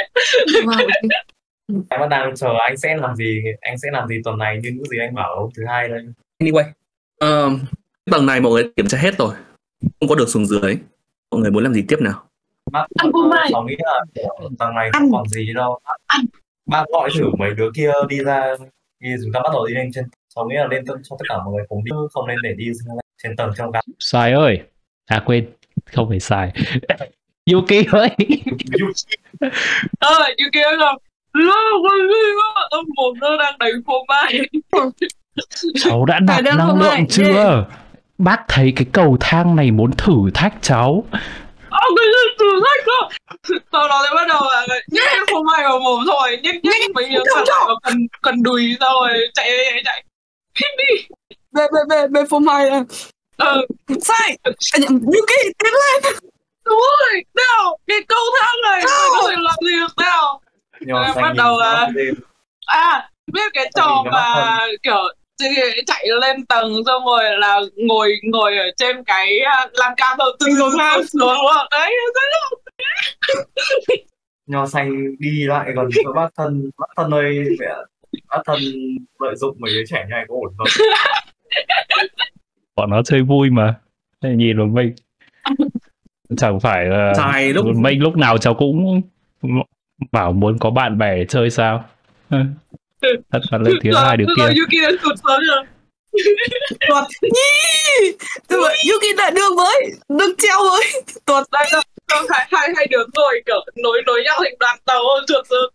Speaker 4: Em vẫn đang chờ anh sẽ làm gì tuần này như những gì anh bảo thứ hai đây.
Speaker 2: Anyway, tầng này mọi người kiểm tra hết rồi, không có được xuống dưới. Mọi người muốn làm gì tiếp nào?
Speaker 4: Bác
Speaker 3: Ăn phô mai.
Speaker 4: cháu nghĩ là tầng này không còn gì đâu. Bác gọi thử mấy đứa kia đi ra, thì chúng ta bắt đầu đi lên trên. Cháu nghĩ là nên cho tất cả mọi người cùng đi, không nên để đi trên tầng trong góc.
Speaker 1: Sai ơi. À quên, không phải sai. Yuki ơi.
Speaker 3: Yuki ơi không? Ông một nó đang đánh phô mai.
Speaker 1: Cháu đã nạp
Speaker 6: đang
Speaker 1: năng
Speaker 6: không
Speaker 1: lượng
Speaker 6: lại,
Speaker 1: chưa? Bác thấy cái cầu thang này muốn thử thách cháu.
Speaker 3: Cái thử thách cơ. Sau đó thì bắt đầu là nhét phô mai vào mồm thôi, nhét mấy miếng sẵn vào cần đùi rồi chạy. Hít đi.
Speaker 6: Về phô mai à? Sai. Yuki tiến lên.
Speaker 3: Đúng rồi, nào, cái câu thang này mình có thể làm gì được nào? Bắt đầu biết cái trò mà kiểu chạy lên tầng xong rồi là ngồi ở trên cái lan can đầu từ xuống đúng không? Đấy,
Speaker 4: Nho xanh đi lại gần cho bác thân ơi, bác thân lợi dụng mấy đứa trẻ này có ổn không?
Speaker 1: Bọn nó chơi vui mà. Nhìn vào mình. Chẳng phải là mình lúc nào cháu cũng bảo muốn có bạn bè để chơi sao? Thật là lên thứ hai đứa kia.
Speaker 3: Yuki đã tụt xuống rồi.
Speaker 6: Yuki lại đừng treo với.
Speaker 3: Tuột đây đâu. Hai đứa ngồi kiểu nối nhau thành đoàn tàu trượt xuống.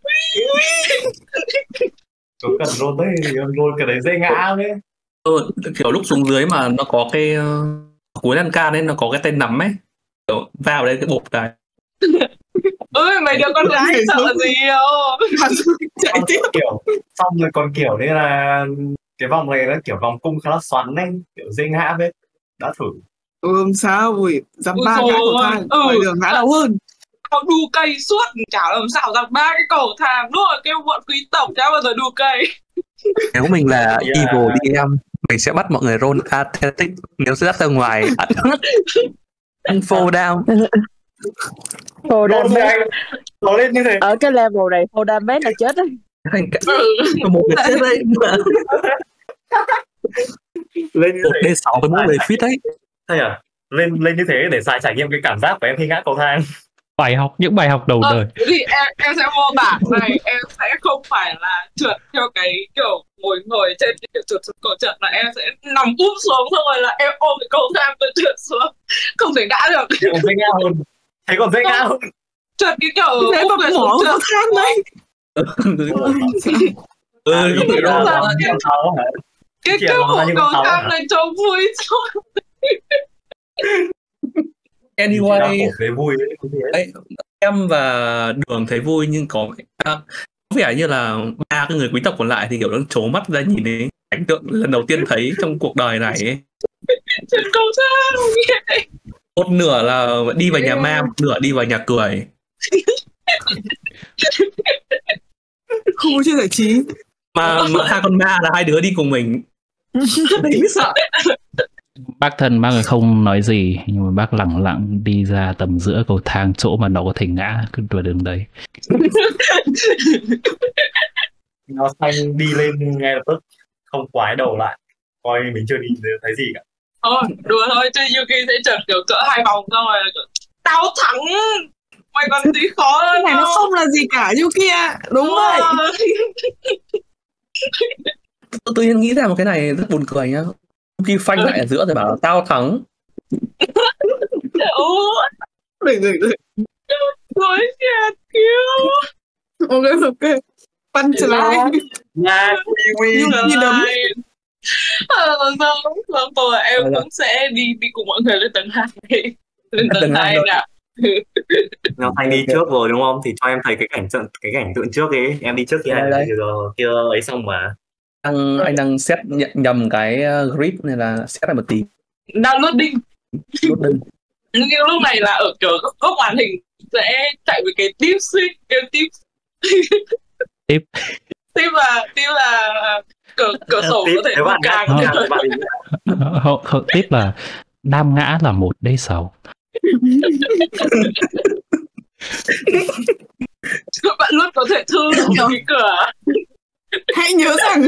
Speaker 4: Có cần roll đấy thì roll cái đấy dễ ngã đấy.
Speaker 2: Kiểu lúc xuống dưới mà nó có cái cuối lan can ấy, nó có cái tên nắm ấy, kiểu vào đây cái bột cái.
Speaker 3: Mấy đứa con gái sợ gì đâu.
Speaker 6: Chạy tiếp.
Speaker 4: Kiểu xong rồi còn kiểu như là cái vòng này nó kiểu vòng cung khá là xoắn ấy, kiểu dễ ngã với. Đã thử.
Speaker 6: Không sao, ui, dăm
Speaker 3: Ôi
Speaker 6: ba
Speaker 3: dồi
Speaker 6: ngã cầu
Speaker 3: ôi,
Speaker 6: thang, ngoài đường ngã đau hơn.
Speaker 3: Tao đu cây suốt, chả làm sao dăm 3 cái cầu thang. Đúng rồi, kêu bọn quý tộc chả bao giờ đu cây.
Speaker 2: Nếu mình là
Speaker 4: Yeah.
Speaker 2: Evil DM, mình sẽ bắt mọi người roll Athletics. Nếu sẽ dắt ra ngoài ăn fall down.
Speaker 5: Fall
Speaker 4: Đôn với
Speaker 5: damage.
Speaker 4: anh. Nó lên như thế.
Speaker 5: Ở cái level này fall damage là chết đấy.
Speaker 2: Thành cả một người chết đấy.
Speaker 4: Lên như
Speaker 2: Một
Speaker 4: thế.
Speaker 2: D6 với mỗi người fit đấy.
Speaker 4: Hay à? Lên như thế để trải nghiệm cái cảm giác của em khi ngã cầu thang.
Speaker 1: Những bài học đầu đời.
Speaker 3: Thì em sẽ mô tả này, em sẽ không phải là trượt theo cái kiểu ngồi trên kiểu trượt cầu trượt, là em sẽ nằm úp xuống xong rồi là em ôm cái cầu thang tôi trượt xuống, không thể ngã được.
Speaker 4: Thế còn dễ ngã hơn. Thế còn dễ ngã hơn.
Speaker 3: Trượt cái kiểu
Speaker 6: Thế
Speaker 3: úp
Speaker 6: mà
Speaker 3: người
Speaker 6: bỏ
Speaker 3: xuống
Speaker 6: cầu
Speaker 3: trượt.
Speaker 6: thang đấy.
Speaker 2: Không phải
Speaker 3: Đúng
Speaker 2: đâu.
Speaker 3: rồi. Cái
Speaker 4: Kìa,
Speaker 3: bộ
Speaker 4: nó là như
Speaker 3: cầu
Speaker 4: con tàu
Speaker 3: thang
Speaker 4: hả?
Speaker 3: này cho vui thôi.
Speaker 2: Anyway,
Speaker 4: Thấy vui đấy.
Speaker 2: đấy, em và Đường thấy vui nhưng có vẻ như là ba cái người quý tộc còn lại thì kiểu đang trố mắt ra nhìn thấy cảnh tượng lần đầu tiên thấy trong cuộc đời này ấy.
Speaker 3: Trượt cầu thang.
Speaker 2: Một nửa là đi vào nhà ma, một nửa đi vào nhà cười.
Speaker 6: Không có chuyện giải trí.
Speaker 2: Mà hai con ma là hai đứa đi cùng mình. Đấy mới sợ.
Speaker 1: Bác thân bác ấy không nói gì, nhưng mà bác lẳng lặng đi ra tầm giữa cầu thang, chỗ mà nó có thể ngã cứ vào đường đấy.
Speaker 4: Nó xanh đi lên ngay lập tức, không quái đầu lại, coi mình chưa đi thấy gì cả.
Speaker 3: Thôi đùa thôi chứ Yuki sẽ trượt kiểu cỡ 2 vòng xong rồi tao thắng, mày còn tí khó
Speaker 6: Cái
Speaker 3: hơn
Speaker 6: này nó
Speaker 3: đâu.
Speaker 6: không là gì cả Yuki ạ. Đúng vậy.
Speaker 2: Tự nhiên nghĩ ra một cái này rất buồn cười nhá. Khi phanh lại ở giữa rồi bảo là tao thắng.
Speaker 6: Đừng.
Speaker 3: Rồi chết kiêu.
Speaker 6: Ok. Punchline.
Speaker 4: Là
Speaker 6: Như đấm.
Speaker 3: Xong rồi em cũng sẽ đi cùng mọi người lên tầng 2. Lên tầng 2 nào.
Speaker 4: Nó Thanh đi trước rồi đúng không? Thì cho em thấy cái cảnh tượng trước ấy. Em đi trước thì anh
Speaker 2: Đây.
Speaker 4: kia ấy xong mà.
Speaker 2: Anh đang set nhầm cái grid này, là set lại một tí.
Speaker 3: Đang loading. Nhưng lúc này là ở kiểu góc màn hình sẽ chạy với cái tip switch, cái tip tip là cửa sổ có thể
Speaker 4: bạn
Speaker 3: càng
Speaker 1: Không, tiếp là Nam ngã là 1D6.
Speaker 3: bạn luôn có thể thư cái cửa.
Speaker 6: Hãy nhớ rằng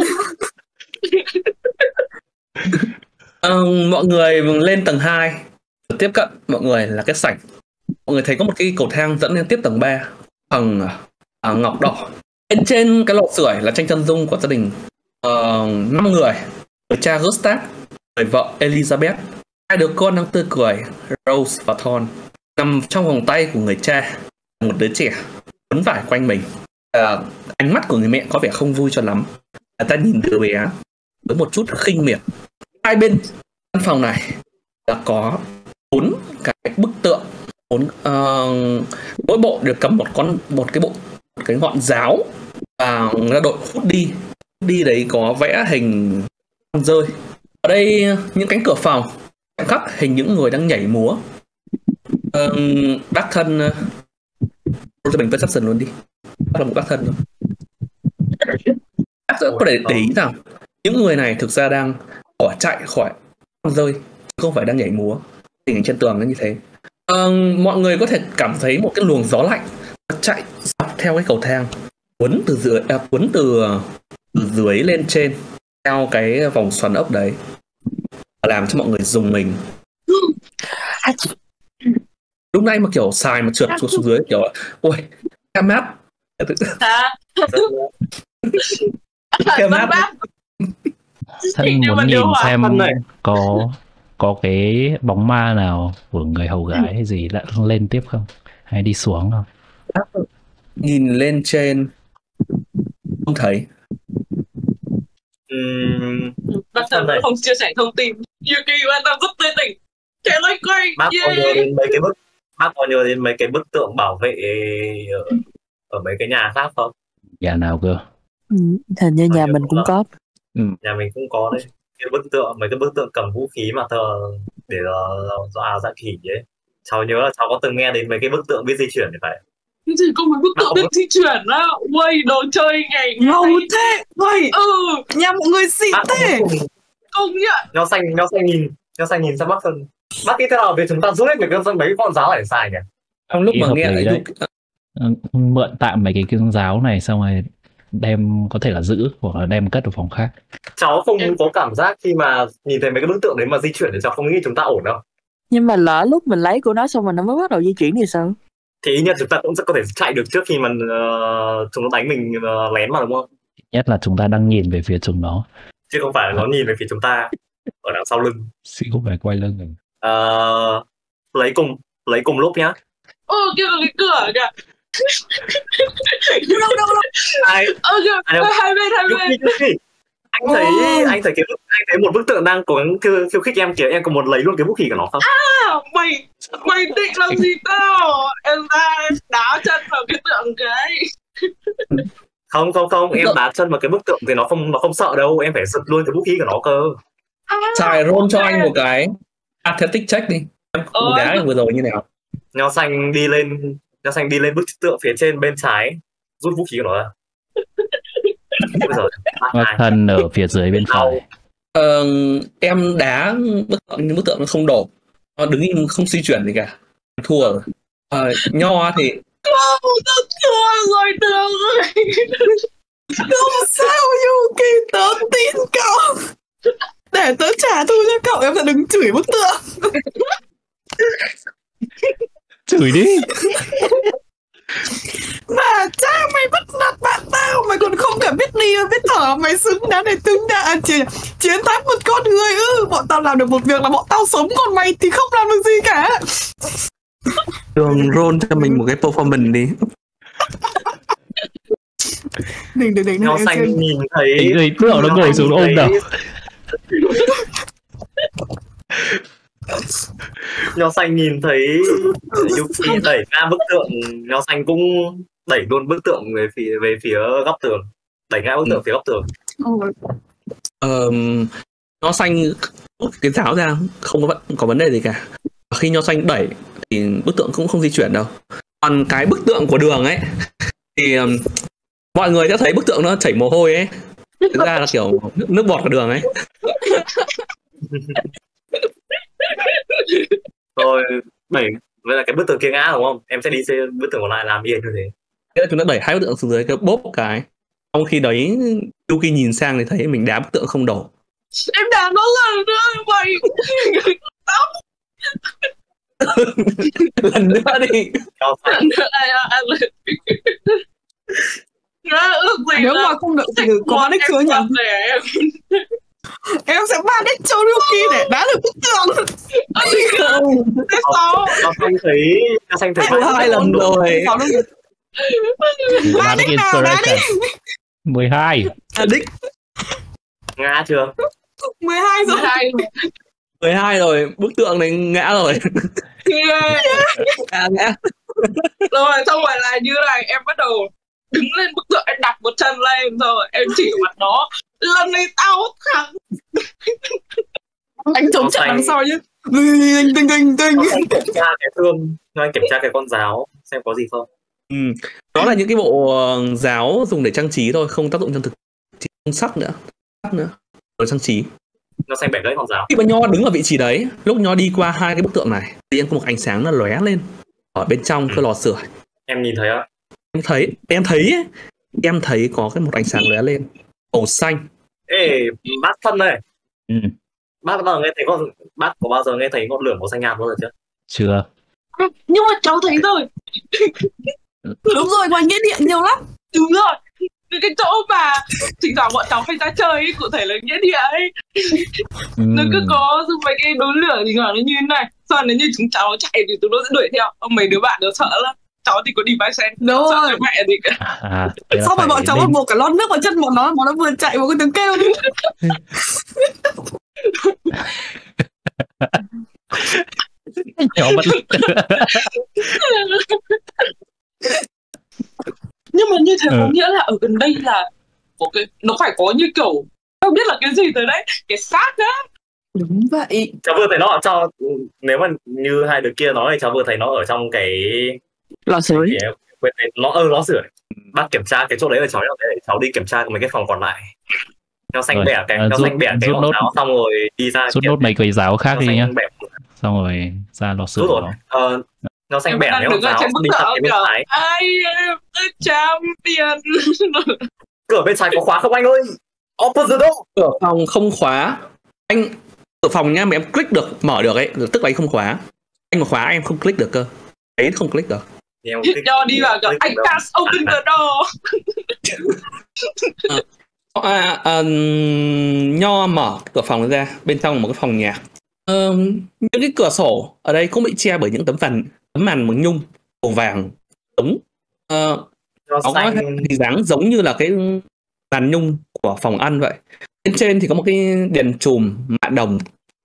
Speaker 2: Mọi người lên tầng 2, tiếp cận mọi người là cái sảnh. Mọi người thấy có một cái cầu thang dẫn lên tiếp tầng 3 bằng ngọc đỏ. Bên trên cái lò sưởi là tranh chân dung của gia đình 5 người. Người cha Gustav, người vợ Elizabeth, hai đứa con đang tươi cười, Rose và Thorn. Nằm trong vòng tay của người cha, một đứa trẻ quấn vải quanh mình. Ánh mắt của người mẹ có vẻ không vui cho lắm. Người ta nhìn đứa bé với một chút khinh miệt. Hai bên căn phòng này là có 4 cái bức tượng, mỗi bộ được cầm một cái ngọn giáo, và người ta đội hút đi đấy có vẽ hình con rơi. Ở đây những cánh cửa phòng khắc hình những người đang nhảy múa. Bác thân cho mình perception luôn đi. Bác là một bác thân thôi. Bác có để ý rằng những người này thực ra đang bỏ chạy khỏi con rơi, không phải đang nhảy múa. Hình trên tường nó như thế. Mọi người có thể cảm thấy một cái luồng gió lạnh chạy dọc theo cái cầu thang, cuốn từ dưới lên trên theo cái vòng xoắn ốc đấy, làm cho mọi người rùng mình. Lúc nãy mà kiểu xài mà trượt xuống dưới kiểu ôi cam map
Speaker 1: Thân muốn nhìn xem có cái bóng ma nào của người hầu gái hay gì đã lên tiếp không, hay đi xuống không?
Speaker 2: Nhìn lên trên không thấy.
Speaker 3: Bác thần không chia sẻ thông tin. Yuki bạn đang rất tươi tỉnh. Chạy loay quay.
Speaker 4: Bác có nhớ đến mấy cái bức tượng bảo vệ ở mấy cái nhà khác không?
Speaker 1: Nhà nào cơ?
Speaker 5: Hình như nhà mình cũng có.
Speaker 4: Nhà mình cũng có đấy. Mấy cái bức tượng cầm vũ khí mà để dọa dã khỉ ấy. Cháu nhớ là cháu có từng nghe đến mấy cái bức tượng biết di chuyển thì phải.
Speaker 3: Cái gì có mấy bức tượng biết di chuyển á. Uầy, đồ chơi ngày
Speaker 6: ngầu thế. Uầy, nhà mọi người xịn thế.
Speaker 3: Công nhận.
Speaker 4: Nho xanh nhìn sang Bắc hơn. Bác nghĩ thế nào về chúng ta rút hết mấy con giáo này xài nhỉ?
Speaker 2: Trong lúc mà nghe lại
Speaker 1: mượn tạm mấy cái giáo này xong rồi đem có thể là giữ hoặc là đem cất ở phòng khác.
Speaker 4: Cháu không có cảm giác khi mà nhìn thấy mấy cái bức tượng đấy mà di chuyển thì cháu không nghĩ chúng ta ổn đâu.
Speaker 5: Nhưng mà lỡ lúc mình lấy của nó xong rồi nó mới bắt đầu di chuyển thì sao?
Speaker 4: Thì ít nhất chúng ta cũng có thể chạy được trước khi mà chúng nó đánh mình lén mà, đúng không?
Speaker 1: Nhất là chúng ta đang nhìn về phía chúng nó,
Speaker 4: chứ không phải là nó nhìn về phía chúng ta ở đằng sau lưng.
Speaker 1: Xin không phải quay lưng rồi.
Speaker 4: Lấy cùng lúc nhá.
Speaker 3: Kia là cái cửa kìa. Đâu.
Speaker 4: Hai bên. Anh thấy một bức tượng đang cố gắng khiêu khích em kìa, em có muốn lấy luôn cái vũ khí của nó không?
Speaker 3: Mày định làm gì tao? Em đá chân vào cái tượng cái.
Speaker 4: Không, em đá chân vào cái bức tượng thì nó không sợ đâu, em phải giật luôn cái vũ khí của nó cơ.
Speaker 2: Xài roll cho anh một cái athletic check đi. Em đá vừa rồi như nào?
Speaker 4: Nho xanh đi lên bức tượng phía trên bên trái, rút vũ khí của nó ra.
Speaker 1: Thân ở phía dưới bên phải.
Speaker 2: Em đá bức tượng nó không đổ, nó đứng im không di chuyển gì cả, thua rồi. Nho thì
Speaker 3: thua rồi, được rồi.
Speaker 6: Không sao Yuki, tớ tin cậu. Để tớ trả thù cho cậu, em sẽ đứng chửi bức tượng.
Speaker 1: Chửi đi.
Speaker 6: Mà cha mày bắt nạt bạn tao, mày còn không cả biết đi biết thở, mày xứng đáng để chiến thắng một con người. Bọn tao làm được một việc là bọn tao sống, còn mày thì không làm được gì cả.
Speaker 2: Đường roll cho mình một cái performance đi.
Speaker 6: Đừng
Speaker 4: Nho xanh nhìn thấy
Speaker 1: người tưởng nó ngồi xuống ôm đầu.
Speaker 4: Nho xanh nhìn thấy Yuki đẩy ngã bức tượng, Nho xanh cũng đẩy luôn bức tượng về phía góc tường, đẩy ngã bức tượng phía góc tường.
Speaker 2: Nho xanh rút cái giáo ra không có vấn đề gì cả. Khi Nho xanh đẩy thì bức tượng cũng không di chuyển đâu. Còn cái bức tượng của Đường ấy thì mọi người sẽ thấy bức tượng nó chảy mồ hôi ấy, thực ra là kiểu nước bọt của Đường ấy.
Speaker 4: Rồi đẩy với là cái bức tượng kia ngã đúng không? Em sẽ đi xem bức tượng còn lại làm yên như thế.
Speaker 2: Thế là chúng ta đẩy hai bức tượng xuống dưới, cái bốp cái. Sau khi đấy Yuki nhìn sang thì thấy mình đá bức tượng không đổ.
Speaker 3: Em đá nó lần nữa vậy.
Speaker 2: Lần nữa đi.
Speaker 6: Nếu mà không được thì có bán đích chưa nhỉ? Em sẽ ban đích cho Yuki để đá được bức tượng.
Speaker 4: Nho xanh thấy
Speaker 2: 2 lần rồi.
Speaker 6: Ban đích nào đá đi.
Speaker 1: 12.
Speaker 2: Đích.
Speaker 4: Ngã chưa?
Speaker 6: 12 rồi.
Speaker 2: 12 rồi, bức tượng này ngã rồi. Ngã.
Speaker 3: Rồi xong rồi là như này, em bắt đầu đứng lên bức tượng, em đặt một chân lên rồi em chỉ mặt nó. Lần này tao thắng.
Speaker 6: Anh chống trả đằng sau chứ. Tinh.
Speaker 4: Anh kiểm tra cái con giáo xem có gì không.
Speaker 2: Đó là những cái bộ giáo dùng để trang trí thôi, không tác dụng trong thực, chỉ không sắc nữa. Rồi trang trí.
Speaker 4: Nó xanh bẻ gãy con giáo.
Speaker 2: Khi mà Nho đứng ở vị trí đấy, lúc Nho đi qua hai cái bức tượng này thì em có một ánh sáng nó lóe lên ở bên trong cái lò sưởi.
Speaker 4: Em nhìn thấy á?
Speaker 2: Em thấy có một ánh sáng lóe lên màu xanh.
Speaker 4: Ê, bác thân này. Bác có bao giờ nghe thấy ngọn lửa màu xanh nhạt bao giờ chưa?
Speaker 1: Chưa.
Speaker 3: Nhưng mà cháu thấy rồi.
Speaker 6: Đúng rồi, ngoài nghĩa địa nhiều lắm.
Speaker 3: Đúng rồi. Cái chỗ mà thỉnh thoảng bọn cháu hay ra chơi ấy, cụ thể là nghĩa địa ấy. Nó cứ có mấy cái đốm lửa thì nó như thế này. Sau nếu như chúng cháu chạy thì chúng nó sẽ đuổi theo. Mấy đứa bạn nó sợ lắm. Cháu thì có đi bãi sen.
Speaker 6: Đúng rồi.
Speaker 3: Sợ mẹ gì cả.
Speaker 6: Sau rồi bọn cháu còn buộc cả lon nước vào chân bọn nó vừa chạy một cái tiếng kêu đi.
Speaker 1: Nhỏ mất.
Speaker 3: Nhưng mà như thế có nghĩa là ở gần đây là nó phải có như kiểu không biết là cái gì tới đấy, cái xác á.
Speaker 6: Đúng vậy.
Speaker 4: Cháu vừa thấy nó ở trong, nếu mà như hai đứa kia nói thì cháu vừa thấy nó ở trong cái
Speaker 5: Lò sưởi.
Speaker 4: nó sửa. Bác kiểm tra cái chỗ đấy là cháu để cháu đi kiểm tra mấy cái phòng còn lại. Nó xanh
Speaker 1: Rồi,
Speaker 4: bẻ cái nó
Speaker 1: rút-
Speaker 4: xanh bẻ cái
Speaker 1: rút
Speaker 4: màu
Speaker 1: nốt-
Speaker 4: giáo xong rồi đi ra
Speaker 1: Rút nốt mấy cái giáo khác
Speaker 4: nó
Speaker 1: đi
Speaker 4: xanh
Speaker 1: nhá.
Speaker 4: bẻ.
Speaker 1: Xong rồi ra lò sưởi
Speaker 4: Rút rồi.
Speaker 1: đó.
Speaker 4: Nó xanh
Speaker 3: Em
Speaker 4: bẻ
Speaker 3: đang
Speaker 4: cái
Speaker 3: đứng
Speaker 4: màu
Speaker 3: ở
Speaker 4: giáo
Speaker 3: trên bức
Speaker 4: đi sang
Speaker 3: tường
Speaker 4: cái bên
Speaker 3: kiểu
Speaker 4: trái.
Speaker 3: I am the champion.
Speaker 4: Cửa bên trái có khóa không anh ơi? Open the door.
Speaker 2: Cửa phòng không khóa. Anh cửa phòng nha, mà em click được mở được ấy, tức là anh không khóa. Anh mà khóa em không click được cơ. Đấy không click được.
Speaker 4: Thì em
Speaker 3: Cho đi vào kiểu I can't open the door.
Speaker 2: Nho mở cửa phòng ra, bên trong là một cái phòng nhạc. Những cái cửa sổ ở đây cũng bị che bởi những tấm màn bằng nhung màu vàng ống.
Speaker 4: nó
Speaker 2: Nó có
Speaker 4: xanh.
Speaker 2: hình dáng giống như là cái màn nhung của phòng ăn vậy. Bên trên thì có một cái đèn chùm mạ đồng.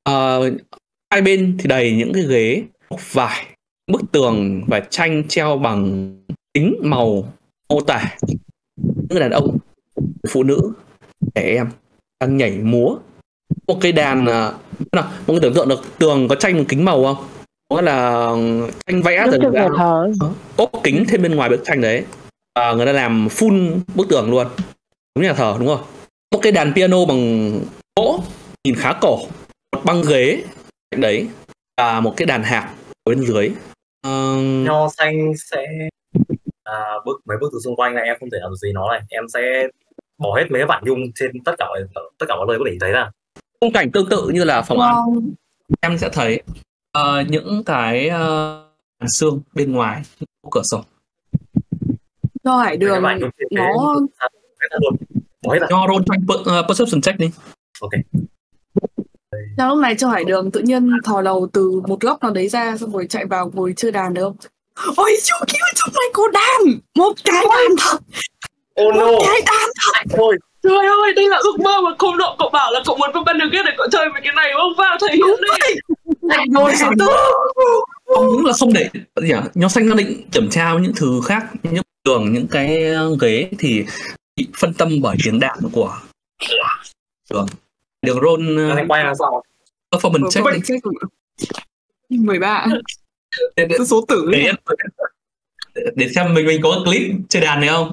Speaker 2: Hai bên thì đầy những cái ghế vải, bức tường và tranh treo bằng kính màu mô tả những người đàn ông, phụ nữ, trẻ em đang nhảy múa. Một cây đàn, một cái tưởng tượng được tường có tranh bằng kính màu không? Đó là tranh vẽ
Speaker 5: Giống
Speaker 2: từ
Speaker 5: như nhà thờ.
Speaker 2: ốp kính thêm bên ngoài bức tranh đấy. Người ta làm full bức tường luôn, giống nhà thờ đúng không? Một cái đàn piano bằng gỗ nhìn khá cổ, một băng ghế cạnh đấy và một cái đàn hạc ở bên dưới.
Speaker 4: Nho xanh sẽ mấy bức từ xung quanh này em không thể làm gì nó này. Em sẽ bỏ hết mấy cái bản nhung trên tất cả mọi nơi có thể thấy ra.
Speaker 2: Khung cảnh tương tự như là phòng ăn, em sẽ thấy những cái màn xương bên ngoài cửa sổ.
Speaker 6: Cho Hải
Speaker 4: Mấy cái
Speaker 6: Đường
Speaker 4: bản nhung trên
Speaker 6: nó
Speaker 4: bỏ hết ra.
Speaker 2: Cho roll cho anh perception check đi.
Speaker 4: Ok.
Speaker 6: Trong lúc này cho Hải Đường tự nhiên thò đầu từ một góc nào đấy ra, xong rồi chạy vào ngồi chơi đàn được không? Ôi chú kêu trong này có đàn, một cái đàn thật.
Speaker 4: Oh no.
Speaker 6: Một cái đàn thật.
Speaker 4: Thôi.
Speaker 3: Trời ơi, đây là ước mơ mà cậu bảo là cậu muốn vào Baldur's Gate để cậu chơi mấy cái này đúng không? Vào thể hiện đi.
Speaker 6: Rồi sao tư.
Speaker 2: Không những là không để gì à, Nho xanh nó định kiểm tra những thứ khác, những tường, những cái ghế thì bị phân tâm bởi tiếng đàn của đường. Đường roll
Speaker 4: Anh quay là sao?
Speaker 2: performance check.
Speaker 6: Mình check 13.
Speaker 2: Để
Speaker 6: Số tử ấy.
Speaker 2: để xem mình có clip chơi đàn này không?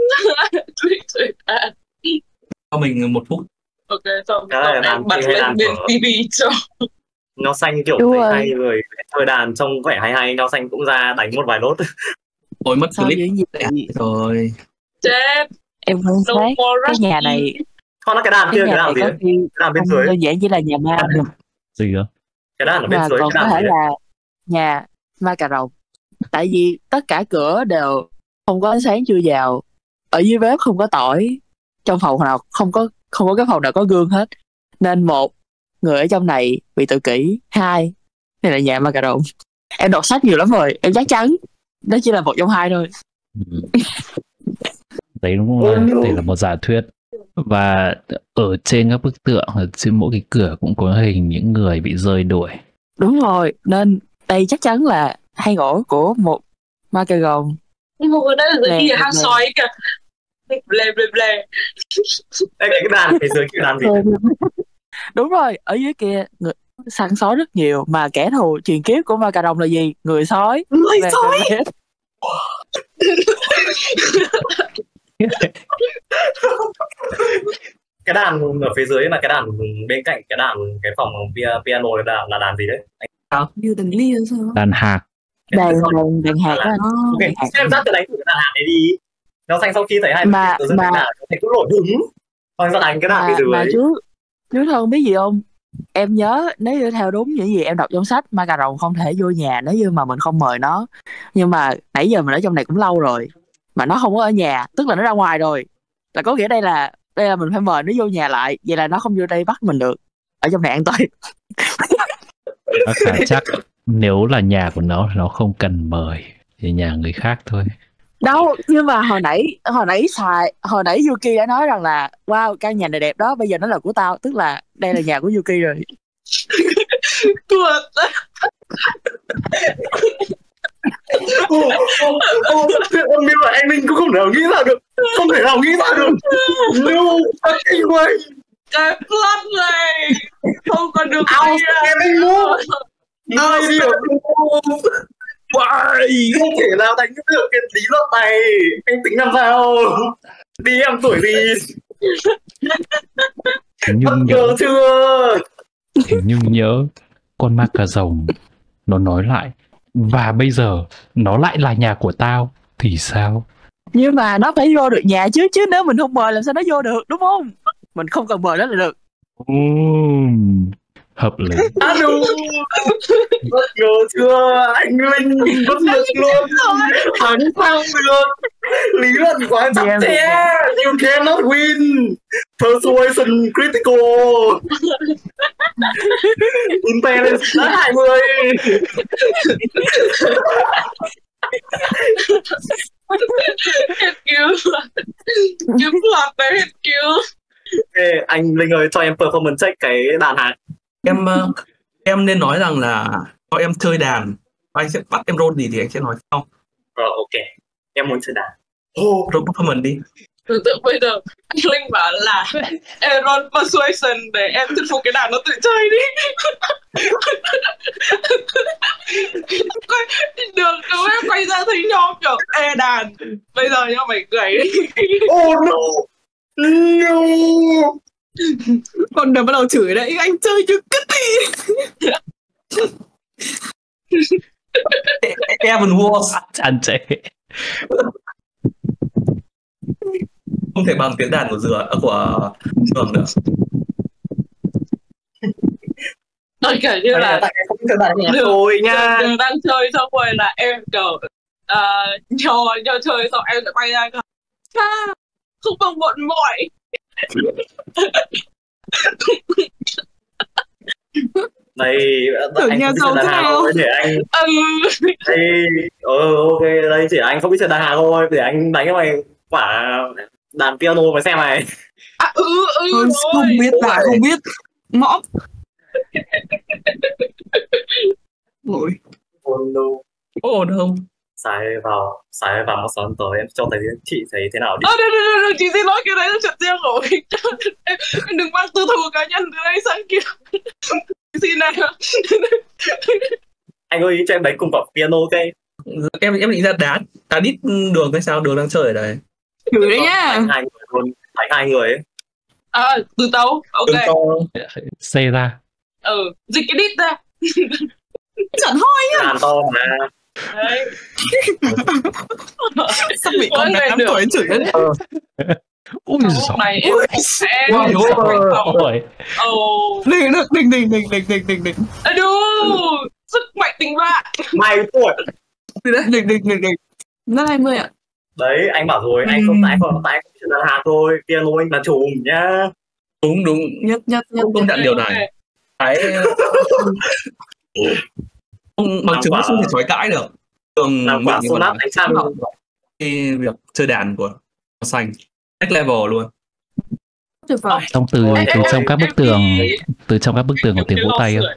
Speaker 3: Chơi đàn.
Speaker 2: Cho mình 1 phút.
Speaker 3: Ok, xong
Speaker 4: Cái này là
Speaker 3: em
Speaker 4: đàn
Speaker 3: bật
Speaker 4: kia hay
Speaker 3: lên
Speaker 4: đàn
Speaker 3: bên
Speaker 4: của-
Speaker 3: TV cho.
Speaker 4: Nho xanh kiểu
Speaker 5: Đúng
Speaker 4: thấy
Speaker 5: rồi.
Speaker 4: hay người chơi đàn trông vẻ hay, Nho xanh cũng ra đánh một vài nốt.
Speaker 2: Ôi mất
Speaker 5: Sao
Speaker 2: clip
Speaker 5: vậy gì?
Speaker 2: rồi.
Speaker 3: Chết,
Speaker 5: Em quan
Speaker 3: no
Speaker 5: sát
Speaker 3: more
Speaker 5: cái nhà
Speaker 3: Rusty.
Speaker 5: này,
Speaker 4: Còn nó cái đàn kia, cái đàn gì
Speaker 5: có
Speaker 4: đấy?
Speaker 5: khi
Speaker 4: Cái đàn bên
Speaker 5: không
Speaker 4: dưới.
Speaker 5: đơn giản chỉ là nhà ma đâu,
Speaker 1: Gì đó?
Speaker 4: Cái đàn ở bên
Speaker 5: mà
Speaker 4: dưới,
Speaker 5: còn
Speaker 4: cái
Speaker 5: có
Speaker 4: đàn
Speaker 5: thể
Speaker 4: gì đấy?
Speaker 5: là nhà ma cà rồng. Tại vì tất cả cửa đều không có ánh sáng chui vào, ở dưới bếp không có tỏi, trong phòng nào không có cái phòng nào có gương hết, nên một người ở trong này bị tự kỷ, hai này là nhà ma cà rồng. Em đọc sách nhiều lắm rồi, em chắc chắn đó chỉ là một trong hai thôi.
Speaker 1: Ừ. Đấy đúng là đây là một giả thuyết. Và ở trên các bức tượng, ở trên mỗi cái cửa cũng có hình những người bị rơi đuổi.
Speaker 5: Đúng rồi, nên đây chắc chắn là hang ổ của một ma cà rồng.
Speaker 3: Nhưng mà ở đây là dưới
Speaker 5: Lè,
Speaker 3: kia hang
Speaker 5: lè.
Speaker 3: sói kìa. Ble ble ble.
Speaker 4: Đây, cái đàn phía dưới cái đàn gì?
Speaker 5: Đúng rồi, ở dưới kia săn sói rất nhiều, mà kẻ thù truyền kiếp của ma cà rồng là gì? Người sói.
Speaker 6: Người
Speaker 5: Về-
Speaker 6: sói.
Speaker 5: về-
Speaker 4: Cái đàn ở phía dưới là cái đàn bên cạnh cái phòng piano là đàn gì đấy?
Speaker 6: Như đàn ly hay sao?
Speaker 1: Đàn hạc.
Speaker 5: đàn hạt đó.
Speaker 4: Ok, em dắt cái đánh thử cái đàn hạt này đi. Nó xanh sau khi thấy hai
Speaker 5: Mà-
Speaker 4: tự dưng
Speaker 5: mà-
Speaker 4: cái đàn nó thấy cũng nổi đúng. Còn ra đánh cái đàn phía
Speaker 5: Mà
Speaker 4: dưới.
Speaker 5: chú thân biết gì không? Em nhớ nếu như theo đúng những gì em đọc trong sách, ma cà rồng không thể vô nhà nếu như mà mình không mời nó. Nhưng mà nãy giờ mình ở trong này cũng lâu rồi, mà nó không có ở nhà, tức là nó ra ngoài rồi. Là có nghĩa đây là mình phải mời nó vô nhà lại, vậy là nó không vô đây bắt mình được. Ở trong này an toàn.
Speaker 1: Nó khá chắc nếu là nhà của nó không cần mời, thì nhà người khác thôi.
Speaker 5: Đâu, nhưng mà hồi nãy Yuki đã nói rằng là wow, căn nhà này đẹp đó, bây giờ nó là của tao, tức là đây là nhà của Yuki rồi.
Speaker 3: Tuột.
Speaker 4: Ông biết là anh Minh cũng không thể nào nghĩ ra được. Không thể nào nghĩ ra được. No fucking way.
Speaker 3: cái plot này không còn được
Speaker 4: Ao
Speaker 3: quay ra.
Speaker 4: em anh ngu. Ai đi ở không thể nào đánh được cái lý luận này. Anh tính làm sao? Đi em tuổi gì?
Speaker 1: Nhưng
Speaker 4: Nhớ chưa?
Speaker 1: nhưng nhớ con ma cà rồng nó nói lại, và bây giờ nó lại là nhà của tao thì sao?
Speaker 5: Nhưng mà nó phải vô được nhà chứ nếu mình không mời làm sao nó vô được, đúng không? Mình không cần mời nó là được.
Speaker 1: Hợp lý.
Speaker 4: Đúng. Bất ngờ chưa? Anh Linh bất lực luôn. Thắng sao được? Lý luận quá chặt chẽ. You cannot win. Persuasion critical. Intelligence đã 20.
Speaker 3: Hết cứu. Cái plot này hết cứu.
Speaker 4: Okay, anh Linh ơi, cho em performance check cái đàn hạt.
Speaker 2: Em nên nói rằng là cho em chơi đàn, anh sẽ bắt em roll gì thì anh sẽ nói sau.
Speaker 4: Ok, em muốn chơi đàn.
Speaker 2: Roll performance đi.
Speaker 3: Tưởng tượng bây giờ anh Linh bảo là Aaron Persuasion để em thuyết phục cái đàn nó tự chơi đi. Được, nếu em quay ra thấy nhóm kiểu ê đàn, bây giờ nhau mày gãy đi.
Speaker 4: Oh no. No.
Speaker 6: Con đừng bắt đầu chửi đấy, anh chơi chứ cứt đi.
Speaker 2: Evan Walls
Speaker 1: Chán chê.
Speaker 2: không thể bằng tiếng đàn của Trường được.
Speaker 3: Kiểu như là
Speaker 4: Tại em không chơi đàn nhạc thôi nha.
Speaker 3: Đường đang chơi xong rồi là em kiểu nhò chơi xong em sẽ quay ra không bằng bọn mỏi.
Speaker 4: Đây,
Speaker 6: Tưởng
Speaker 4: anh
Speaker 6: nhà
Speaker 4: không biết
Speaker 6: giàu
Speaker 4: chơi
Speaker 6: thế
Speaker 4: đàn
Speaker 6: nào.
Speaker 4: thôi, để anh đây. Ok, đây chỉ anh không biết chơi đàn hà thôi, để anh đánh cho mày quả đàn piano mày xem này.
Speaker 6: Không biết là không biết. Mõm. Ôi.
Speaker 4: Oh no. Xài vào một sóng tới, em cho thấy chị thấy thế nào đi.
Speaker 3: Đừng, chị xin lỗi, cái đấy là chuyện riêng của mình. Em đừng mang tư thù cá nhân từ đây sang kia. Xin này.
Speaker 4: Anh ơi, cho em đánh cùng vào piano cái.
Speaker 2: Em định ra đá đít Đường hay sao? Đường đang chơi ở đây.
Speaker 6: Chửi đấy nhá.
Speaker 4: Đánh hai người luôn, đánh hai người ấy.
Speaker 3: Từ tấu, ok.
Speaker 1: Xê ra.
Speaker 3: Dịch cái đít ra.
Speaker 6: Chẳng hoi nhá.
Speaker 4: Đàn to mà.
Speaker 3: Đấy.
Speaker 6: Sao bị con bé 5 tuổi chửi đấy.
Speaker 1: Ui
Speaker 3: Lúc
Speaker 1: giời
Speaker 3: này em sẽ
Speaker 1: ơi.
Speaker 6: Đừng.
Speaker 3: Sức mạnh tình bạn.
Speaker 4: Mày tuổi.
Speaker 6: Đừng. Nó 20 ạ.
Speaker 4: Đấy, anh bảo rồi, anh không tại chơi đàn hà thôi, piano anh là trùm nhá.
Speaker 2: Đúng.
Speaker 6: Nhất.
Speaker 2: Công nhận điều này. Cái bằng chứng không thể chối cãi được. Đường
Speaker 4: làm quả sonat anh sang
Speaker 2: cái việc chơi đàn của Xanh next level luôn.
Speaker 6: Tuyệt vời.
Speaker 1: Xong từ trong các bức tường có tiếng vỗ tay không?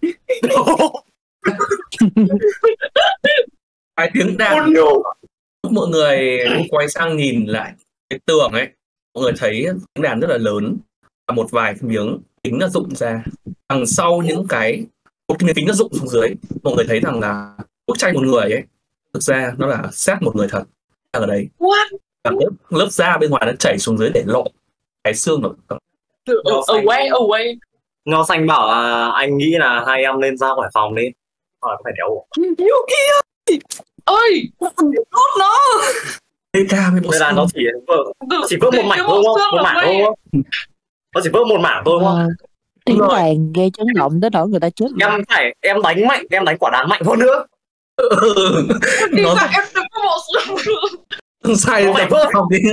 Speaker 2: Cái tiếng đàn. Lúc mọi người quay sang nhìn lại cái tường ấy, mọi người thấy tiếng đàn rất là lớn và một vài miếng kính nó rụng ra. Đằng sau những cái một cái miếng kính nó rụng xuống dưới, mọi người thấy rằng là bức tranh một người ấy thực ra nó là xác một người thật ở đấy.
Speaker 3: What?
Speaker 2: Và lớp da bên ngoài nó chảy xuống dưới để lộ cái xương nó.
Speaker 3: Away.
Speaker 4: Ngao Xanh bảo là anh nghĩ là hai em nên ra khỏi phòng đi. Hỏi có phải đéo
Speaker 6: Yêu kia.
Speaker 3: Ơi,
Speaker 6: Đốt nó.
Speaker 2: Ca với bộ
Speaker 4: đây là nó chỉ vỡ một mảnh thôi không? Một mảng thôi không? Nó chỉ vỡ một mảng thôi không?
Speaker 5: Tiếng đàn gây chấn động tới nỗi người ta chết.
Speaker 4: Em đánh mạnh, em đánh quả đàn mạnh hơn nữa.
Speaker 2: Nó
Speaker 3: em đừng có bộ xương.
Speaker 2: sai
Speaker 4: phải vỡ phòng đi.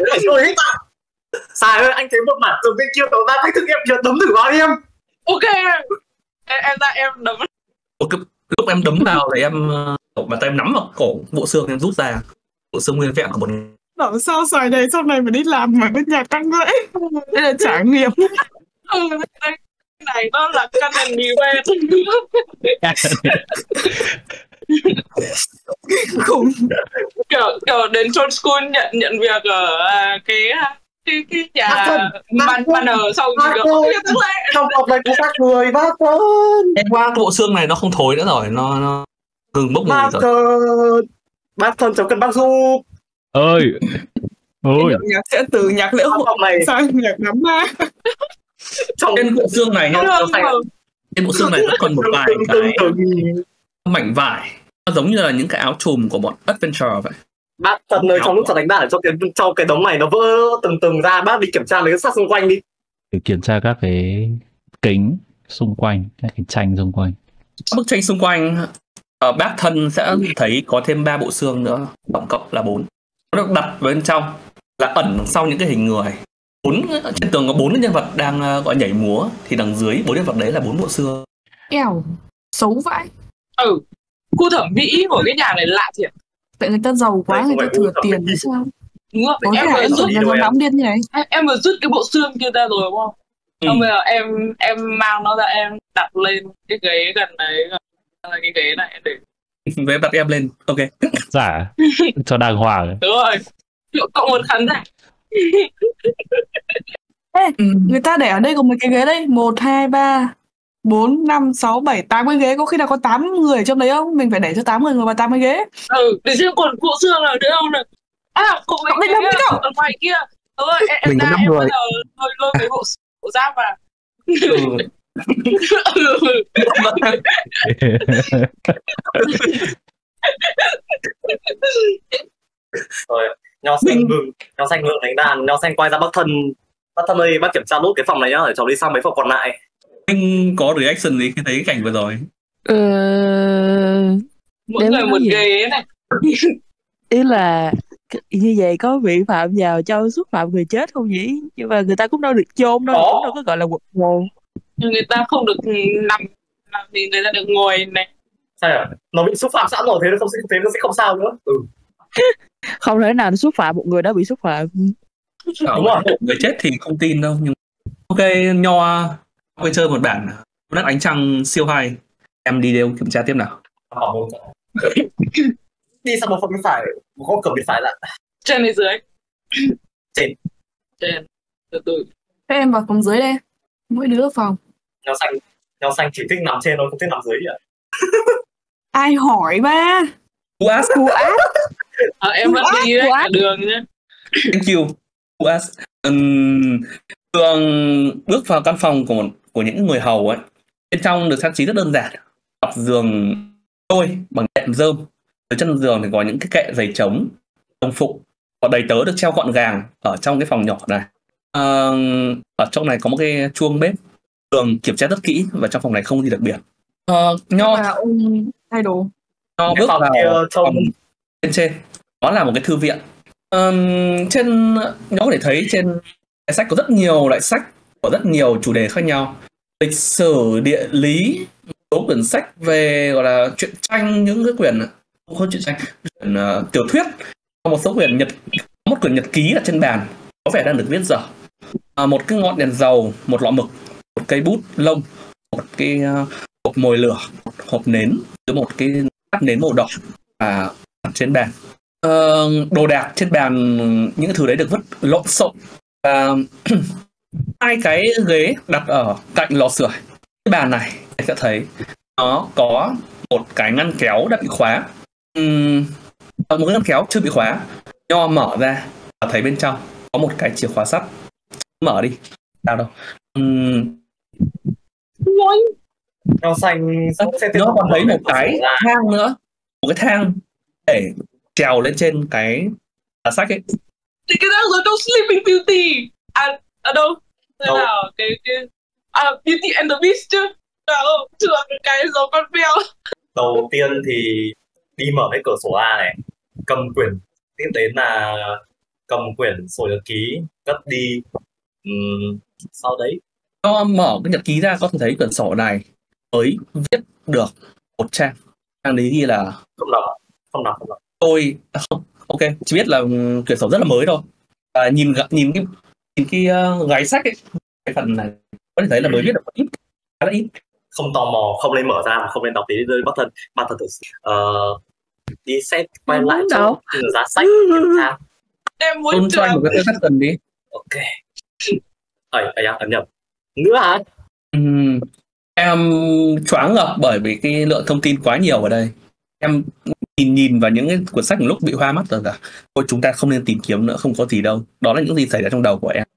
Speaker 4: Sai ơi, anh thấy một mảng tường bên kia tàu ra thách thức em chưa đấm thử vào em.
Speaker 3: Ok. Em đấm.
Speaker 2: Lúc em đấm vào thì em bàn tay em nắm vào cổ bộ xương em rút ra. Bộ xương nguyên vẹn của một.
Speaker 6: Bảo sao xoài này sau này mà đi làm mà bên nhà căng vậy. Đây là trải nghiệm.
Speaker 3: Cái này nó là canon event. Kiểu đến chôn school nhận việc ở cái nhà ban ở sau gì đó.
Speaker 4: Trong phòng này có xác người bác ơn.
Speaker 2: Em qua cái bộ xương này nó không thối nữa rồi, nó ngừng bốc mùi
Speaker 4: Bác
Speaker 2: rồi.
Speaker 4: ơn. Bác thân cháu cần bác giúp.
Speaker 1: Ơi ôi
Speaker 6: Nhạc sẽ từ nhạc lễ hội
Speaker 4: Phòng này
Speaker 6: sang nhạc ngắm ma.
Speaker 4: trong
Speaker 2: Trên bộ xương này nhá, trên bộ xương này vẫn còn một vài cái mảnh vải, nó giống như là những cái áo trùm của bọn adventure vậy.
Speaker 4: bác thân ơi, trong lúc cháu đánh đàn ở trong cái đống này nó vỡ từng ra, bác đi kiểm tra mấy cái xác xung quanh đi.
Speaker 1: để kiểm tra các cái kính xung quanh, các cái tranh xung quanh.
Speaker 2: Bức tranh xung quanh, bác thân sẽ thấy có thêm 3 bộ xương nữa, tổng cộng là 4. Nó được đặt bên trong là ẩn sau những cái hình người. Trên tường có 4 nhân vật đang gọi nhảy múa, thì đằng dưới 4 nhân vật đấy là 4 bộ xương.
Speaker 6: Eo, xấu vãi.
Speaker 3: Khu thẩm mỹ của cái nhà này lạ thiệt.
Speaker 6: Tại người ta giàu quá,
Speaker 4: Đây
Speaker 6: người ta
Speaker 4: không phải
Speaker 6: thừa
Speaker 4: khu
Speaker 6: tiền
Speaker 4: thẩm mỹ.
Speaker 6: hay sao?
Speaker 3: Đúng không?
Speaker 6: Có
Speaker 3: Em
Speaker 6: thể
Speaker 3: vừa
Speaker 6: em
Speaker 3: rút
Speaker 6: tưởng nó nắm điên như này.
Speaker 3: em vừa rút cái bộ xương kia ra rồi đúng không? Xong bây giờ em mang nó ra, em đặt lên cái ghế gần đấy, là cái ghế này để
Speaker 2: Với em đặt em lên, ok.
Speaker 1: Giả cho đàng hoàng.
Speaker 3: đúng rồi. Cộng một khán giả.
Speaker 6: Ê, người ta để ở đây có mấy cái ghế đây, 1, 2, 3, 4, 5, 6, 7, 8 cái ghế. Có khi nào có 8 người ở trong đấy không? Mình phải để cho 8 người ngồi vào 8 cái ghế.
Speaker 3: Để xem còn bộ xương nào nữa không này. Cậu
Speaker 6: Đây đâu, đây đâu.
Speaker 3: ở ngoài kia. Em
Speaker 4: Mình có
Speaker 3: ra
Speaker 4: 5
Speaker 3: em
Speaker 4: người.
Speaker 3: bây giờ lôi cái bộ giáp vào.
Speaker 4: Rồi, nho xanh ngừng đánh đàn, nho xanh quay ra bác thân. Bác thân ơi, bác kiểm tra nốt cái phòng này nhá, để cháu đi sang mấy phòng còn lại.
Speaker 2: Anh có reaction gì khi thấy cái cảnh vừa rồi?
Speaker 3: Mỗi
Speaker 5: Nếu
Speaker 3: người
Speaker 5: nói
Speaker 3: một
Speaker 5: gì?
Speaker 3: ghế này.
Speaker 5: Ý là như vậy có vi phạm vào cho xúc phạm người chết không nhỉ? Nhưng mà người ta cũng đâu được chôn đâu, cũng đâu có gọi là quật mồ.
Speaker 3: Nhưng người ta không được nằm thì người ta được ngồi này.
Speaker 4: Sao nhỉ? Nó bị xúc phạm sẵn rồi, thế nó sẽ không sao nữa.
Speaker 5: Không thể nào xúc phạm một người đã bị xúc phạm.
Speaker 2: Đúng rồi, người chết thì không tin đâu. Nhưng ok, Nho quay chơi một bản đất ánh trăng siêu hay. Em đi đều kiểm tra tiếp nào.
Speaker 4: Đi sang một phòng bên phải, một con cửa bên phải lại.
Speaker 3: Trên hay dưới?
Speaker 4: Trên.
Speaker 3: Từ từ.
Speaker 6: Thế em vào phòng dưới đây. Mỗi đứa phòng.
Speaker 4: Nho xanh chỉ thích nằm trên thôi, không thích nằm dưới ạ.
Speaker 6: Ai hỏi ba?
Speaker 2: Uas,
Speaker 3: Em vẫn đi đấy, cả đường nhé.
Speaker 2: thank you. Uas. Thường bước vào căn phòng của những người hầu ấy, bên trong được trang trí rất đơn giản. Dọc giường đôi bằng đệm rơm, dưới chân giường thì có những cái kệ giày trống, đồng phục và đầy tớ được treo gọn gàng ở trong cái phòng nhỏ này. Ở trong này có một cái chuông bếp, thường kiểm tra rất kỹ và trong phòng này không gì đặc biệt. Nho
Speaker 6: thay đồ.
Speaker 2: Nho bước vào phòng trên, đó là một cái thư viện. Trên Nho có thể thấy trên cái sách có rất nhiều loại sách của rất nhiều chủ đề khác nhau, lịch sử, địa lý, số quyển sách về gọi là truyện tranh, những cái quyển không truyện tranh, quyển tiểu thuyết, một số quyển một quyển nhật ký ở trên bàn có vẻ đang được viết dở, một cái ngọn đèn dầu, một lọ mực, một cây bút lông, một cái hộp mồi lửa, một hộp nến với một cái bát nến màu đỏ trên bàn. Đồ đạc trên bàn, những thứ đấy được vứt lộn xộn. Hai cái ghế đặt ở cạnh lò sưởi. Cái bàn này sẽ thấy nó có một cái ngăn kéo đã bị khóa. Một cái ngăn kéo chưa bị khóa, Nho mở ra và thấy bên trong có một cái chìa khóa sắt. Mở đi. Sao đâu?
Speaker 4: Nho xanh
Speaker 2: Nho còn thấy một cái thang nữa, một cái thang để trèo lên trên cái sách ấy.
Speaker 3: Thì cái đó rồi đâu, Sleeping Beauty. Ở đâu? Thế nào? Beauty and the Beast chứ. Đâu, chưa cái giống con beo.
Speaker 4: Đầu tiên thì đi mở cái cửa sổ A này, cầm quyển, tiếp đến là cầm quyển sổ nhật ký, cất đi. Sau đấy
Speaker 2: Nho mở cái nhật ký ra, có thể thấy quyển sổ này mới viết được một trang. Trang đấy ghi là
Speaker 4: không đọc.
Speaker 2: Tôi không, ok, chỉ biết là quyển sổ rất là mới thôi. Nhìn cái gáy sách ấy, cái phần này có thể thấy là mới viết được một ít, khá là ít.
Speaker 4: Không tò mò, không nên mở ra mà không nên đọc tí rơi bắt thân thử đi xét quay lại cho giá sách kiểm tra.
Speaker 3: Em muốn
Speaker 2: cho anh một cái section đi.
Speaker 4: Ok. Ấn nhầm. Nữa hả?
Speaker 2: Em choáng ngợp bởi vì cái lượng thông tin quá nhiều ở đây. Em nhìn vào những cái cuốn sách một lúc bị hoa mắt rồi cả. Thôi chúng ta không nên tìm kiếm nữa, không có gì đâu. Đó là những gì xảy ra trong đầu của em.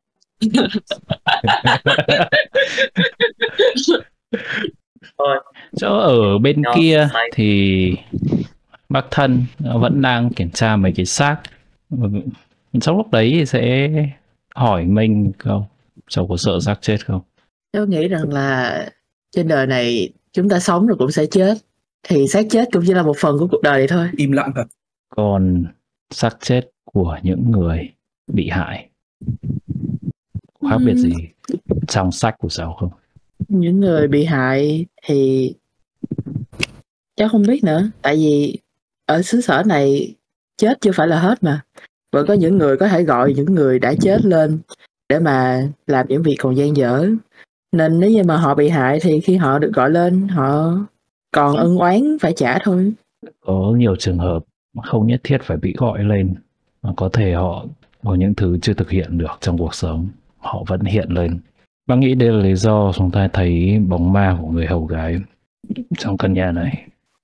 Speaker 1: Chỗ ở bên kia thì bác thân vẫn đang kiểm tra mấy cái xác. Trong lúc đấy thì sẽ hỏi mình không? Cháu có sợ xác chết không?
Speaker 5: Cháu nghĩ rằng là trên đời này chúng ta sống rồi cũng sẽ chết. Thì xác chết cũng chỉ là một phần của cuộc đời này thôi.
Speaker 2: Im lặng thật.
Speaker 1: Còn xác chết của những người bị hại có khác biệt gì trong sách của cháu không?
Speaker 5: Những người bị hại thì cháu không biết nữa. Tại vì ở xứ sở này chết chưa phải là hết mà. Vẫn có những người có thể gọi những người đã chết lên để mà làm những việc còn dang dở. Nên nếu như mà họ bị hại thì khi họ được gọi lên, họ còn ân oán phải trả thôi.
Speaker 1: Có nhiều trường hợp không nhất thiết phải bị gọi lên, mà có thể họ có những thứ chưa thực hiện được trong cuộc sống, họ vẫn hiện lên. Bác nghĩ đây là lý do chúng ta thấy bóng ma của người hầu gái trong căn nhà này.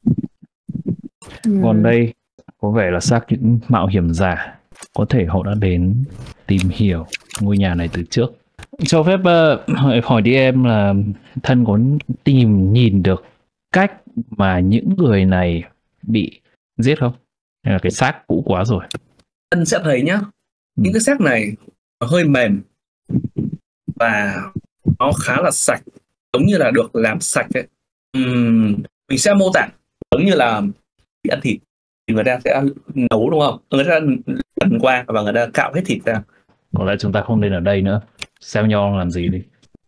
Speaker 1: Còn đây có vẻ là xác những mạo hiểm giả, có thể họ đã đến tìm hiểu ngôi nhà này từ trước. Cho phép hỏi đi em là thân có nhìn được cách mà những người này bị giết không? Hay là cái xác cũ quá rồi?
Speaker 2: Thân sẽ thấy nhá, những cái xác này nó hơi mềm và nó khá là sạch, giống như là được làm sạch ấy. Mình sẽ mô tả giống như là bị ăn thịt thì người ta sẽ nấu, đúng không? Người ta lần qua và người ta cạo hết thịt ra.
Speaker 1: Có lẽ chúng ta không nên ở đây nữa. Xem nhau làm gì đi.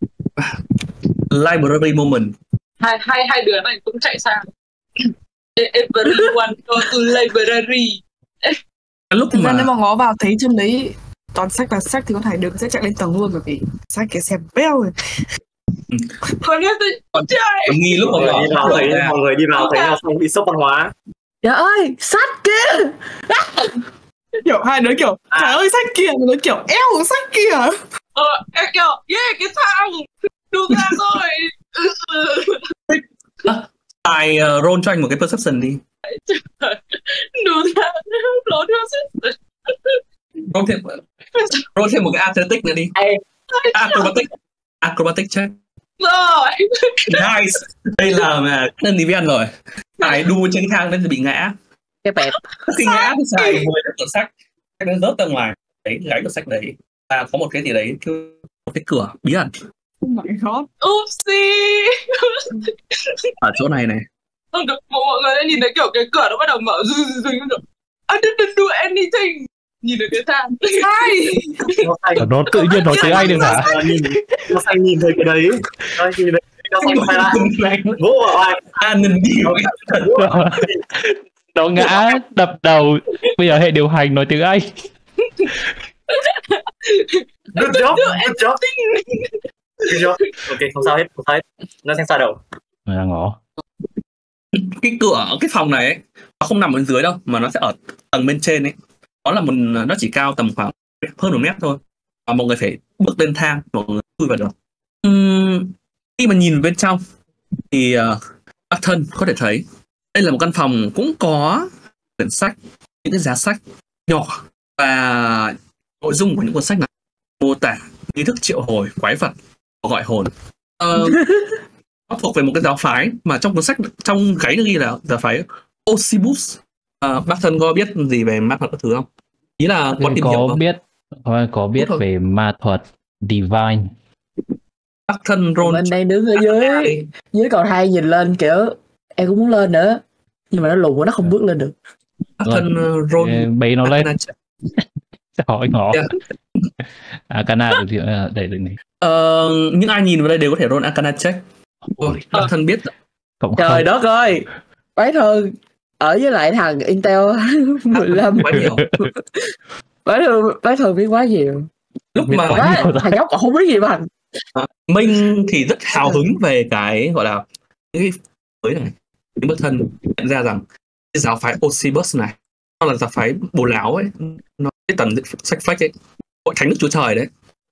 Speaker 2: Library moment.
Speaker 3: Hai đứa này cũng chạy sang. Everyone go to library.
Speaker 2: Lúc
Speaker 6: Thực ra
Speaker 2: mà
Speaker 6: nếu mà ngó vào thấy trong đấy toàn sách và sách thì có thể được sẽ chạy lên tầng luôn, bởi vì sách cái xem beo rồi.
Speaker 3: Còn nếu tôi chạy
Speaker 2: nghi lúc mà
Speaker 4: mọi người đi vào thấy nhau xong bị sốc văn hóa.
Speaker 5: Trời ơi, sách kia!
Speaker 6: Kiểu hai đứa kiểu trời ơi sách kia, nó kiểu eo sách kia.
Speaker 3: Em kiểu cái thằng đu ra rồi.
Speaker 2: Tài roll cho anh một cái perception đi.
Speaker 3: Đu ra lỗ theo
Speaker 2: Roll thêm một cái athletic nữa đi. Acrobatic check.
Speaker 3: rồi.
Speaker 2: Nice. Đây là event rồi. Tài đu trên thang nên bị ngã.
Speaker 5: Cái bẹp.
Speaker 2: Khi ngã thì Tài ngồi ở sách nó rớt ra ngoài. Đấy, gáy của sách đấy. Và có một cái gì đấy, một cái cửa bí ẩn.
Speaker 6: Oh my god.
Speaker 3: Oopsie.
Speaker 2: Ở chỗ này này.
Speaker 3: Không được, mọi người đã nhìn thấy kiểu cái cửa nó bắt đầu mở I didn't do anything. Nhìn được cái thang.
Speaker 6: Sai.
Speaker 1: Nó tự nhiên nói tiếng Anh được hả?
Speaker 4: Nó xanh nhìn thấy cái đấy. Nó nhìn thấy nó xanh phải lại. Vỗ vào ai?
Speaker 1: Nó ngã đập đầu. Bây giờ hệ điều hành nói tiếng Anh.
Speaker 4: Good job. Ok, không sao hết. Nó sẽ xa đầu.
Speaker 1: Nó đang ngó.
Speaker 2: Cái cửa, cái phòng này ấy, nó không nằm ở dưới đâu, mà nó sẽ ở tầng bên trên ấy. Nó chỉ cao tầm khoảng hơn 1 mét thôi. Và mọi người phải bước lên thang, mọi người chui vào được. Khi mà nhìn bên trong thì bác thân có thể thấy đây là một căn phòng cũng có quyển sách, những cái giá sách nhỏ, và nội dung của những cuốn sách này mô tả nghi thức triệu hồi quái vật, gọi hồn. Nó thuộc về một cái giáo phái mà trong cuốn sách, trong gáy nó ghi là giáo phái Osibus. Bác thân có biết gì về ma thuật các thứ không? Ý là có tìm hiểu không?
Speaker 1: Có biết về ma thuật Divine.
Speaker 2: Bác thân roll.
Speaker 5: Mình đang đứng ở dưới cầu thang nhìn lên kiểu em cũng muốn lên nữa, nhưng mà nó lùn quá, nó không bước lên được.
Speaker 2: Bác thân roll.
Speaker 1: Bấy nó lên. Hỏi ngỏ. Arcana được thì để được này.
Speaker 2: Những ai nhìn vào đây đều có thể roll Arcana check. Bác thân biết.
Speaker 5: Trời đất ơi, bái thư ở với lại thằng Intel 15
Speaker 2: quá nhiều.
Speaker 5: bái thư biết quá nhiều.
Speaker 2: Lúc mà
Speaker 5: thằng nhóc còn không biết gì bằng.
Speaker 2: Minh thì rất hào hứng về cái gọi là cái mới này. Nhưng bác thân nhận ra rằng cái giáo phái Osibus này nó là giáo phái bồ láo ấy, nó cái tầng sách phách ấy, hội thánh đức chúa trời đấy.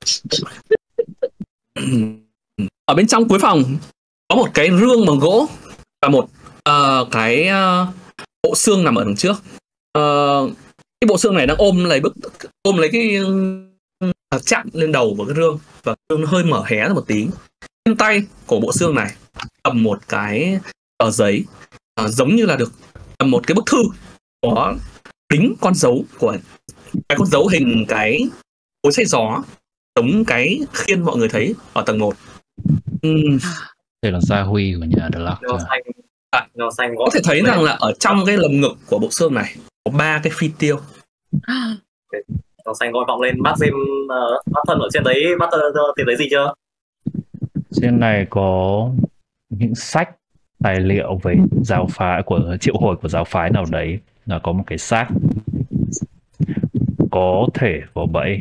Speaker 2: Ở bên trong cuối phòng có một cái rương bằng gỗ và một cái bộ xương nằm ở đằng trước. Cái bộ xương này đang ôm lấy cái chạm lên đầu của cái rương, và rương nó hơi mở hé ra một tí. Trên tay của bộ xương này cầm một cái tờ giấy, giống như là được cầm một cái bức thư có đính con dấu của cái con dấu hình cái cối xay gió, giống cái khiên mọi người thấy ở tầng 1.
Speaker 1: Đây là gia huy của nhà The Lock.
Speaker 4: Nho xanh
Speaker 2: có thể thấy rằng là ở trong cái lồng ngực của bộ xương này có 3 cái phi tiêu.
Speaker 4: Nho xanh gọi vọng lên. Bác xem bác thân ở trên đấy, bác tìm thấy gì chưa?
Speaker 1: Trên này có những sách tài liệu về giáo phái, của triệu hồi của giáo phái nào đấy. Là có một cái xác có thể vào bẫy.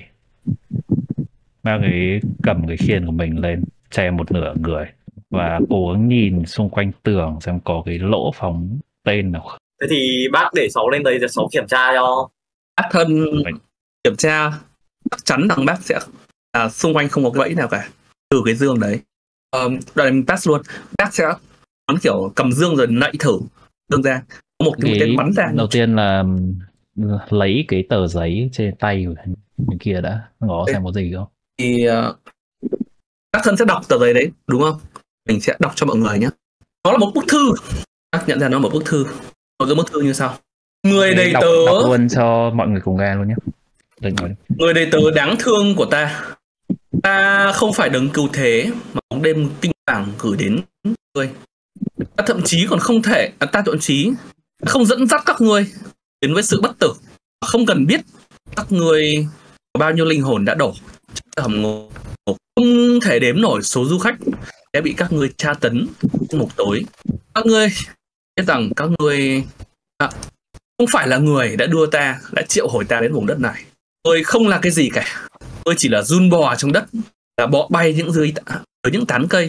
Speaker 1: Bác ấy cầm cái khiên của mình lên, che một nửa người và cố gắng nhìn xung quanh tường xem có cái lỗ phóng tên nào không.
Speaker 4: Thế thì bác để cháu lên đấy để cháu kiểm tra cho.
Speaker 2: Bác thân kiểm tra, chắc chắn rằng bác sẽ xung quanh không có bẫy nào cả từ cái dương đấy. Đoạn này mình pass luôn. Bác sẽ kiểu cầm dương rồi nạy thử dương ra, có một cái mũi tên bắn ra.
Speaker 1: Đầu tiên là lấy cái tờ giấy trên tay bên kia đã, ngó xem có gì không.
Speaker 2: Thì các thân sẽ đọc tờ giấy đấy, đúng không? Mình sẽ đọc cho mọi người nhé. Nó là một bức thư. Các nhận ra nó là một bức thư. Nội dung bức thư như sau: người đầy tớ,
Speaker 1: đọc luôn cho mọi người cùng nghe luôn nhé.
Speaker 2: Người đầy tớ đáng thương của ta, ta không phải đấng cứu thế mà bóng đêm kinh hoàng gửi đến ngươi. Ta thậm chí còn không thể, ta thậm chí không dẫn dắt các ngươi đến với sự bất tử. Không cần biết các ngươi có bao nhiêu linh hồn đã đổ trong hầm ngục. Không thể đếm nổi số du khách đã bị các ngươi tra tấn trong ngục tối. Các ngươi biết rằng các ngươi không phải là người đã đưa ta, đã triệu hồi ta đến vùng đất này. Ngươi không là cái gì cả. Ngươi chỉ là giun bò trong đất, là bọ bay dưới những tán cây.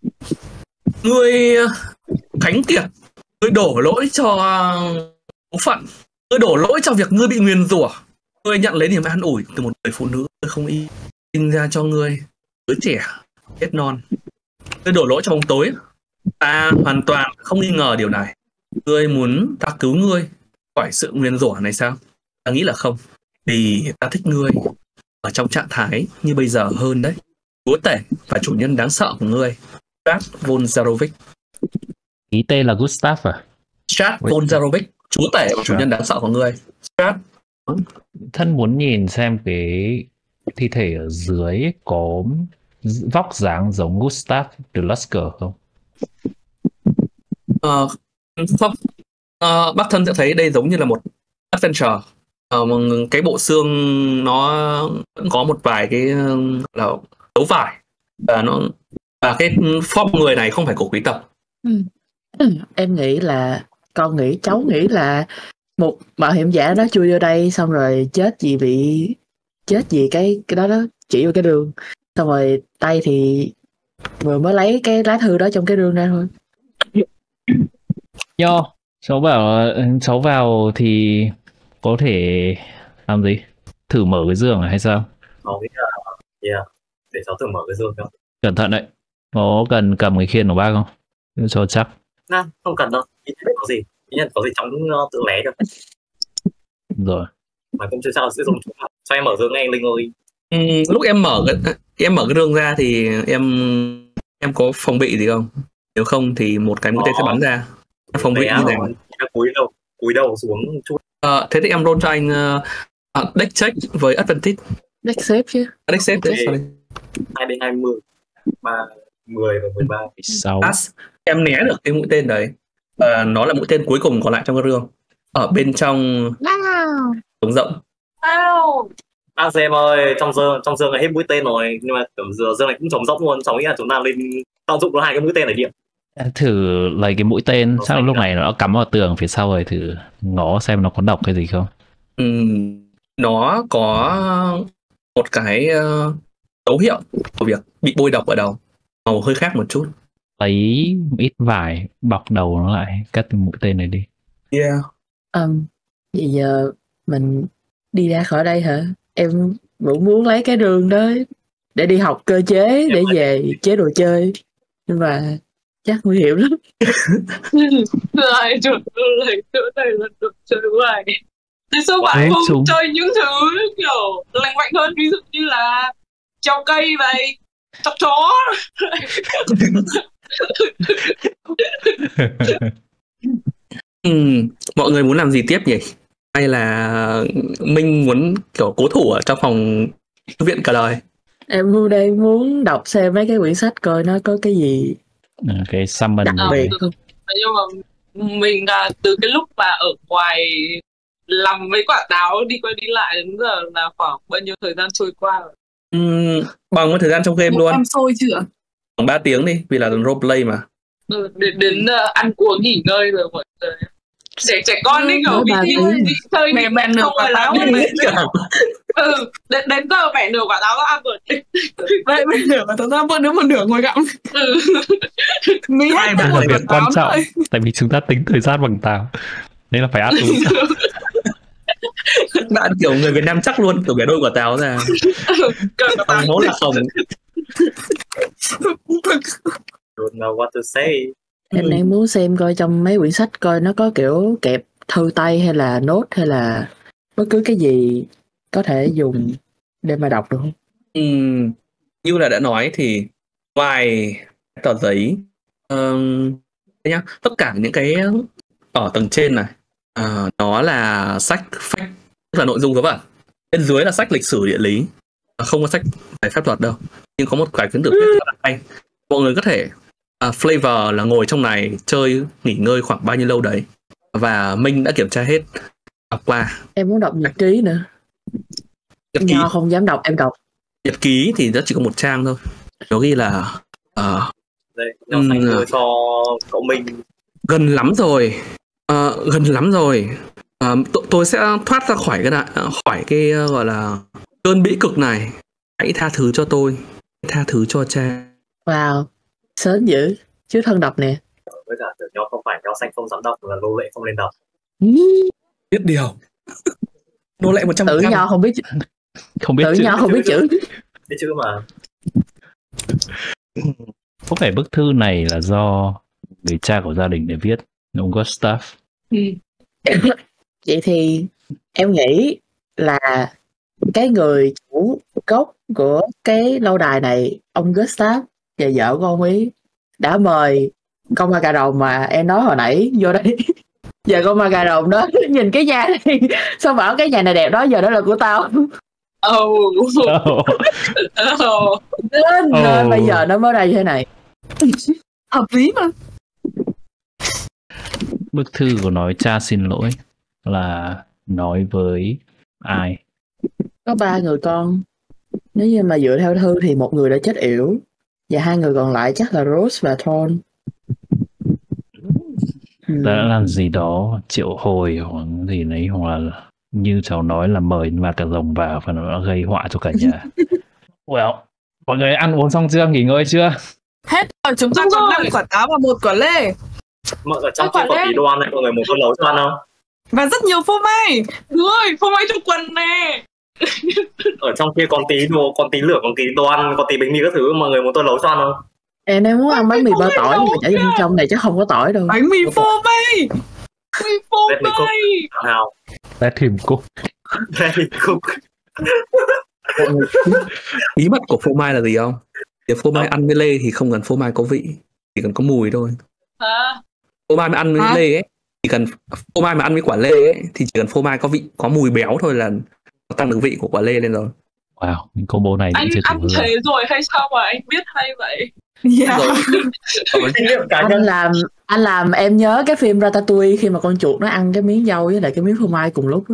Speaker 2: Ngươi khánh kiệt, ngươi đổ lỗi cho số phận, ngươi đổ lỗi cho việc ngươi bị nguyền rủa. Ngươi nhận lấy niềm an ủi từ một người phụ nữ không y sinh ra cho ngươi đứa trẻ chết non. Ngươi đổ lỗi cho bóng tối. Ta hoàn toàn không nghi ngờ điều này. Ngươi muốn ta cứu ngươi khỏi sự nguyền rủa này sao? Ta nghĩ là không. Vì ta thích ngươi ở trong trạng thái như bây giờ hơn đấy. Chúa tể và chủ nhân đáng sợ của ngươi, Strad von Zarovic.
Speaker 1: Ý tên là Gustav à?
Speaker 2: Strad von Zarovic, chúa tể và chủ nhân đáng sợ của ngươi. Strad.
Speaker 1: Thân muốn nhìn xem cái thi thể ở dưới có vóc dáng giống Gustav the Lusker không?
Speaker 2: Không. Bác thân sẽ thấy đây giống như là một adventure. Cái bộ xương nó vẫn có một vài cái là dấu vải, và cái form người này không phải của quý tộc.
Speaker 5: Em nghĩ là cháu nghĩ là một mạo hiểm giả đó chui vô đây xong rồi chết vì cái đó chỉ vào cái rương, xong rồi tay thì vừa mới lấy cái lá thư đó trong cái rương ra thôi.
Speaker 1: Cháu vào thì có thể làm gì? Thử mở cái giường hay sao?
Speaker 4: Để cháu thử mở cái giường không?
Speaker 1: Cẩn thận đấy. Có cần cầm cái khiên của bác không? Cho chắc.
Speaker 4: Không cần đâu. Ý nhất có gì. Ý nhất có gì cháu tự lé được.
Speaker 1: Rồi.
Speaker 4: Mà cũng chưa sao sẽ dùng chúng. Cho em mở giường ngay Linh ơi.
Speaker 2: Lúc em mở cái rương ra thì em có phòng bị gì không? Nếu không thì một cái mũi tên sẽ bắn ra. Phòng bị như nào?
Speaker 4: Cúi đầu xuống chút.
Speaker 2: Thế thì em roll cho anh deck check với advantage.
Speaker 5: Deck save chứ.
Speaker 2: Deck save đấy.
Speaker 4: 2/20, 10 và 13.
Speaker 1: 6.
Speaker 2: Em né được cái mũi tên đấy. Nó là mũi tên cuối cùng còn lại trong cái rương. Ở bên trong trống rộng.
Speaker 4: Bác em ơi, trong giường này hết mũi tên rồi, nhưng mà giường này cũng trống rỗng luôn. Cháu nghĩ là chúng ta nên tận dụng nó 2 cái mũi tên này đi.
Speaker 1: Thử lấy cái mũi tên, chắc lúc này nó cắm vào tường phía sau rồi, thử ngó xem nó có đọc cái gì không.
Speaker 2: Nó có một cái dấu hiệu của việc bị bôi độc ở đầu, màu hơi khác một chút.
Speaker 1: Lấy ít vải bọc đầu nó lại, cắt cái mũi tên này đi.
Speaker 5: Vậy giờ mình đi ra khỏi đây hả? Em vẫn muốn lấy cái rương đó để đi học cơ chế để về chế đồ chơi, nhưng mà chắc nguy hiểm lắm.
Speaker 3: Lại chỗ này là đồ chơi hoài. Thế sao bạn không chơi những thứ kiểu lành mạnh hơn, ví dụ như là treo cây này, chọc chó?
Speaker 2: Mọi người muốn làm gì tiếp nhỉ? Hay là Minh muốn kiểu cố thủ ở trong phòng thư viện cả đời?
Speaker 5: Em đang muốn đọc xem mấy cái quyển sách coi nó có cái gì
Speaker 1: cái summon
Speaker 5: đặc biệt không.
Speaker 3: Nhưng mà mình từ cái lúc mà ở ngoài làm mấy quả táo đi qua đi lại đến giờ là khoảng bao nhiêu thời gian trôi qua rồi?
Speaker 2: Bằng với thời gian trong game luôn.
Speaker 6: Em sôi chưa?
Speaker 2: Khoảng 3 tiếng đi, vì là roleplay mà.
Speaker 3: Đến ăn uống nghỉ ngơi rồi mọi người. Trẻ con đi kiểu đi chơi
Speaker 6: mẹ bèn nửa quả táo.
Speaker 3: Đến giờ mẹ nửa quả táo đã ăn rồi.
Speaker 6: Vậy mẹ nửa quả táo ra vẫn đứng một nửa ngồi gặm. Mình
Speaker 1: hai bạn là việc quan trọng tại vì chúng ta tính thời gian bằng táo nên là phải ăn uống.
Speaker 2: Bạn kiểu người Việt Nam chắc luôn, kiểu cái đôi quả táo ra. Không hố là không.
Speaker 4: Don't know what to say.
Speaker 5: Em đang muốn xem coi trong mấy quyển sách coi nó có kiểu kẹp thư tay hay là nốt hay là bất cứ cái gì có thể dùng để mà đọc được không?
Speaker 2: Như là đã nói thì ngoài tờ giấy nhá, tất cả những cái ở tầng trên này nó là sách fact, tức là nội dung dấu vẩn. Bên dưới là sách lịch sử địa lý, không có sách về phép thuật đâu, nhưng có một cái kiến thức rất là hay. Mọi người có thể flavor là ngồi trong này chơi nghỉ ngơi khoảng bao nhiêu lâu đấy, và Minh đã kiểm tra hết, đọc qua.
Speaker 5: Em muốn đọc nhật ký nữa.
Speaker 2: Nhật ký
Speaker 5: Nho không dám đọc, em đọc.
Speaker 2: Nhật ký thì nó chỉ có một trang thôi, nó ghi là
Speaker 4: đây, nó thành đưa cho cậu Minh.
Speaker 2: Gần lắm rồi, gần lắm rồi. Tôi sẽ thoát ra khỏi cái gọi là cơn bĩ cực này. Hãy tha thứ cho tôi, tha thứ cho cha.
Speaker 5: Wow, sớm dữ. Chứ thân đọc nè.
Speaker 4: Với cả tưởng Nho không phải Nho xanh không dám đọc, là Lô Lệ không lên đọc.
Speaker 2: Biết điều. Nô Lệ 100%.
Speaker 5: Tự Nho không biết
Speaker 1: không biết
Speaker 5: tự
Speaker 1: chữ.
Speaker 5: Nho không biết chữ.
Speaker 4: Biết chữ mà.
Speaker 1: Có vẻ bức thư này là do người cha của gia đình để viết, ông Gustav.
Speaker 5: Vậy thì em nghĩ là cái người chủ gốc của cái lâu đài này, ông Gustav và vợ của ông ấy đã mời con ma cà rồng mà em nói hồi nãy vô đây. Giờ con ma cà rồng đó nhìn cái nhà này, sao bảo cái nhà này đẹp đó, giờ đó là của tao. Nên bây giờ nó mới ra như thế này.
Speaker 6: Hợp lý mà.
Speaker 1: Bức thư của nói cha xin lỗi là nói với ai?
Speaker 5: Có 3 người con. Nếu như mà dựa theo thư thì một người đã chết yểu và 2 người còn lại chắc là Rose và Thorn.
Speaker 1: Đã làm gì đó triệu hồi hoặc gì đấy, hoặc là như cháu nói là mời ma cà rồng vào và nó gây họa cho cả nhà. Well, mọi người ăn uống xong chưa? Nghỉ ngơi chưa?
Speaker 6: Hết rồi, chúng ta còn 5 quả táo và 1 quả lê.
Speaker 4: Mọi người trong kia có tí đồ ăn này, mọi người muốn con lấu cho ăn không?
Speaker 6: Và rất nhiều phô mai.
Speaker 3: Rồi, phô mai trong quần nè.
Speaker 4: Ở trong kia còn tí đồ, còn tí lửa, còn tí đồ ăn, còn tí bánh mì các thứ, mọi người muốn tôi nấu cho ăn không?
Speaker 5: Em đang muốn ăn bánh mì bơ tỏi nhưng mà ở bên trong này chắc không có tỏi đâu.
Speaker 6: Bánh mì phô mai.
Speaker 3: Mì phô mai.
Speaker 4: Nào.
Speaker 1: Let him cook.
Speaker 4: Let him cook.
Speaker 2: Bí mật của phô mai là gì không? Thì phô mai ăn với lê thì không cần phô mai có vị, chỉ cần có mùi thôi. Phô mai mà ăn với lê ấy, chỉ cần phô mai mà ăn với quả lê ấy thì chỉ cần phô mai có vị, có mùi béo thôi là nó tăng được vị của quả lê lên rồi.
Speaker 1: Wow, combo này
Speaker 3: anh
Speaker 1: chưa
Speaker 3: ăn thế rồi hay sao mà anh biết hay vậy?
Speaker 5: Anh làm em nhớ cái phim Ratatouille khi mà con chuột nó ăn cái miếng dâu với lại cái miếng phô mai cùng lúc đó.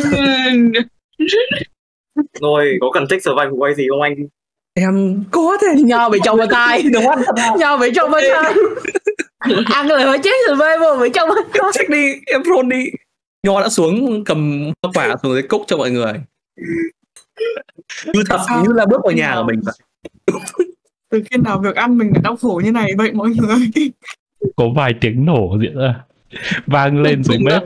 Speaker 4: Rồi, có cần trích survival quay gì không anh?
Speaker 2: Em có thể
Speaker 5: Nho bị trông vào tay. Nho bị trông vào tay. Ăn rồi phải chết survival bị trông vào tay.
Speaker 2: check đi, em roll đi. Nho đã xuống cầm hoa quả xuống dưới cốc cho mọi người. Như thật, như là bước vào nhà của mình vậy.
Speaker 6: Từ khi nào việc ăn mình đã đau khổ như này vậy mọi người?
Speaker 1: Có vài tiếng nổ diễn ra vang lên dưới bếp.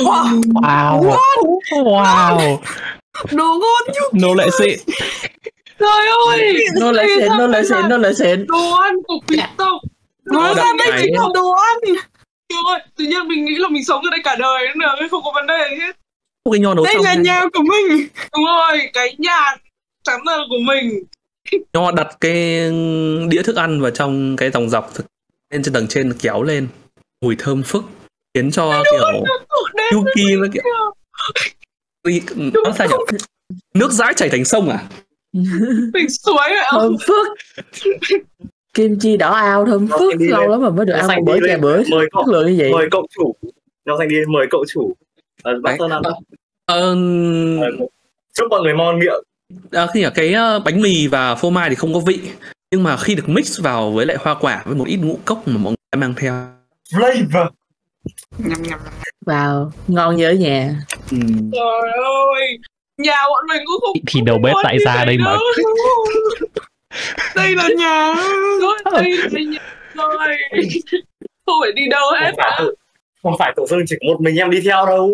Speaker 6: Wow.
Speaker 1: Wow.
Speaker 6: Đồ ngon chứ.
Speaker 1: Nô lệ xị.
Speaker 3: Trời ơi,
Speaker 5: Nó lại xịn, nó lại xịn, nó lại xịn.
Speaker 3: đồ ăn của quý tộc.
Speaker 6: Hóa ra đây chính là đồ ăn.
Speaker 3: Trời ơi, tự nhiên mình nghĩ là mình sống ở đây cả đời nữa, không có vấn đề gì hết.
Speaker 2: Cái nho nấu
Speaker 6: Đây
Speaker 2: xong
Speaker 6: là
Speaker 2: nha.
Speaker 6: nhà của mình.
Speaker 3: Đúng rồi, cái nhà chắn là của mình.
Speaker 2: Nho đặt cái đĩa thức ăn vào trong cái dòng dọc lên trên tầng trên kéo lên, mùi thơm phức khiến cho kiểu Yuki nó kiểu nó sao nhỉ? Nước dãi chảy thành sông à?
Speaker 3: Mình suối vậy không?
Speaker 5: Thơm phức. Kim chi đỏ ao thơm phức, lâu lắm mà mới được ăn một bữa trà bữa
Speaker 4: mời cậu,
Speaker 5: chất lượng như vậy.
Speaker 4: mời cậu chủ. Nho xanh đi, mời cậu chủ. Bác Sơn ăn. Chúc mọi người ngon miệng.
Speaker 2: Khi cái bánh mì và phô mai thì không có vị, nhưng mà khi được mix vào với lại hoa quả với một ít ngũ cốc mà mọi người mang theo
Speaker 4: Flavor.
Speaker 5: Wow, ngon như ở nhà.
Speaker 3: Trời ơi, nhà bọn mình cũng không
Speaker 1: Thì đầu bếp tại gia đây mà.
Speaker 6: Đây là nhà.
Speaker 3: Đây là nhà rồi. Không phải đi đâu hết.
Speaker 4: Không phải tự dưng chỉ có một mình em đi theo đâu.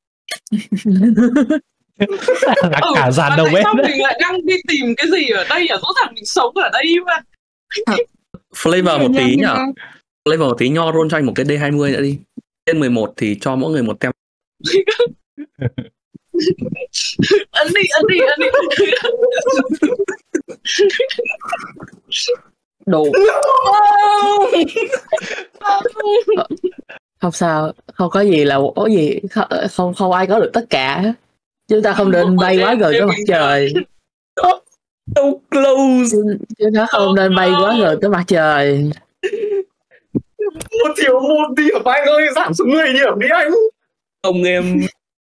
Speaker 1: Là cả dàn đầu bếp.
Speaker 3: Sao mình lại đang đi tìm cái gì ở đây à? Rõ ràng mình sống ở đây mà.
Speaker 2: flavor một tí nhở. Flavor một tí, nho roll cho anh một cái D20 nữa đi. Trên 11 thì cho mỗi người một tem.
Speaker 3: Ấn đi.
Speaker 5: Đủ. Không sao, không có gì là có gì, không ai có được tất cả. Chúng ta không nên bay quá gần cái mặt trời.
Speaker 2: So close.
Speaker 5: Chúng ta không nên bay quá gần cái mặt trời.
Speaker 4: Một chiều một điểm anh ơi, giảm xuống 10 điểm đi anh.
Speaker 2: Ông em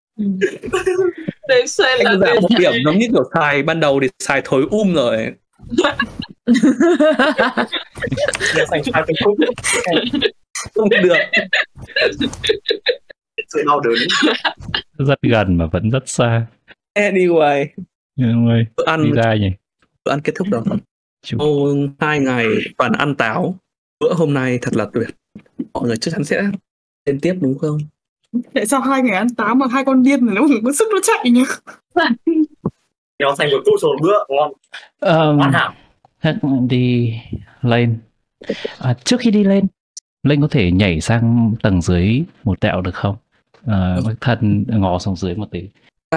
Speaker 3: Đến xe là
Speaker 2: anh giảm một điểm giống như kiểu xài ban đầu thì xài thối rồi.
Speaker 4: Nho xanh hai cái khúc.
Speaker 2: Không được.
Speaker 4: Sự đau đớn.
Speaker 1: Rất gần mà vẫn rất xa.
Speaker 2: Anyway,
Speaker 1: Ơi,
Speaker 2: bữa ăn
Speaker 1: đi ra nhỉ.
Speaker 2: bữa ăn kết thúc rồi. Sau 2 ngày toàn ăn táo, bữa hôm nay thật là tuyệt. Mọi người chắc chắn sẽ lên tiếp đúng không?
Speaker 6: Tại sao 2 ngày ăn táo mà 2 con điên này nó có sức nó chạy nhá.
Speaker 4: Nho xanh một cú cho một bữa ngon. Hoàn hảo.
Speaker 1: Đi lên. Trước khi đi lên, Linh có thể nhảy sang tầng dưới một tẹo được không? Bác thân ngó xuống dưới một tí.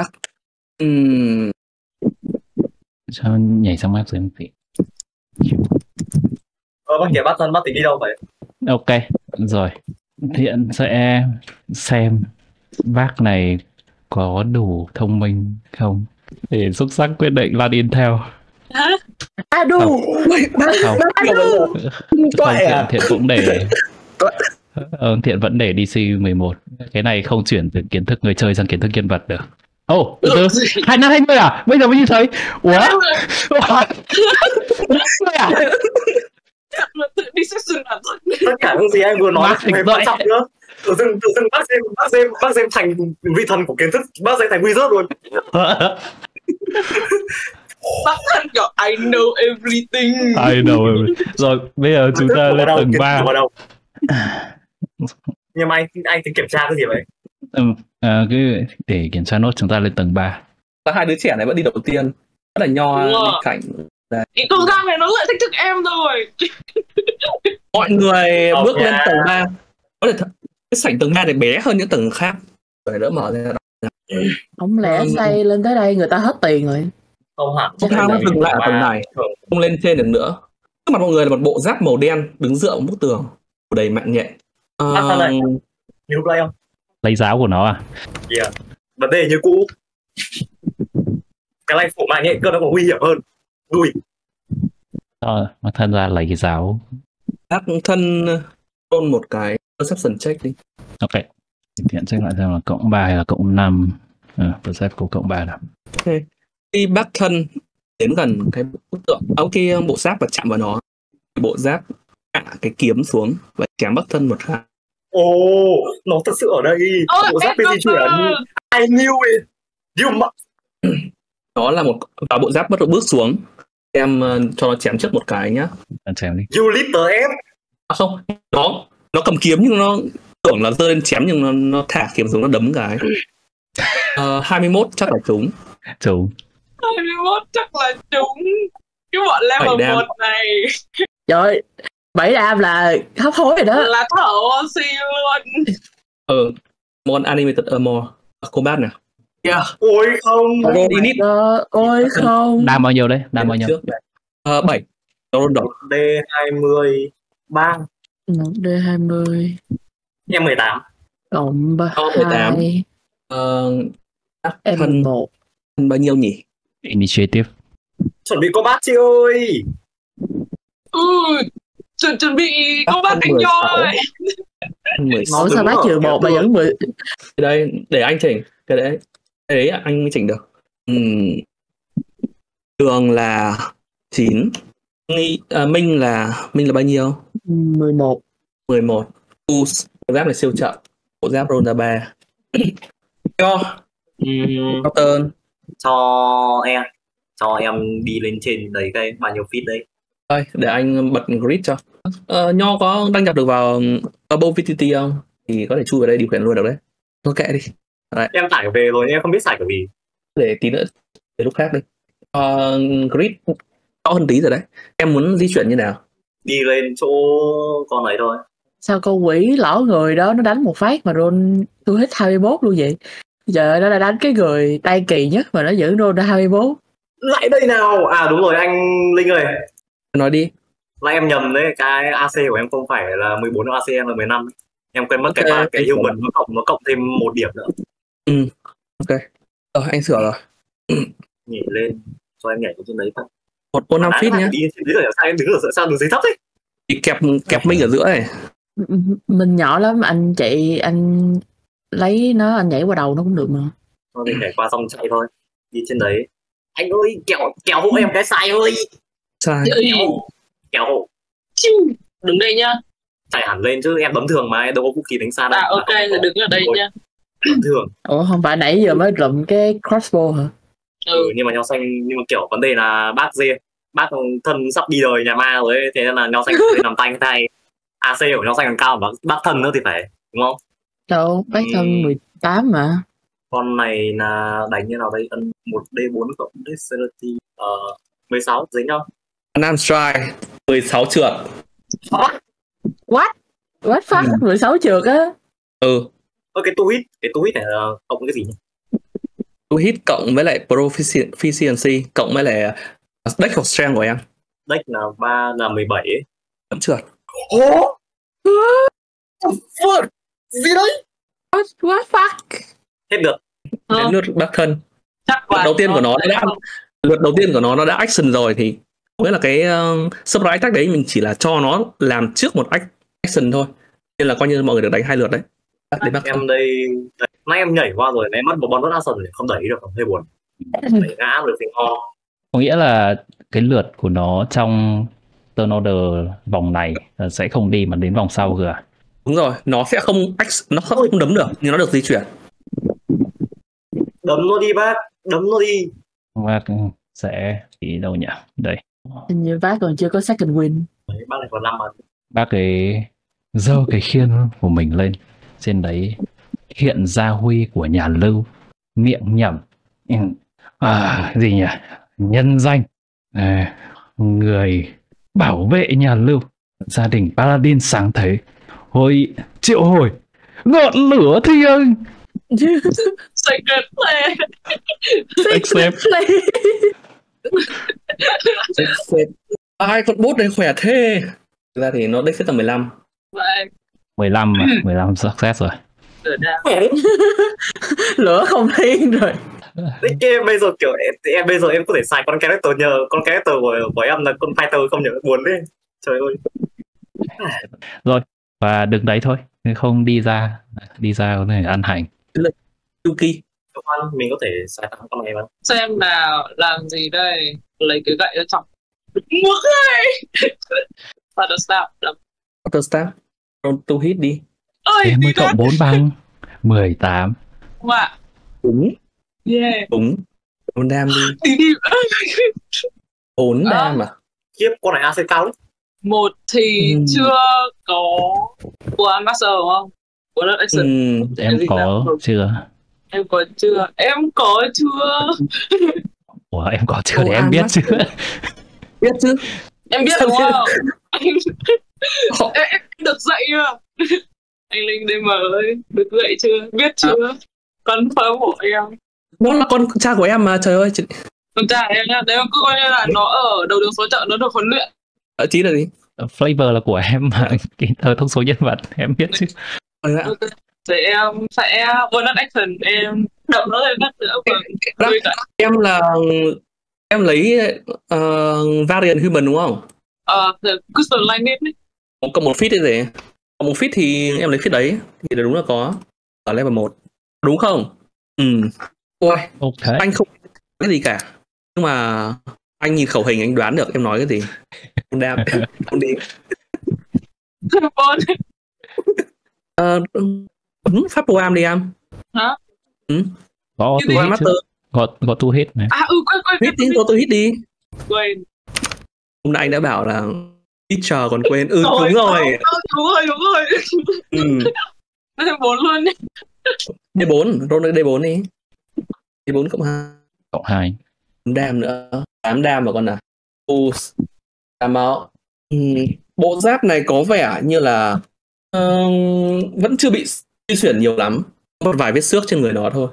Speaker 1: Cho nhảy sang mép dưới một tí.
Speaker 4: Bác kìa, bác tính đi đâu vậy?
Speaker 1: Ok, rồi. Thiện sẽ xem bác này có đủ thông minh không để xuất sắc quyết định là đi theo.
Speaker 5: Đủ.
Speaker 1: Không. Thiện cũng để Thiện vẫn để DC11. Cái này không chuyển từ kiến thức người chơi sang kiến thức nhân vật được. Từ từ 250 à? Bây giờ mới nhìn thấy. Ủa?
Speaker 3: Tự đi xét xử bản thân.
Speaker 4: Tất cả những gì em vừa nói không hề quan trọng nữa. Tự dưng bác xem thành vị thần của kiến thức, bác xem thành wizard luôn.
Speaker 3: Bác thân kiểu I know everything.
Speaker 1: I know everything. Rồi bây giờ chúng ta lên tầng 3.
Speaker 4: Nhưng mà anh tính kiểm tra cái gì vậy?
Speaker 1: Cái để kiểm tra nốt chúng ta lên tầng 3.
Speaker 2: Hai đứa trẻ này vẫn đi đầu tiên. Rất là Nho đi cạnh.
Speaker 3: Cái con Giang này nó lại thách thức em rồi.
Speaker 2: Mọi người bước lên tầng 3. Có thể cái sảnh tầng 3 này bé hơn những tầng khác. Rồi đỡ mở ra.
Speaker 5: Không lẽ xây lên tới đây người ta hết tiền rồi.
Speaker 4: Không hẳn.
Speaker 2: Không thang nó dừng lại ở tầng này. Không lên trên được nữa. Trước mặt mọi người là một bộ giáp màu đen đứng dựa vào bức tường, đầy mạng nhện.
Speaker 4: New play không?
Speaker 1: Lấy giáo của nó à?
Speaker 4: Yeah. Vấn đề như cũ. Cái này phủ mạng nhện cơ nó còn nguy hiểm hơn. Đùi.
Speaker 1: Mà thân ra lấy cái giáo.
Speaker 2: Ác thân roll một cái perception check đi.
Speaker 1: Ok. Thiện check lại xem là cộng 3 hay là cộng 5. Perception của cộng 3 nào.
Speaker 2: Ok. Khi bác thân đến gần cái bức tượng, cái bộ giáp và chạm vào nó, bộ giáp hạ cái kiếm xuống và chém bác thân một phát.
Speaker 4: Nó thật sự ở đây. Bộ giáp di chuyển. I knew it.
Speaker 2: Đó là một và bộ giáp bắt đầu bước xuống. Em cho nó chém trước một cái nhá.
Speaker 1: Chém đi.
Speaker 4: You little em.
Speaker 2: Không, nó cầm kiếm nhưng nó tưởng là rơi lên chém nhưng nó thả kiếm xuống nó đấm cái. 21 chắc là trúng.
Speaker 3: 21 chắc là chúng cái bọn level 1 này.
Speaker 5: Trời, 7 đam là hấp hối rồi đó.
Speaker 3: Là thở oxy luôn.
Speaker 2: Môn animated armor combat nè.
Speaker 4: Ôi không.
Speaker 5: Ôi không.
Speaker 1: Đam bao nhiêu đấy? Đam bao nhiêu?
Speaker 2: 7.
Speaker 4: D20 3.
Speaker 5: D20.
Speaker 4: Em 18.
Speaker 5: Cộng
Speaker 2: 18.
Speaker 5: 2. Em 1.
Speaker 2: Bao nhiêu nhỉ?
Speaker 1: Initiative.
Speaker 4: Chuẩn bị combat chị ơi.
Speaker 3: Chuẩn bị combat anh cho.
Speaker 5: Ngộ sao bác trừ 1 mà vẫn 10.
Speaker 2: Đây để anh chỉnh cái đấy anh mới chỉnh được. Đường là 9. Minh là bao nhiêu?
Speaker 5: 11.
Speaker 2: 11. Giáp này siêu chậm. Bộ giáp roll ra 3. Cho turn.
Speaker 4: Cho em đi lên trên đấy cái bao nhiêu feet đấy.
Speaker 2: Đây, để anh bật grid cho. Nho có đăng nhập được vào Abovitity không? Thì có thể chui vào đây điều khiển luôn được đấy. Thôi kệ đi. Đấy.
Speaker 4: Em tải về rồi em không biết xài cái gì.
Speaker 2: Để tí nữa, để lúc khác đi. Grid to hơn tí rồi đấy. Em muốn di chuyển như nào?
Speaker 4: Đi lên chỗ con ấy thôi.
Speaker 5: Sao con quỷ lỏ người đó nó đánh một phát mà roll tôi hết 21 luôn vậy? Giờ nó đã đánh cái người tay kỳ nhất mà nó vẫn roll ra 21.
Speaker 4: Lại đây nào. À đúng rồi anh Linh ơi.
Speaker 2: Nói đi.
Speaker 4: Là em nhầm đấy, cái AC của em không phải là 14 AC, em là 15. Em quên mất cái human nó cộng thêm 1 điểm nữa.
Speaker 2: Ok. Anh sửa rồi.
Speaker 4: Nhảy lên, cho em nhảy lên trên đấy thôi.
Speaker 2: 1 5 feet nhá.
Speaker 4: Đi trên dưới rồi, sao em đứng ở sao đứng dưới thấp thế?
Speaker 2: Thì kẹp Minh ở giữa này.
Speaker 5: Mình nhỏ lắm, anh chạy anh lấy nó anh nhảy qua đầu nó cũng được mà.
Speaker 4: Thôi mình nhảy qua xong chạy thôi. Đi trên đấy. Anh ơi, kẹo hộ em cái sai ơi.
Speaker 2: Sai.
Speaker 4: Kẹo hộ.
Speaker 3: Đứng đây nhá.
Speaker 4: Chạy hẳn lên chứ em bấm thường mà em đâu có vũ khí đánh xa đâu.
Speaker 3: Ok, thì đứng ở đây nhá.
Speaker 4: Bấm thường.
Speaker 5: Ủa không phải nãy giờ mới lụm cái crossbow hả?
Speaker 4: Nhưng mà nho xanh, nhưng mà kiểu vấn đề là bác thân sắp đi đời nhà ma rồi ấy, thế nên là nho xanh làm tay AC của nho xanh còn cao mà bác thân nữa thì phải, đúng không?
Speaker 5: Đâu, bác thân 18 mà.
Speaker 4: Con này là đánh như nào đây? 1D4 cộng Dexterity 16 dính không?
Speaker 2: Nam strike 16 trượt.
Speaker 5: What fuck? 16 trượt á.
Speaker 4: Cái tu hit này là cộng cái gì nhỉ?
Speaker 2: Tu hit cộng với lại proficiency cộng với lại dex hoặc strength của em.
Speaker 4: Dex là 3 là 17 ấy.
Speaker 2: Vẫn trượt.
Speaker 4: Fuck. Gì đấy?
Speaker 5: What fuck?
Speaker 4: Hết được.
Speaker 2: Đến lượt bác thân. Lượt đầu tiên của nó đã action rồi thì nghĩa là cái surprise attack đấy mình chỉ là cho nó làm trước một action thôi. Nên là coi như mọi người được đánh 2 lượt đấy.
Speaker 4: Em đây nãy em nhảy qua rồi, nãy mất một bonus action thì không đẩy được, hơi buồn. Đẩy ngã rồi thì ho.
Speaker 1: Có nghĩa là cái lượt của nó trong turn order vòng này sẽ không đi mà đến vòng sau kìa.
Speaker 2: Đúng rồi, nó không đấm được nhưng nó được di chuyển.
Speaker 4: Đấm nó đi bác, đấm nó đi.
Speaker 1: Bác sẽ đi đâu nhỉ? Đây.
Speaker 5: Hình như bác còn chưa có second win.
Speaker 4: Đấy, bác này còn 5 mà. Bác
Speaker 1: ấy giơ cái khiên của mình lên. Trên đấy hiện ra huy của nhà Lưu, miệng nhẩm gì nhỉ, nhân danh người bảo vệ nhà Lưu, gia đình Paladin sáng thế, triệu hồi ngọn lửa thiêng.
Speaker 3: Sacred Flame.
Speaker 2: Ai con bot này khỏe thế. Thực ra thì nó dex tầm 15.
Speaker 3: Vậy
Speaker 1: 15 success rồi.
Speaker 5: Lửa không thiên rồi.
Speaker 4: Cái bây giờ kiểu em có thể xài con character nhờ con character của em là con fighter không nhờ, buồn đấy. Trời ơi.
Speaker 1: Rồi, và đứng đấy thôi, không đi ra có thể ăn hành.
Speaker 2: Yuki,
Speaker 4: mình có thể xài tặng con này mà.
Speaker 3: Xem nào, làm gì đây? Lấy cái gậy ra chọc. Ngược ơi.
Speaker 2: Water staff. Roll to hit đi.
Speaker 1: Em mới cộng 4 bằng 18.
Speaker 3: Wow.
Speaker 2: Đúng.
Speaker 3: Yeah.
Speaker 2: Đúng. 4 đam đi. 4 đam à?
Speaker 4: Kiếp con này AC cao đấy.
Speaker 3: Một thì chưa có của Master đúng không? Của Lord Action.
Speaker 1: Em có chưa?
Speaker 3: Em có chưa?
Speaker 1: Ủa, em có chưa
Speaker 2: Cầu
Speaker 1: để em
Speaker 2: An
Speaker 1: biết
Speaker 2: Master.
Speaker 1: chứ.
Speaker 2: Biết chứ.
Speaker 3: Em biết
Speaker 2: Sao
Speaker 3: đúng
Speaker 2: chứ?
Speaker 3: không? Em được dạy chưa? Anh Linh DM ơi, được dạy chưa? Biết chưa? Confirm hộ em.
Speaker 2: Nó là con cha của em mà, trời ơi.
Speaker 3: Con trai em nhá, đấy cứ coi như là nó ở đầu đường số chợ, nó được huấn luyện.
Speaker 2: Chí là gì?
Speaker 1: Flavor là của em mà. Cái thông số nhân vật em biết chứ.
Speaker 3: Thì em sẽ bonus action, em đập nó lên đất nữa.
Speaker 2: Đó, em lấy variant human đúng không?
Speaker 3: Crystal Lightning ấy.
Speaker 2: Có một feat đấy gì? Có một feat thì em lấy feat đấy thì đúng là có ở level 1. Đúng không? Ôi,
Speaker 1: Ok.
Speaker 2: anh không biết cái gì cả. Nhưng mà anh nhìn khẩu hình anh đoán được em nói cái gì. Không đam, không đi. Pháp pro am đi em.
Speaker 3: Hả?
Speaker 1: Có
Speaker 3: Cái
Speaker 1: two
Speaker 3: gì?
Speaker 1: hit chứ. Có two hit này.
Speaker 3: Quên.
Speaker 2: Hit đi, có tôi hit đi.
Speaker 3: Quên.
Speaker 2: Hôm nay anh đã bảo là teacher còn quên. Đúng rồi.
Speaker 3: Đúng rồi. Thêm 4 luôn đi.
Speaker 2: D4, roll D4 đi. D4 cộng 2.
Speaker 1: Cộng 2.
Speaker 2: Đam nữa. 8 đam vào con nào. Đam máu. Bộ giáp này có vẻ như là vẫn chưa bị di chuyển nhiều lắm. Một vài vết xước trên người nó thôi.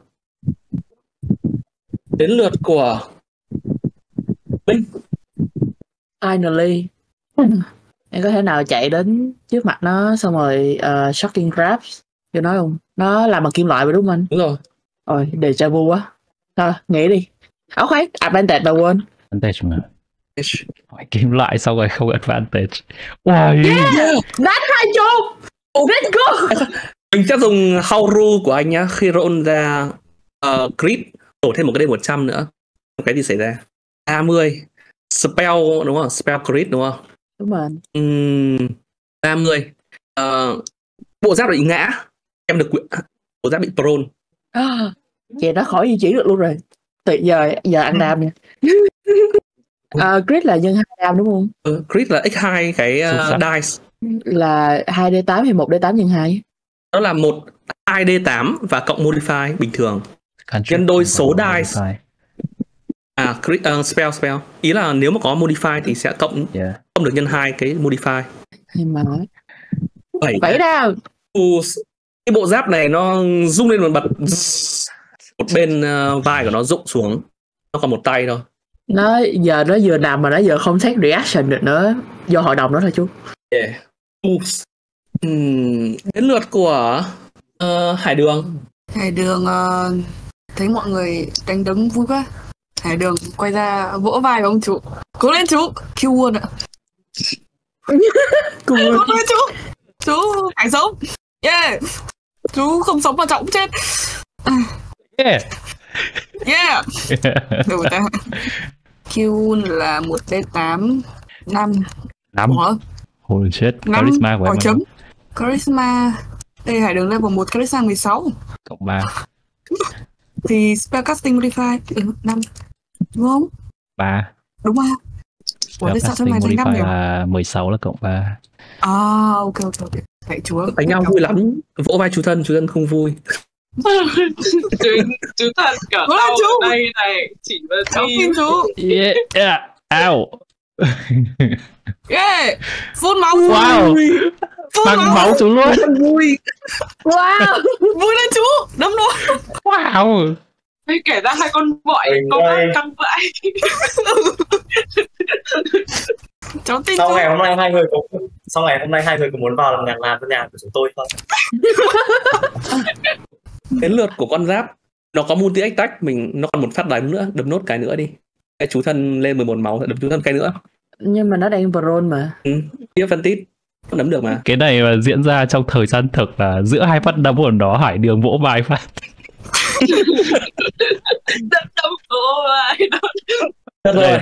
Speaker 2: Đến lượt của Linh.
Speaker 5: Finally. Em có thể nào chạy đến trước mặt nó xong rồi shocking grabs cho nó không? Nó làm bằng kim loại vậy đúng không anh?
Speaker 2: Đúng rồi.
Speaker 5: Rồi, deja vu quá. Thôi, nghĩ đi. Khoan, advantage mà quên.
Speaker 1: Advantage mà. Hỏi kim loại xong rồi không advantage. Wow.
Speaker 5: Đánh 20. Let's go.
Speaker 2: Mình sẽ dùng Hauru của anh nhá. Khi roll ra crit, đổ thêm một cái D100 nữa. Cái gì xảy ra? 30. Spell đúng không? Spell crit đúng không?
Speaker 5: Đúng rồi.
Speaker 2: 30. Bộ giáp bị ngã. Em được bộ giáp bị prone.
Speaker 5: Vậy nó khỏi di chuyển được luôn rồi. Từ giờ ăn đam nha. Crit là nhân 2 đam đúng không?
Speaker 2: Crit là x2 cái dice.
Speaker 5: Là 2d8 hay 1d8 nhân 2?
Speaker 2: Nó là 2d8 và cộng modify bình thường. Nhân đôi số dice. Spell. Ý là nếu mà có modify thì sẽ cộng được nhân 2 cái modify.
Speaker 5: Hay mà
Speaker 2: 7
Speaker 5: đam.
Speaker 2: Cái bộ giáp này nó rung lên một bật. Một bên vai của nó rụng xuống. Nó còn một tay thôi.
Speaker 5: Nó vừa nằm mà nó vừa không take reaction được nữa. Do hội đồng đó thôi chú.
Speaker 2: Đến lượt của Hải Đường.
Speaker 6: Hải Đường thấy mọi người đánh đấm vui quá. Hải Đường quay ra vỗ vai của ông chú. Cố lên chú. Kill luôn ạ. Cố lên chú. Chú phải sống. Yeah. Chú không sống mà cháu cũng chết. Yeah. Đủ ta. Kill là 1d8 5.
Speaker 1: Holy shit.
Speaker 6: 5.
Speaker 1: Charisma của em.
Speaker 6: Chấm. Charisma. Đây Hải Đường level 1, Charisma 16.
Speaker 1: Cộng 3.
Speaker 6: Thì spellcasting modify 5. Đúng không?
Speaker 1: 3.
Speaker 6: Đúng không? Ủa, sao trong này thành 5 nhỉ?
Speaker 1: 16 là cộng 3.
Speaker 6: Ok. Vậy chúa.
Speaker 2: Đánh nhau vui lắm. Vỗ vai chú thân không vui.
Speaker 3: Chú thân cả tao ở đây này. Chỉ vào
Speaker 6: chú.
Speaker 1: Yeah. Ow.
Speaker 6: Yeah. Phun máu.
Speaker 1: Wow. Bằng máu chú luôn.
Speaker 2: Vui.
Speaker 6: Wow. Vui lên chú. Đấm luôn.
Speaker 1: Wow.
Speaker 3: Hay kể ra 2 con bọi có căng vãi.
Speaker 6: Cháu tin
Speaker 4: sau ngày hôm nay hai người có muốn vào làm nhạc làm cho nhà của chúng tôi không?
Speaker 2: Đến lượt của con giáp. Nó có multi attack, nó còn một phát đánh nữa, đấm nốt cái nữa đi. Cái chú thân lên 11 máu, đấm chú thân cái nữa.
Speaker 5: Nhưng mà nó đang prone mà.
Speaker 2: Tiếp phân tích, không đấm được mà.
Speaker 1: Cái này mà diễn ra trong thời gian thực là giữa 2 phát đấm của nó Hải Đường vỗ vai phát.
Speaker 3: Đấm vỗ vai.
Speaker 2: Được rồi.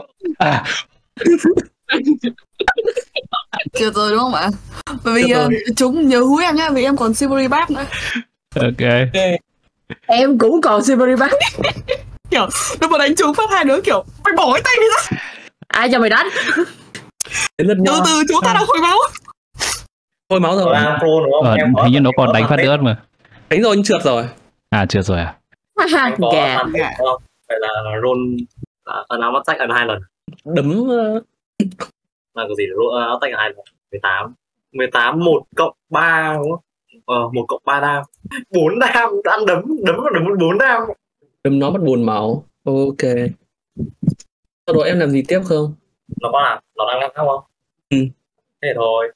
Speaker 6: Chưa rồi đúng không ạ? Bởi vì chúng nhớ húi em nhá, vì em còn Silvery Bat nữa.
Speaker 1: Ok.
Speaker 5: Em cũng còn Silvery Bat.
Speaker 6: Kiểu lúc mà đánh chúng phát 2 đứa kiểu mày bỏ cái tay đi ra.
Speaker 5: Ai cho mày đánh?
Speaker 6: Từ chúng ta đang hồi máu.
Speaker 2: Hồi máu rồi.
Speaker 1: Hình như nó còn đánh phát nữa mà.
Speaker 2: Đánh rồi nhưng trượt rồi.
Speaker 1: Trượt rồi à?
Speaker 4: Có phản không? Phải là roll áo mắt sách ăn 2 lần.
Speaker 2: Đấm
Speaker 4: Là cái gì áo tách ăn 2 lần. 18 1 cộng 3 đúng không? 1 cộng 3 đam. 4 đam ăn đấm còn đấm 4 đam.
Speaker 2: đấm nó mất 4 máu. Ok. Sau đó em làm gì tiếp không?
Speaker 4: Nó có làm, nó đang làm không?
Speaker 2: Ừ.
Speaker 4: Thế thôi.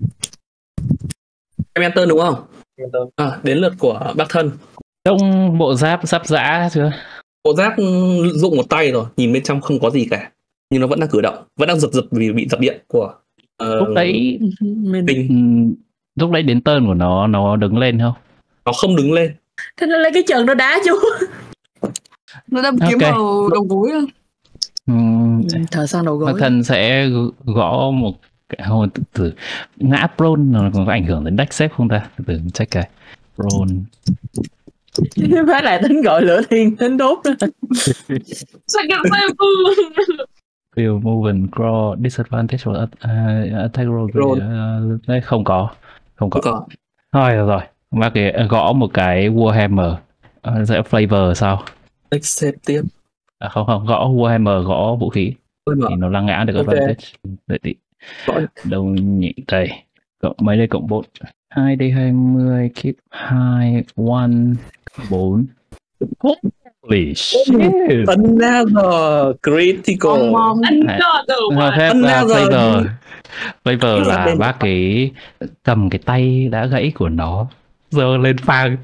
Speaker 2: Em enter đúng không?
Speaker 4: Enter.
Speaker 2: Đến lượt của bác thân.
Speaker 1: Trong bộ giáp sắp giã chưa?
Speaker 2: Bộ giáp dụng một tay rồi, nhìn bên trong không có gì cả, nhưng nó vẫn đang cử động, vẫn đang giật vì bị giật điện của
Speaker 1: Lúc đấy
Speaker 2: Tình.
Speaker 1: lúc đấy đến turn của nó đứng lên không?
Speaker 2: Nó không đứng lên.
Speaker 5: Thế nó lấy cái chân nó đá chú.
Speaker 6: Nó đâm kiếm
Speaker 1: Ok.
Speaker 6: vào đầu gối.
Speaker 5: Thờ sang đầu
Speaker 1: Bác
Speaker 5: gối.
Speaker 1: thân sẽ gõ một cái hồi từ ngã prone nó có ảnh hưởng đến deck xếp không ta? Từ check cái prone.
Speaker 5: Phát lại tính gọi lửa thiên tính đốt đó.
Speaker 3: Second level.
Speaker 1: Feel move and crawl disadvantage for attack roll. Đấy không có. Thôi rồi. Bác ấy gõ một cái Warhammer. Sẽ flavor sao?
Speaker 2: Deck xếp tiếp.
Speaker 1: Không, gõ Warhammer, gõ vũ khí thì nó lăng ngã được
Speaker 2: Ok.
Speaker 1: advantage. Đợi tí. Đâu nhỉ? Đây. Cộng mấy đây cộng 4. 2d20 keep 2 1 4. Holy shit.
Speaker 2: Another critical.
Speaker 1: Phép
Speaker 2: Another.
Speaker 1: flavor là bác ấy cầm cái tay đã gãy của nó giơ lên phang.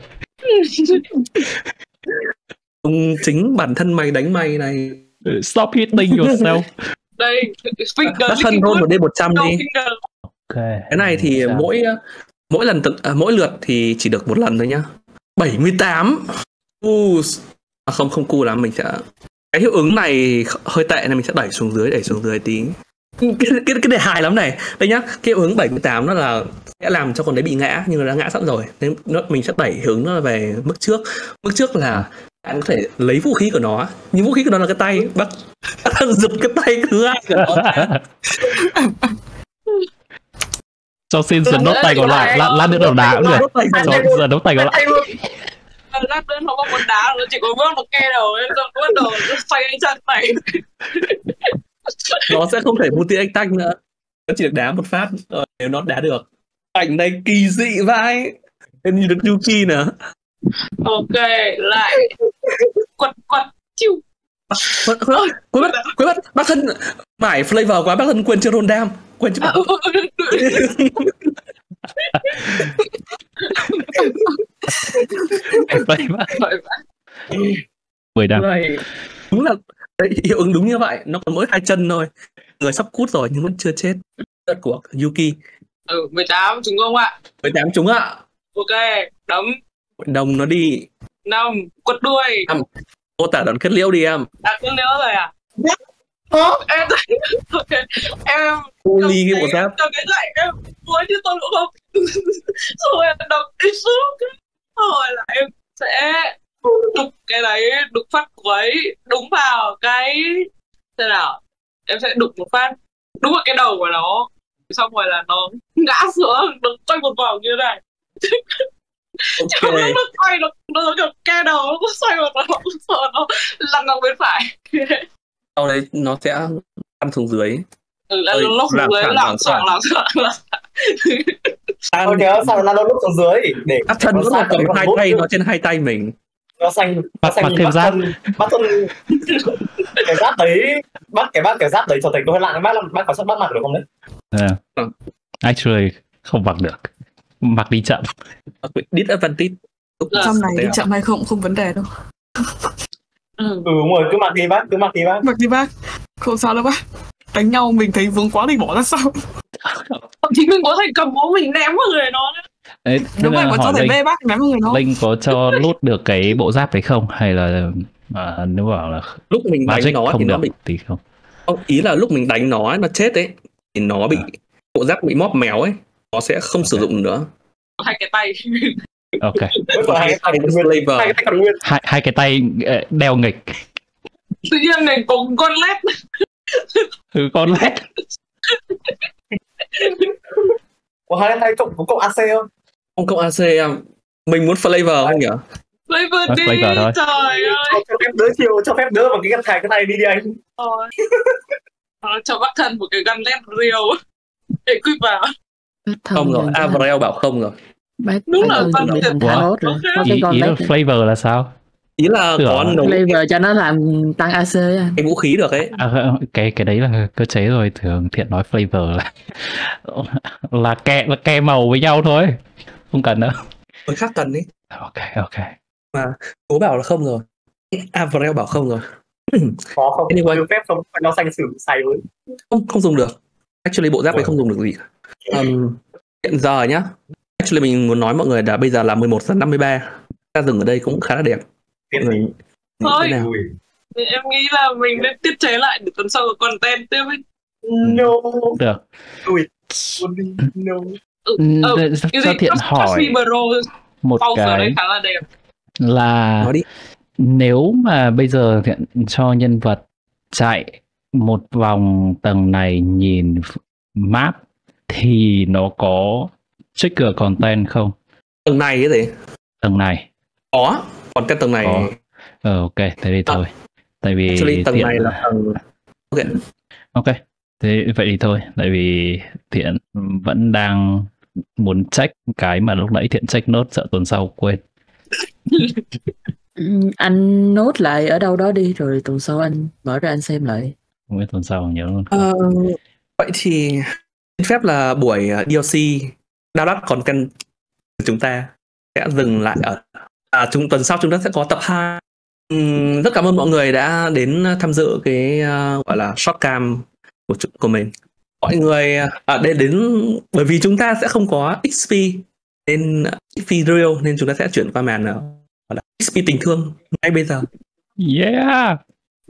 Speaker 2: Chính bản thân mày đánh mày này.
Speaker 1: Stop hitting yourself.
Speaker 3: Đây,
Speaker 2: Bác thân roll một D100 đi.
Speaker 1: Ok.
Speaker 2: Cái này thì mỗi lượt thì chỉ được một lần thôi nhá. 78. Không cool lắm, mình sẽ cái hiệu ứng này hơi tệ nên mình sẽ đẩy xuống dưới tí. Cái này hài lắm này. Đây nhá, cái hiệu ứng 78 nó là sẽ làm cho con đấy bị ngã, nhưng nó đã ngã sẵn rồi. Nên mình sẽ đẩy hiệu ứng nó về mức trước. Mức trước là bạn có thể lấy vũ khí của nó, nhưng vũ khí của nó là cái tay. Bác giật cái tay thứ hai của nó.
Speaker 1: Cho xin dần nốt tay còn lại, lát nữa đầu đá cũng được. Cho dần nốt tay còn lại.
Speaker 3: Lát nữa nó có một đá, nó chỉ có vớt một ke đầu lên, xong bắt đầu nó xoay cái chân này.
Speaker 2: Nó sẽ không thể multi attack nữa, nó chỉ được đá một phát nếu nó đá được. Ảnh này kỳ dị vai, em nhìn được Yuki nữa.
Speaker 3: Ok, lại quật chiu.
Speaker 2: Quên mất, bác thân mải flavor quá, bác thân quên chưa roll down, quên chưa.
Speaker 1: Vậy mà. 10 đam.
Speaker 2: Đúng là đấy, hiệu ứng đúng như vậy, nó còn mỗi 2 chân thôi, người sắp cút rồi nhưng vẫn chưa chết. Đất của Yuki.
Speaker 3: 18 trúng không ạ?
Speaker 2: 18 trúng ạ.
Speaker 3: Ok, đấm.
Speaker 2: Đồng nó đi.
Speaker 3: 5, quật đuôi.
Speaker 2: Mô tả đoạn kết liễu đi em.
Speaker 3: Kết liễu rồi à? Em ok, em
Speaker 2: ly cái bộ giáp.
Speaker 3: cầm cái gậy em muốn chứ tôi cũng không. Rồi em đập đi xuống. Rồi là em sẽ đục cái đấy, đục phát quấy đúng vào cái thế nào, em sẽ đục một phát đúng vào cái đầu của nó, xong rồi là nó ngã xuống, nó quay một vòng như thế này.
Speaker 2: Ok.
Speaker 3: Nó quay, nó kiểu ke đầu, nó xoay một vòng, rồi nó lăn sang bên phải.
Speaker 2: Sau đấy nó sẽ ăn xuống dưới.
Speaker 3: Là lúc xuống dưới lạng soạng.
Speaker 4: Ok, sao nó lúc xuống dưới để
Speaker 2: Bác thân nó cầm 2 tay, nó trên 2 tay mình.
Speaker 4: Nó xanh
Speaker 1: thêm giáp.
Speaker 4: Bác thân cái giáp đấy, bác cái giáp đấy trở thành hơi lạ. Bác có sắp bắt mặc được không đấy?
Speaker 1: Actually không mặc được, mặc đi chậm.
Speaker 2: Disadvantage.
Speaker 6: Trong này đi chậm hay không vấn đề đâu.
Speaker 4: Đúng rồi, cứ mặc đi bác.
Speaker 6: Mặc đi bác, không sao đâu bác. Đánh nhau mình thấy vướng quá thì bỏ ra sau.
Speaker 3: Thậm chí mình có thể cầm bố mình ném vào người nó nữa.
Speaker 1: Đấy,
Speaker 6: Đúng vậy, còn cho thể bê bác ném vào người nó.
Speaker 1: Linh có cho lút được cái bộ giáp đấy không? Hay là nếu bảo là
Speaker 2: lúc mình đánh
Speaker 1: Magic
Speaker 2: nó
Speaker 1: không
Speaker 2: thì
Speaker 1: được
Speaker 2: nó bị
Speaker 1: thì không.
Speaker 2: Ý là lúc mình đánh nó chết ấy thì nó bị bộ giáp bị móp méo ấy, nó sẽ không sử dụng nữa.
Speaker 3: 2 cái tay.
Speaker 1: Ok.
Speaker 2: Hai
Speaker 1: cái tay đeo nghịch.
Speaker 3: Tự nhiên này có con led.
Speaker 1: Con led.
Speaker 4: Có 2 tay cộng AC không?
Speaker 2: Không cộng AC em. Mình muốn flavor không nhỉ?
Speaker 3: Flavor
Speaker 1: Nói
Speaker 3: đi,
Speaker 1: flavor thôi.
Speaker 3: trời ơi.
Speaker 4: Cho phép đỡ chiều, cho phép đỡ bằng cái này đi anh.
Speaker 3: Thôi. Cho bác thân một cái gun led real để quy vào.
Speaker 2: Không rồi, Avril bảo không rồi.
Speaker 3: Đúng là
Speaker 5: thân
Speaker 3: con
Speaker 5: chuẩn bị
Speaker 3: thiệt.
Speaker 5: thành thả nốt rồi. Có cái
Speaker 1: Ý
Speaker 5: con
Speaker 1: là
Speaker 5: led
Speaker 1: flavor là sao?
Speaker 2: Ý là
Speaker 1: Tưởng.
Speaker 2: có nấu
Speaker 5: flavor cho nó làm tăng AC á.
Speaker 2: cái vũ khí được ấy.
Speaker 1: Cái đấy là cơ chế rồi. Thường Thiện nói flavor là kè màu với nhau thôi, không cần đâu.
Speaker 2: Người khác cần ấy.
Speaker 1: Ok.
Speaker 2: Mà Cố bảo là không rồi. Avril bảo không rồi.
Speaker 4: Có không?
Speaker 2: Anyway.
Speaker 4: Được phép không? Nó xanh sử xay với.
Speaker 2: Không dùng được. Actually bộ giáp đấy không dùng được gì cả. Hiện giờ nhá. Actually mình muốn nói mọi người là bây giờ là 11:53. Ta dừng ở đây cũng khá là đẹp. Mọi người nghĩ
Speaker 3: Thôi.
Speaker 2: thế nào?
Speaker 3: Em nghĩ là mình nên tiết chế lại để tuần sau có content tiếp ấy.
Speaker 4: No.
Speaker 1: Được.
Speaker 4: No.
Speaker 1: Cho Thiện hỏi một
Speaker 3: Pause ở đây
Speaker 1: cái
Speaker 3: khá là đẹp.
Speaker 1: là
Speaker 2: Nói đi.
Speaker 1: nếu mà bây giờ Thiện cho nhân vật chạy một vòng tầng này nhìn map thì nó có trigger content không?
Speaker 2: Tầng này cái gì?
Speaker 1: Tầng này
Speaker 2: Có. Còn cái tầng này
Speaker 1: có. Ok, thế thì thôi. Tại vì
Speaker 2: actually tầng
Speaker 1: Thiện
Speaker 2: này là tầng
Speaker 1: ok, thế vậy thì thôi. Tại vì Thiện vẫn đang muốn check cái mà lúc nãy Thiện check nốt, sợ tuần sau quên.
Speaker 5: Anh nốt lại ở đâu đó đi, rồi tuần sau anh mở ra anh xem lại.
Speaker 1: Không biết tuần sau nhớ luôn.
Speaker 2: vậy thì xin phép là buổi DLC download content của chúng ta sẽ dừng lại ở tuần sau chúng ta sẽ có tập 2. Rất cảm ơn mọi người đã đến tham dự cái gọi là shortcam của mình. Mọi người đến bởi vì chúng ta sẽ không có XP nên XP real nên chúng ta sẽ chuyển qua màn gọi là XP tình thương ngay bây giờ.
Speaker 1: Yeah.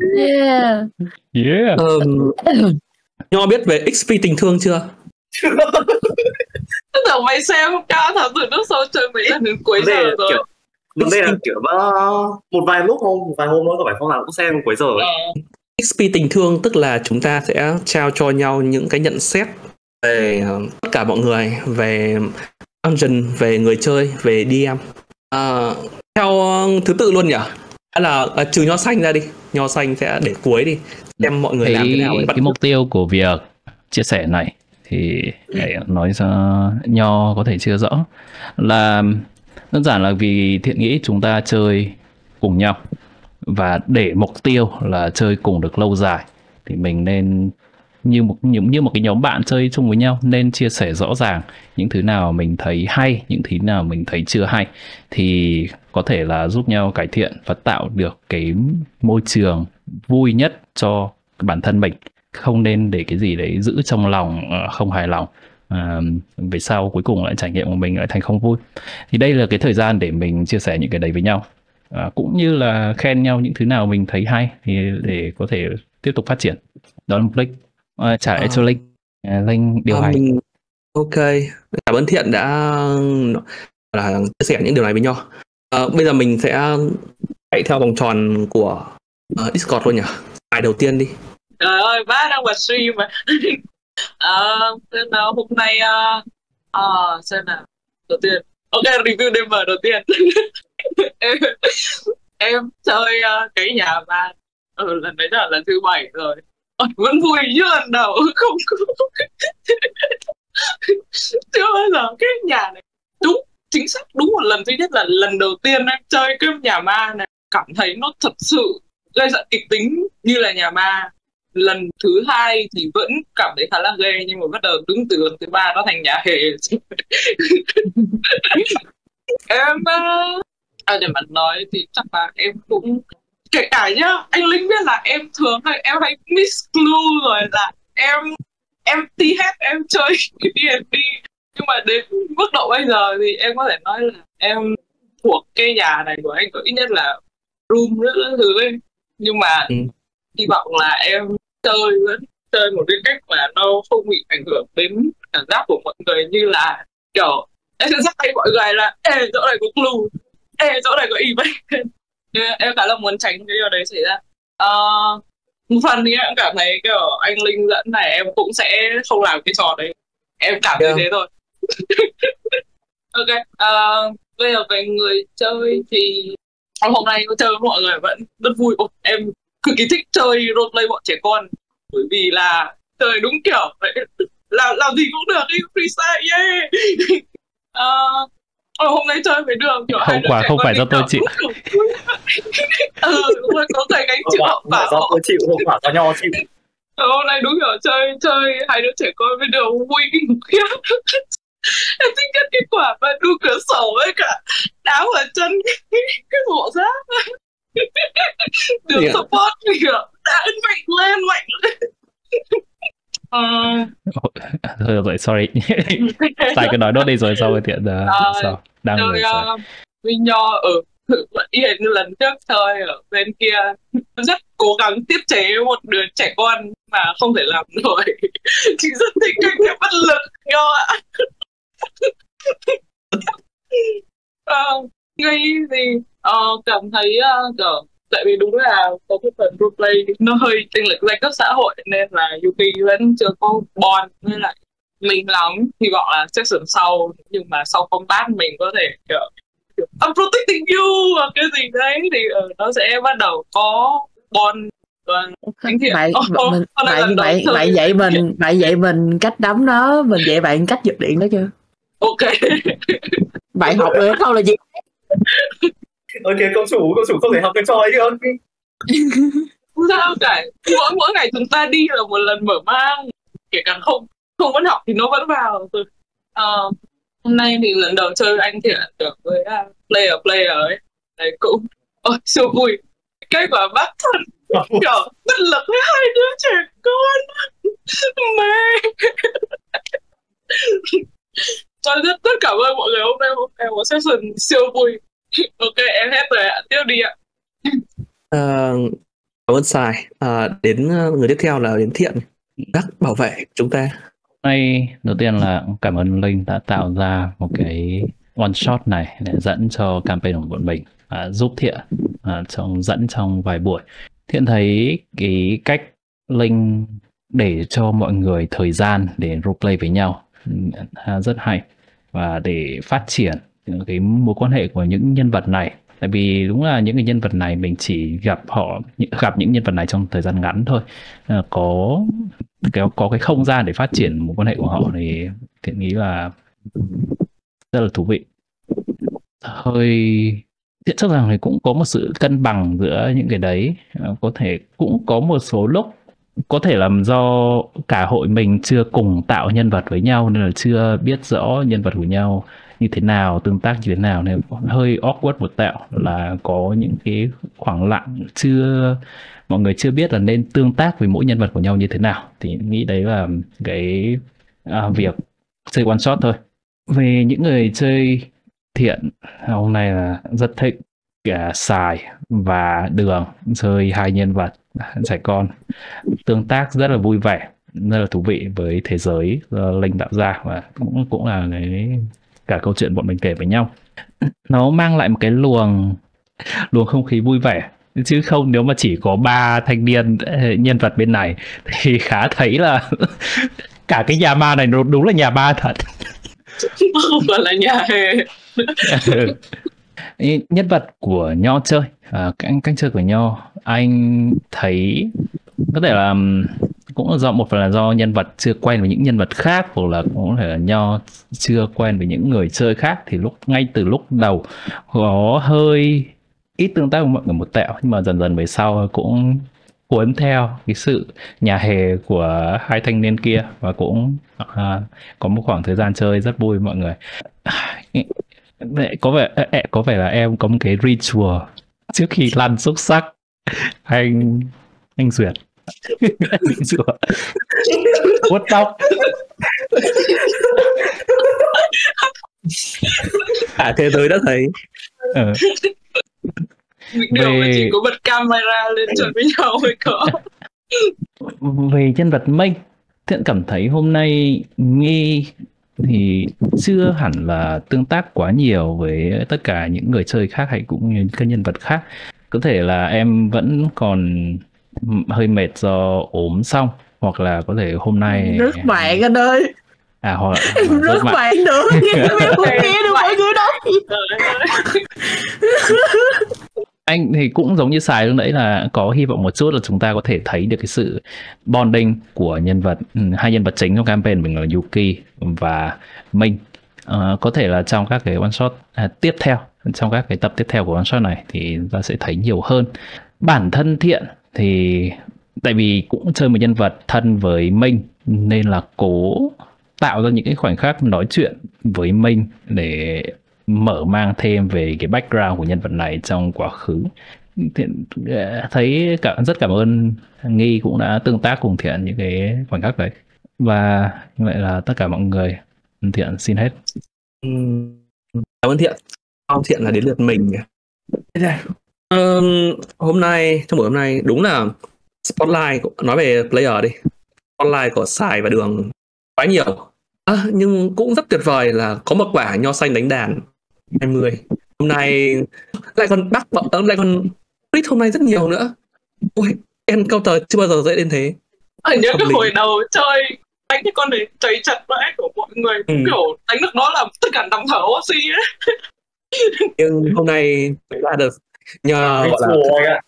Speaker 2: Nho biết về XP tình thương chưa?
Speaker 3: Tức là mày xem cao thảo từ nước sâu chơi mấy lần đến cuối giờ rồi.
Speaker 4: Vấn đề là kiểu một vài hôm thôi, có phải không nào cũng xem cuối giờ ấy.
Speaker 2: XP tình thương tức là chúng ta sẽ trao cho nhau những cái nhận xét về tất cả mọi người, về dungeon, về người chơi, về DM. Theo thứ tự luôn nhỉ? Hay là trừ nho xanh ra đi, nho xanh sẽ để cuối đi, xem mọi người làm thế nào.
Speaker 1: Cái mục tiêu của việc chia sẻ này thì để nói cho Nho có thể chưa rõ là đơn giản là vì Thiện nghĩ chúng ta chơi cùng nhau và để mục tiêu là chơi cùng được lâu dài thì mình nên như một cái nhóm bạn chơi chung với nhau nên chia sẻ rõ ràng những thứ nào mình thấy hay, những thứ nào mình thấy chưa hay thì có thể là giúp nhau cải thiện và tạo được cái môi trường vui nhất cho bản thân mình. Không nên để cái gì đấy giữ trong lòng không hài lòng, về sau cuối cùng lại trải nghiệm của mình lại thành không vui. Thì đây là cái thời gian để mình chia sẻ những cái đấy với nhau, cũng như là khen nhau những thứ nào mình thấy hay thì để có thể tiếp tục phát triển. Đó là mục đích. Trả lại cho Linh điều hành.
Speaker 2: Ok, cảm ơn Thiện đã chia sẻ những điều này với nhau. Bây giờ mình sẽ chạy theo vòng tròn của Discord luôn nhỉ. Bài đầu tiên đi.
Speaker 3: Trời ơi, bác đang bật stream mà. Xem nào, hôm nay xem nào. Đầu tiên, ok, review DM đầu tiên. em chơi cái nhà bạn lần đấy là lần thứ 7 rồi. Vẫn vui như lần đầu. Không chưa bao giờ cái nhà này đúng chính xác đúng một lần duy nhất là lần đầu tiên em chơi cái nhà ma này cảm thấy nó thật sự gây ra kịch tính như là nhà ma. Lần thứ 2 thì vẫn cảm thấy khá là ghê, nhưng mà bắt đầu đứng từ lần thứ 3 nó thành nhà hề. Em để mà nói thì chắc là em cũng kể cả nhá, anh Linh biết là em thường em hay miss clue rồi, là em tí hết em chơi D&D, nhưng mà đến mức độ bây giờ thì em có thể nói là em thuộc cái nhà này của anh có ít nhất là room rất là thứ ấy. Nhưng mà hy vọng là em vẫn chơi một cái cách mà nó không bị ảnh hưởng đến cảm giác của mọi người, như là kiểu em sẽ dắt tay mọi người là ê chỗ này có clue, ê chỗ này có event. Em khá là muốn tránh cái điều đấy xảy ra. Một phần thì em cảm thấy kiểu anh Linh dẫn này em cũng sẽ không làm cái trò đấy, em cảm thấy thế thôi. Ok, bây giờ về người chơi thì Hôm nay có chơi với mọi người vẫn rất vui. Em cực kỳ thích chơi roleplay bọn trẻ con, bởi vì là chơi đúng kiểu vậy, làm gì cũng được, đi freestyle, yeah. Hôm nay chơi với Đường kiểu
Speaker 1: Hậu quả không phải do tôi chịu.
Speaker 3: Có người gánh chịu hậu quả
Speaker 4: do tôi chịu, hậu quả do Nho chịu.
Speaker 3: Hôm nay đúng kiểu chơi hai đứa trẻ con với Đường vui kinh khiếp. Em thích nhất cái quả mà đu cửa sổ với cả đá vào chân cái bộ giáp. Đường support kiểu đã mạnh lên.
Speaker 1: Thôi rồi, sorry. Sai cái nói đó đi rồi, sau rồi tiện sao đang rồi
Speaker 3: Minh Nho vẫn y hệt như lần trước chơi ở bên kia, rất cố gắng tiết chế một đứa trẻ con mà không thể làm nổi. Chị rất thích cái bất lực Nho ạ. Ngay thì cảm thấy tại vì đúng là có cái phần roleplay nó hơi chênh lệch giai cấp xã hội, nên là Yuki vẫn chưa có bond với lại mình lắm. Hy vọng là session sau, nhưng mà sau combat mình có thể kiểu I'm protecting you hoặc cái gì đấy thì nó sẽ bắt đầu có bond.
Speaker 5: Bạn dạy mình cách đấm nó, mình dạy bạn cách giật điện đó chưa?
Speaker 3: Ok.
Speaker 5: Bạn học được không là gì?
Speaker 4: Ok, công chủ không thể học cái trò ấy được.
Speaker 3: Không sao cả, mỗi ngày chúng ta đi là một lần mở mang, kể cả không muốn học thì nó vẫn vào. Hôm nay thì lần đầu chơi anh Thiện được với player ấy, đấy cũng siêu vui. Cái quả bắt thân kiểu bất lực với hai đứa trẻ con mê. Tôi rất cảm ơn mọi người, hôm nay em có session siêu vui. Ok, em hết rồi ạ, tiếp đi ạ.
Speaker 2: Cảm ơn Sai. Đến người tiếp theo là đến Thiện, các bảo vệ chúng ta.
Speaker 1: Nay đầu tiên là cảm ơn Linh đã tạo ra một cái one shot này để dẫn cho campaign của bọn mình, giúp Thiện dẫn trong vài buổi. Thiện thấy cái cách Linh để cho mọi người thời gian để roleplay với nhau rất hay, và để phát triển cái mối quan hệ của những nhân vật này. Tại vì đúng là những cái nhân vật này mình chỉ gặp những nhân vật này trong thời gian ngắn thôi, có cái không gian để phát triển mối quan hệ của họ thì Thiện nghĩ là rất là thú vị. Thiện chắc rằng thì cũng có một sự cân bằng giữa những cái đấy. Có thể cũng có một số lúc có thể là do cả hội mình chưa cùng tạo nhân vật với nhau, nên là chưa biết rõ nhân vật của nhau như thế nào, tương tác như thế nào, nên hơi awkward một tẹo, là có những cái khoảng lặng, mọi người chưa biết là nên tương tác với mỗi nhân vật của nhau như thế nào. Thì nghĩ đấy là cái việc chơi one shot thôi. Về những người chơi Thiện hôm nay là rất thích cả Sai và Đường chơi hai nhân vật trẻ con, tương tác rất là vui vẻ, rất là thú vị với thế giới Linh tạo ra, và cũng là cả câu chuyện bọn mình kể với nhau. Nó mang lại một cái luồng không khí vui vẻ, chứ không nếu mà chỉ có 3 thanh niên nhân vật bên này thì khá thấy là cả cái nhà ma này đúng là nhà ma thật.
Speaker 3: Không phải là nhà hề.
Speaker 1: Nhân vật của Nho chơi, cách chơi của Nho anh thấy có thể là cũng là một phần là do nhân vật chưa quen với những nhân vật khác, hoặc là cũng thể là Nho chưa quen với những người chơi khác, thì ngay từ lúc đầu có hơi ít tương tác với mọi người một tẹo, nhưng mà dần dần về sau cũng cuốn theo cái sự nhà hề của hai thanh niên kia, và cũng có một khoảng thời gian chơi rất vui mọi người. Có vẻ là em có một cái ritual trước khi lăn xúc sắc. Anh Duyệt vuốt tóc.
Speaker 2: Thế giới đã thấy.
Speaker 3: Điều mà chỉ có bật camera lên chuẩn với nhau mới có.
Speaker 1: Về nhân vật main, Thiện cảm thấy hôm nay Nghi thì chưa hẳn là tương tác quá nhiều với tất cả những người chơi khác hay cũng như các nhân vật khác. Có thể là em vẫn còn hơi mệt do ốm xong, hoặc là có thể hôm nay
Speaker 5: nước bạn anh ơi.
Speaker 1: Hoặc
Speaker 5: nước bạn nữa, nghe được mọi người đâu.
Speaker 1: Anh thì cũng giống như Sài lúc nãy là có hy vọng một chút là chúng ta có thể thấy được cái sự bonding của nhân vật, hai nhân vật chính trong campaign mình là Yuki và Minh. Có thể là trong các cái one shot tiếp theo, trong các cái tập tiếp theo của one shot này thì chúng ta sẽ thấy nhiều hơn. Bản thân Thiện thì tại vì cũng chơi một nhân vật thân với Minh nên là cố tạo ra những cái khoảnh khắc nói chuyện với Minh để mở mang thêm về cái background của nhân vật này trong quá khứ. Thiện thấy rất cảm ơn Nghi cũng đã tương tác cùng Thiện những cái khoảnh khắc đấy. Và như vậy là tất cả mọi người, Thiện xin hết.
Speaker 2: Cảm ơn Thiện. Thiện là đến lượt mình. Hôm nay, trong buổi hôm nay đúng là spotlight, nói về player đi, spotlight của Sài và Đường quá nhiều. Nhưng cũng rất tuyệt vời là có một quả nho xanh đánh đàn 20. Hôm nay lại còn lại còn crit hôm nay rất nhiều nữa. Ôi, encounter chưa bao giờ dễ đến thế.
Speaker 3: Ở nhớ cái hồi đầu chơi đánh cái con này cháy chật vãi của mọi người, kiểu đánh được nó là tất cả nằm thở oxy ấy.
Speaker 2: Nhưng hôm nay là được nhờ gọi là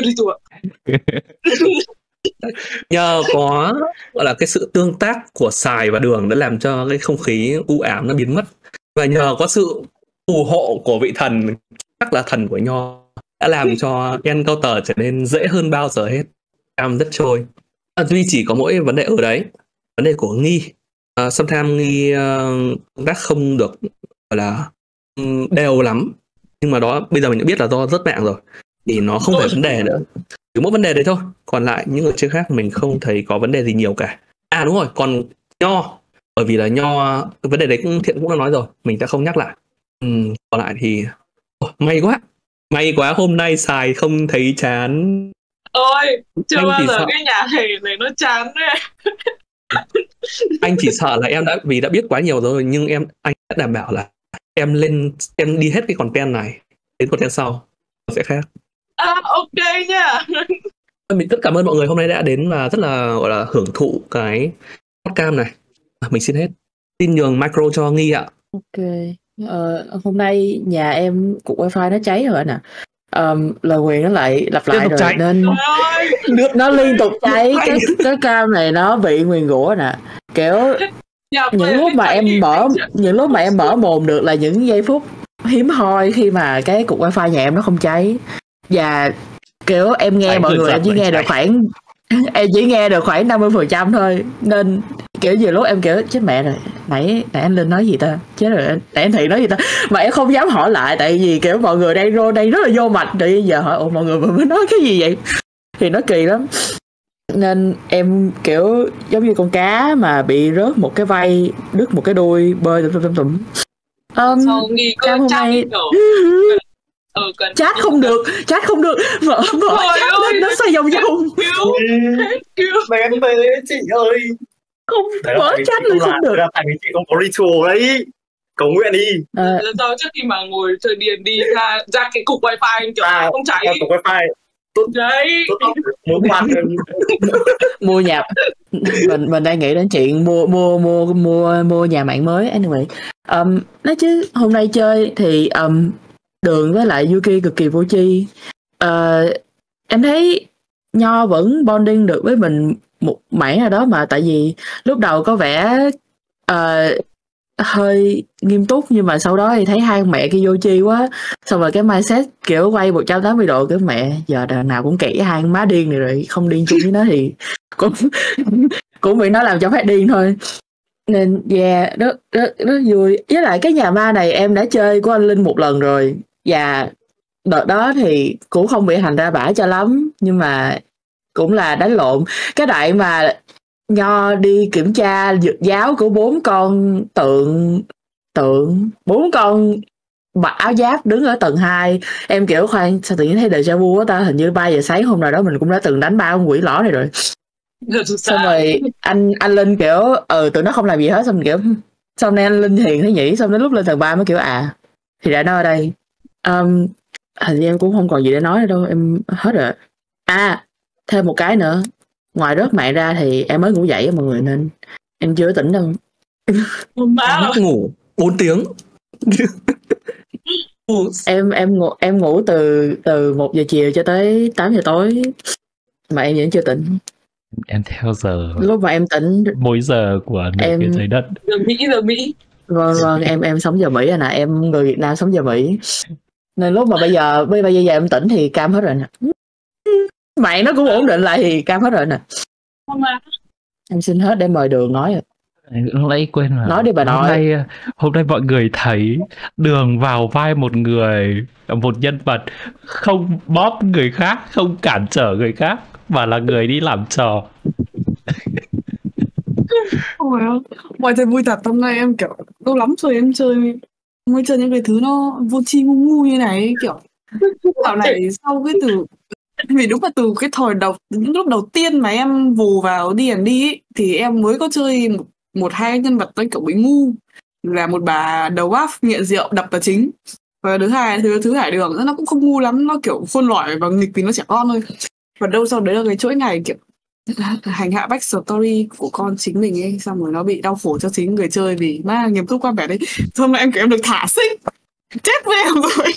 Speaker 2: nhờ có gọi là cái sự tương tác của Sài và Đường đã làm cho cái không khí u ám nó biến mất, và nhờ có sự phù hộ của vị thần, chắc là thần của nho, đã làm cho encounter trở nên dễ hơn bao giờ hết. Cam rất trôi. Duy chỉ có mỗi vấn đề ở đấy, vấn đề của Nghi. Sometimes Nghi tương tác không được gọi là đều lắm, nhưng mà đó bây giờ mình đã biết là do rớt mạng rồi thì nó không phải vấn đề nữa, chỉ mỗi vấn đề đấy thôi. Còn lại những người chơi khác mình không thấy có vấn đề gì nhiều cả. Đúng rồi, còn nho, bởi vì là nho vấn đề đấy Thiện cũng đã nói rồi, mình sẽ không nhắc lại. Còn lại thì may quá hôm nay Sài không thấy chán.
Speaker 3: Ôi, chưa bao giờ cái nhà này nó chán đấy.
Speaker 2: Anh chỉ sợ là em đã biết quá nhiều rồi, nhưng anh đã đảm bảo là em đi hết cái content này, đến content sau sẽ khác.
Speaker 3: Ok nha.
Speaker 2: Mình rất cảm ơn mọi người hôm nay đã đến và rất là gọi là hưởng thụ cái podcast này. Mình xin hết. Xin nhường micro cho Nghi ạ.
Speaker 5: Ok. Hôm nay nhà em cục wifi nó cháy rồi nè. Lời nguyền nó lại lặp lại rồi cháy. Nên nó liên tục cháy. Cái cam này nó bị nguyền rủa nè. Kiểu những lúc mà em mở mồm được là những giây phút hiếm hoi khi mà cái cục wifi nhà em nó không cháy. Và kiểu em nghe mọi người em chỉ nghe được khoảng 50% thôi, nên kiểu nhiều lúc em kiểu chết mẹ rồi, nãy anh Linh nói gì ta, chết rồi, nãy anh Thị nói gì ta, mà em không dám hỏi lại tại vì kiểu mọi người đang rất là vô mạch, rồi giờ hỏi mọi người mới nói cái gì vậy thì nó kỳ lắm. Nên em kiểu giống như con cá mà bị rớt một cái vây, đứt một cái đuôi, bơi tùm.
Speaker 3: Cam hôm nay
Speaker 5: chat không được vợ chat lên nó xoay vòng
Speaker 4: Mẹ em về chị ơi,
Speaker 5: không mở chat lên không được.
Speaker 4: Tại vì chị không có ritual đấy, cầu nguyện đi.
Speaker 3: Lần sau trước khi mà ngồi chơi điền đi ra cái cục wifi kiểu không cháy.
Speaker 4: Cục wifi
Speaker 3: đấy
Speaker 5: mua nhà mình đang nghĩ đến chuyện mua nhà mạng mới. Anyway, nói chứ hôm nay chơi thì Đường với lại Yuki cực kỳ vô tri. Em thấy Nho vẫn bonding được với mình một mảng nào đó, mà tại vì lúc đầu có vẻ hơi nghiêm túc, nhưng mà sau đó thì thấy hai mẹ kia vô tri quá, xong rồi cái mindset kiểu quay 180 độ, cái mẹ giờ đằng nào cũng kỹ hai má điên này rồi, không điên chung với nó thì cũng bị nó làm cho phát điên thôi. Nên rất vui. Với lại cái nhà ma này em đã chơi của anh Linh một lần rồi, và đợt đó thì cũng không bị hành ra bả cho lắm, nhưng mà cũng là đánh lộn. Cái đoạn mà Nho đi kiểm tra dược giáo của 4 con tượng 4 con mặc áo giáp đứng ở tầng 2, em kiểu khoan sao tự nhiên thấy déjà vu á ta, hình như 3 giờ sáng hôm nào đó mình cũng đã từng đánh 3 con quỷ lỏ này rồi. Xong rồi anh Linh kiểu tụi nó không làm gì hết, xong mình kiểu xong nay anh Linh hiền thế nhỉ, xong đến lúc lên tầng 3 mới kiểu thì đã nó ở đây. Hình như em cũng không còn gì để nói nữa đâu, em hết rồi. Thêm một cái nữa, ngoài rớt mạng ra thì em mới ngủ dậy á mọi người, nên em chưa tỉnh đâu.
Speaker 2: Ngủ 4 tiếng.
Speaker 5: Em ngủ từ 1 giờ chiều cho tới 8 giờ tối mà em vẫn chưa tỉnh.
Speaker 1: Em theo giờ
Speaker 5: Lúc mà em tỉnh
Speaker 1: mỗi giờ của nửa phía trái đất.
Speaker 3: Giờ Mỹ.
Speaker 5: Vâng, em sống giờ Mỹ rồi nè, em người Việt Nam sống giờ Mỹ. Nên lúc mà bây giờ em tỉnh thì cam hết rồi nè. Mạng nó cũng ổn định lại thì cam hết rồi nè. Em xin hết để mời Đường nói rồi.
Speaker 1: Lúc nãy quên là
Speaker 5: Nói đi bà nội.
Speaker 1: Hôm nay mọi người thấy Đường vào vai một nhân vật không bóp người khác, không cản trở người khác, mà là người đi làm trò.
Speaker 6: Mọi thứ vui thật. Hôm nay em kiểu lâu lắm rồi em mới chơi những cái thứ nó vô tri ngu ngu như này, kiểu dạo này sau cái từ vì đúng là từ cái thời những lúc đầu tiên mà em vù vào D&D ấy, thì em mới có chơi một hai nhân vật nó kiểu bị ngu, là một bà đầu óc nghiện rượu đập là chính, và thứ Hải Đường nó cũng không ngu lắm, nó kiểu khôn lỏi và nghịch vì nó trẻ con thôi. Và đâu sau đấy là cái chuỗi ngày kiểu hành hạ backstory của con chính mình ấy, xong rồi nó bị đau khổ cho chính người chơi vì má nghiêm túc quá vẻ đấy. Hôm nay em kiểu em được thả sinh chết với em rồi.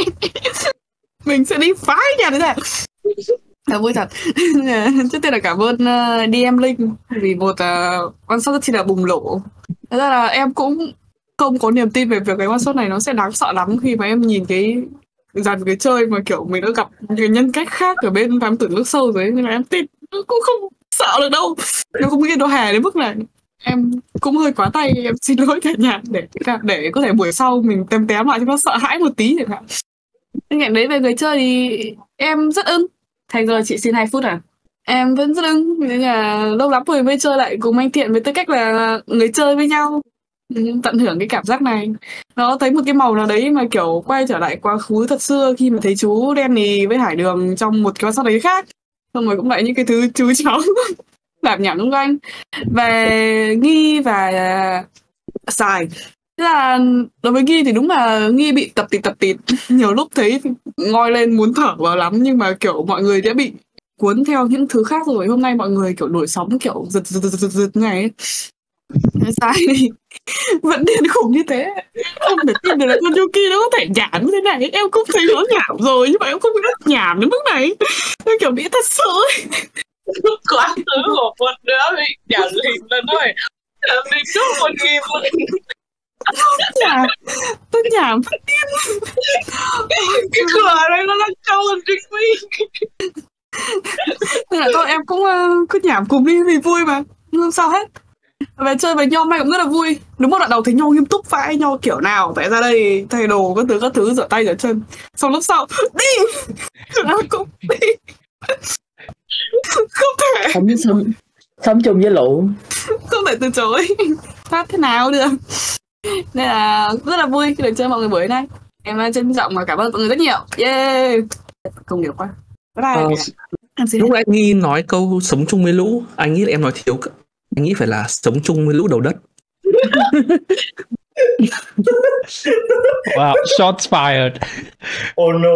Speaker 6: Mình sẽ đi phái nhà thế này. Là vui thật. Trước tiên là cảm ơn DM Linh vì một one shot rất chi là bùng nổ. Thật ra là em cũng không có niềm tin về việc cái one shot này nó sẽ đáng sợ lắm, khi mà em nhìn cái dàn cái chơi mà kiểu mình đã gặp những nhân cách khác ở bên thám tử nước sâu rồi, nên là em tin nó cũng không sợ được đâu. Em không nghĩ nó hề đến mức này. Em cũng hơi quá tay, em xin lỗi cả nhà để có thể buổi sau mình tém lại cho nó sợ hãi một tí chẳng hạn. Bên cạnh đấy về người chơi thì em rất ưng. Thành giờ chị xin 2 phút à? Em vẫn rất ưng, nên là lâu lắm rồi mới chơi lại cùng anh Thiện với tư cách là người chơi với nhau. Tận hưởng cái cảm giác này. Nó thấy một cái màu nào đấy mà kiểu quay trở lại quá khứ thật xưa, khi mà thấy chú Danny với Hải Đường trong một cái sao đấy khác. Xong rồi cũng lại những cái thứ chú cháu làm nhảm xung quanh. Về Nghi và Sài. Thế là đối với Nghi thì đúng là Nghi bị tập tịt nhiều lúc thấy ngoi lên muốn thở vào lắm, nhưng mà kiểu mọi người đã bị cuốn theo những thứ khác rồi. Hôm nay mọi người kiểu nổi sóng kiểu giật ngày ấy. Sai thì vẫn điên khủng như thế. Không thể tin được là con Yuki nó có thể nhảm như thế này. Em cũng thấy nó nhảm rồi, nhưng mà em không biết nó nhảm đến mức này. Nó kiểu bị thật sự ấy.
Speaker 3: Quá thứ của một đứa bị nhảm lìn lên rồi. Đi trước con Nghi luôn.
Speaker 6: Tôi nhảm phát điên.
Speaker 3: Cái cửa đấy nó đang trâu hơn Trinh My.
Speaker 6: Nên là thôi em cũng cứ nhảm cùng đi vì vui mà, không sao hết. Về chơi với Nho hôm nay cũng rất là vui. Đúng một đoạn đầu thấy Nho nghiêm túc vãi, Nho kiểu nào tại ra đây thay đồ các thứ rửa tay rửa chân, xong lúc sau đi nó cũng đi. Không thể
Speaker 5: sống chung với lũ,
Speaker 6: không thể từ chối. Phát thế nào được. Nên là rất là vui khi được chơi mọi người buổi nay. Em trân trọng và cảm ơn mọi người rất nhiều. Yeah, công nghiệp quá.
Speaker 2: Lúc nãy Nghi nói câu sống chung với lũ, anh nghĩ là em nói thiếu. Anh nghĩ phải là sống chung với lũ đầu đất.
Speaker 1: Wow, shots fired.
Speaker 4: Oh no.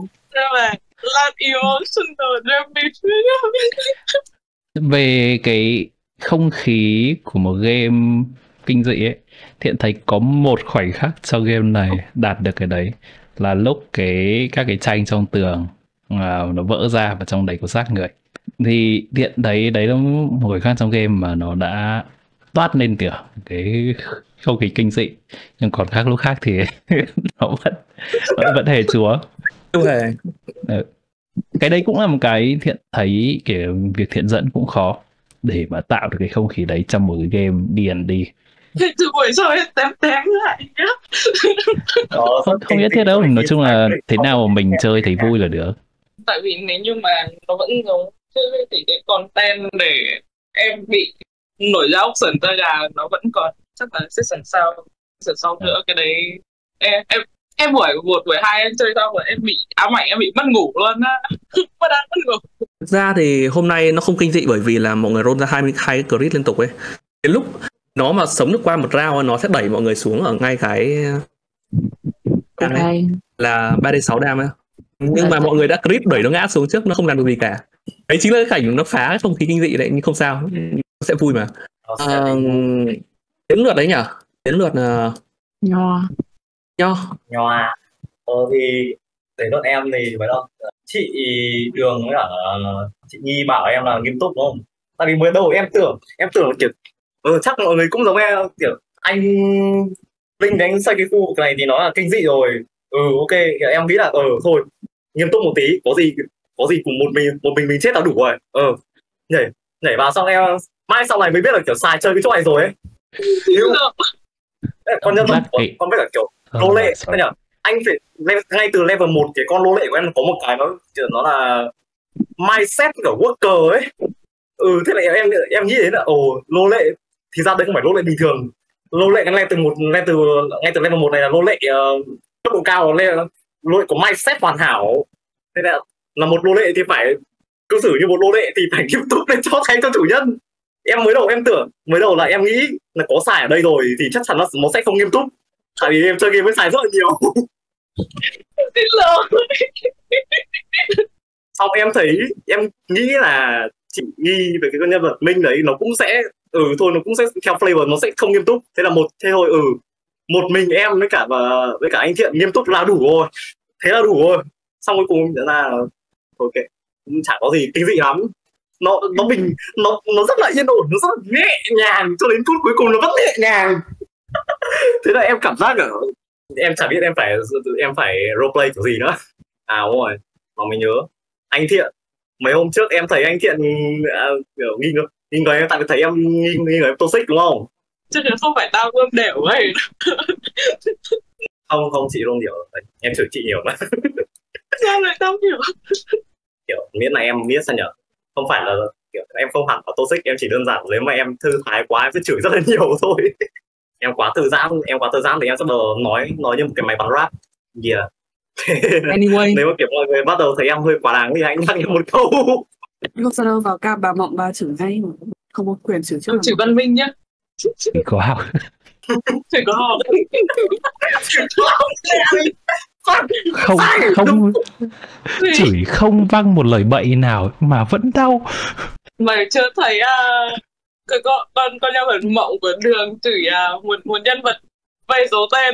Speaker 1: Về cái không khí của một game kinh dị ấy, Thiện thấy có một khoảnh khắc trong game này đạt được cái đấy, là lúc các cái tranh trong tường nó vỡ ra và trong đấy có xác người. Thì Thiện đấy là một khoảnh khắc trong game mà nó đã toát lên kiểu cái không khí kinh dị, nhưng còn các lúc khác thì nó vẫn hề chúa. Cái đấy cũng là một cái Thiện thấy kiểu việc Thiện dẫn cũng khó để mà tạo được cái không khí đấy trong một cái game D&D.
Speaker 3: Từ buổi sau em tém lại nhá.
Speaker 1: Không nhất thiết đâu, nói chung là thế nào mà mình chơi thấy vui là được.
Speaker 3: Tại vì nếu như mà nó vẫn giống thì cái content để em bị nổi ra ốc sườn tơ gà nó vẫn còn, chắc là season sau nữa. Cái đấy em buổi 2 em chơi xong rồi em bị ám ảnh, em bị mất ngủ luôn á. Mất ngủ.
Speaker 2: Thực ra thì hôm nay nó không kinh dị bởi vì là mọi người roll ra 22 cái crit liên tục ấy. Cái lúc nó mà sống được qua một round nó sẽ đẩy mọi người xuống ở ngay cái là 3d6 đam ấy. Nhưng mà mọi người đã crit đẩy nó ngã xuống trước, nó không làm được gì cả. Đấy chính là cái cảnh nó phá cái không khí kinh dị đấy, nhưng không sao, nó sẽ vui mà. Đến lượt đấy nhỉ? Đến lượt
Speaker 5: Nho.
Speaker 4: Thì đến lượt em thì phải đâu chị Đường với cả chị Nhi bảo em là nghiêm túc đúng không? Tại vì mới đầu em tưởng là kiểu chắc mọi người cũng giống em, kiểu anh Linh đánh xây cái khu vực này thì nó là kinh dị rồi. Ok, em nghĩ là thôi nghiêm túc một tí, có gì cùng một mình chết là đủ rồi. Nhảy vào xong em mãi sau này mới biết là kiểu xài chơi cái chỗ này rồi ấy. Con nhân vật con biết là kiểu lô lệ nhỉ? Anh phải ngay từ level 1 cái con lô lệ của em có một cái nó là mindset kiểu worker ấy. Thế là em nghĩ đến là lô lệ thì ra đây không phải lô lệ bình thường. Lô lệ ngay từ level 1 này là lô lệ cấp độ cao, lô lệ có mindset hoàn hảo. Thế là một lô lệ thì phải cư xử như một lô lệ thì phải nghiêm túc để cho thay cho chủ nhân. Mới đầu là em nghĩ là có xài ở đây rồi thì chắc chắn là nó sẽ không nghiêm túc. Tại vì em chơi game với xài rất là nhiều. Xong em nghĩ là chị Nghi về cái nhân vật Minh đấy nó cũng sẽ thôi nó cũng sẽ theo flavor, nó sẽ không nghiêm túc. Thế là một mình em với cả anh Thiện nghiêm túc là đủ rồi. Thế là đủ rồi. Xong cuối cùng là ok, cũng chẳng có gì kinh dị lắm. Nó rất là yên ổn, nó rất là nhẹ nhàng cho đến phút cuối cùng nó vẫn nhẹ nhàng. Thế là em cảm giác là em chả biết em phải roleplay kiểu gì nữa. Đúng rồi, mà mình nhớ anh Thiện mấy hôm trước em thấy anh Thiện kiểu nghi ngờ em, tại vì thấy em nghi ngờ em toxic đúng không?
Speaker 3: Chứ không phải tao gom đều ấy.
Speaker 4: Không chị không hiểu, em chửi chị nhiều mà.
Speaker 3: Sao lại tao hiểu?
Speaker 4: Kiểu miễn là em biết sao nhở, không phải là kiểu em không hẳn là toxic, em chỉ đơn giản nếu mà em thư thái quá em sẽ chửi rất là nhiều thôi. Em quá thư giãn thì em sẽ nói như một cái máy bắn rap.
Speaker 6: Anyway,
Speaker 4: nếu mà kiểu mọi người bắt đầu thấy em hơi quá đáng thì hãy nhắc em một câu.
Speaker 6: Không sao đâu, vào ca bà Mộng bà chửi ngay mà không có quyền chửi trước.
Speaker 3: Chửi Văn Minh nhá.
Speaker 1: Có học.
Speaker 3: Chửi có học.
Speaker 1: Không chửi không văng một lời bậy nào mà vẫn đau.
Speaker 3: Mày chưa thấy con nhân vật Mộng của Đường chửi một nhân vật vay số tên.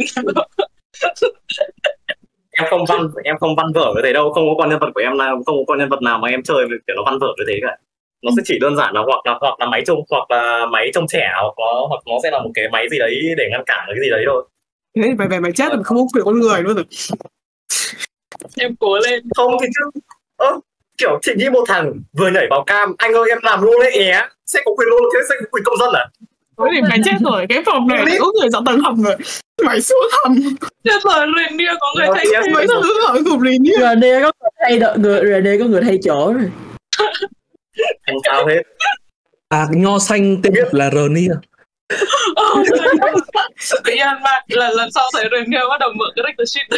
Speaker 4: em không văn vở với thế đâu, không có con nhân vật của em nào, không có con nhân vật nào mà em chơi kiểu nó văn vở như thế cả. Nó sẽ chỉ đơn giản là hoặc là máy trông trẻ, hoặc nó sẽ là một cái máy gì đấy để ngăn cản cái gì đấy thôi.
Speaker 6: Thế mày chết rồi, không có quyền con người luôn rồi.
Speaker 3: Em cố lên.
Speaker 4: Không thì chứ kiểu chị nghĩ một thằng vừa nhảy vào cam, anh ơi em làm lô lệ nhé, sẽ có quyền lô lệ, sẽ có quyền công dân à?
Speaker 6: Thế thì mày chết rồi, cái phòng này có người dọn tầng hầm rồi, mày xuống hầm.
Speaker 3: Chết rồi, Renia có người thay thế.
Speaker 6: Mày xuống hỏi cùng Renia.
Speaker 5: Renia có người thay chỗ rồi.
Speaker 4: Anh cao hết.
Speaker 2: Nho xanh tên biết là Renia.
Speaker 3: Tự nhiên mà lần sau thấy Renia bắt đầu mở cái character sheet.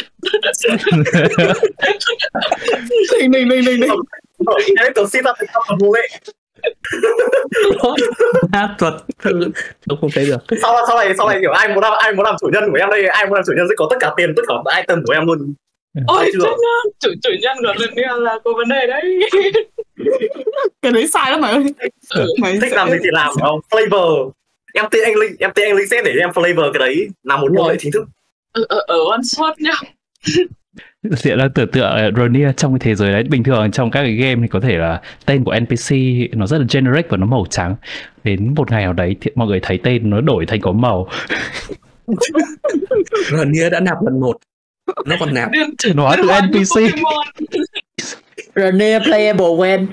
Speaker 6: Ninh.
Speaker 4: Character sheet là thành công lô lệ.
Speaker 2: Thuật tôi không thấy được.
Speaker 4: Sau này kiểu ai muốn làm chủ nhân của em đây, ai muốn làm chủ nhân sẽ có tất cả tiền, tất cả item của em luôn.
Speaker 3: Ôi chủ nhân của Renia là có vấn đề đấy.
Speaker 6: Cái đấy sai lắm mày ơi.
Speaker 4: Mày thích làm gì thì làm không? Flavor. Em tên anh Linh sẽ để em flavor cái đấy là một lô lệ chính thức.
Speaker 3: Ở one shot nhá.
Speaker 1: Sẽ là tưởng tượng Renia trong cái thế giới đấy. Bình thường trong các cái game thì có thể là tên của NPC nó rất là generic và nó màu trắng. Đến một ngày nào đấy thì mọi người thấy tên nó đổi thành có màu.
Speaker 2: Renia đã nạp lần 1, nó còn nạp
Speaker 1: nó từ NPC.
Speaker 5: Renia playable when.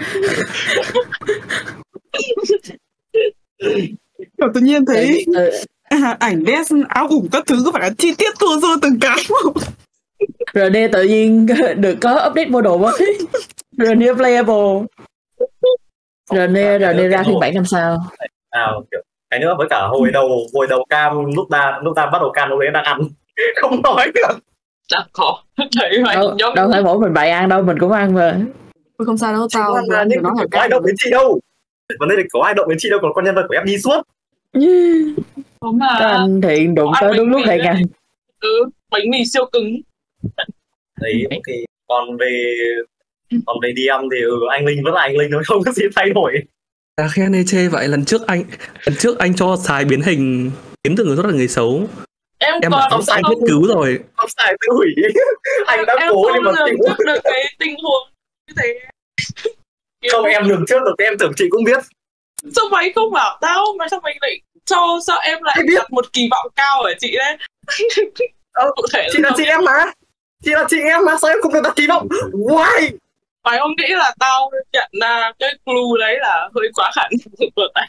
Speaker 6: Tự nhiên thấy ảnh đen áo ủng các thứ có phải là chi tiết thua sơ từng cái không?
Speaker 5: Renia tự nhiên được có update model mới. Renia playable. Renia ra phiên bản năm sau.
Speaker 4: Kiểu cái nữa với cả hồi đầu cam lúc ta bắt đầu cam lúc đấy đang ăn. Không nói được.
Speaker 3: Chắc khó.
Speaker 5: Đâu phải mỗi mình bày ăn đâu, mình cũng ăn mà.
Speaker 6: Không sao đâu, tao
Speaker 4: nhưng mà có ai động đến chị đâu. Vấn đề là có ai động đến chị đâu, còn con nhân vật của em đi suốt.
Speaker 5: Các anh Thiện đụng tới đúng lúc hẹn ăn.
Speaker 3: Bánh mì siêu cứng.
Speaker 4: Đấy, ok. Còn về DM thì anh Linh vẫn là anh Linh thôi, không có gì thay đổi.
Speaker 2: Khen chê vậy. Lần trước anh cho xài biến hình kiếm từ người tốt là người xấu. Em bảo xài hết cứu rồi.
Speaker 4: Không sai tự hủy. Anh đã
Speaker 3: em
Speaker 4: cố
Speaker 3: không
Speaker 4: nhưng mà
Speaker 3: lường
Speaker 4: chịu.
Speaker 3: trước được cái tình huống như thế.
Speaker 4: Không, em lường trước được, em tưởng chị cũng biết.
Speaker 3: Sao mày không bảo tao mà sao mày lại sao em lại
Speaker 4: Em biết.
Speaker 3: đặt một kỳ vọng cao ở chị đấy? Cụ thể
Speaker 4: Chị là chị em mà. Chị là chị em mà, sao em không được đặt kỳ vọng? Why?
Speaker 3: mày không nghĩ là tao nhận ra cái clue đấy là hơi quá khả năng của tao.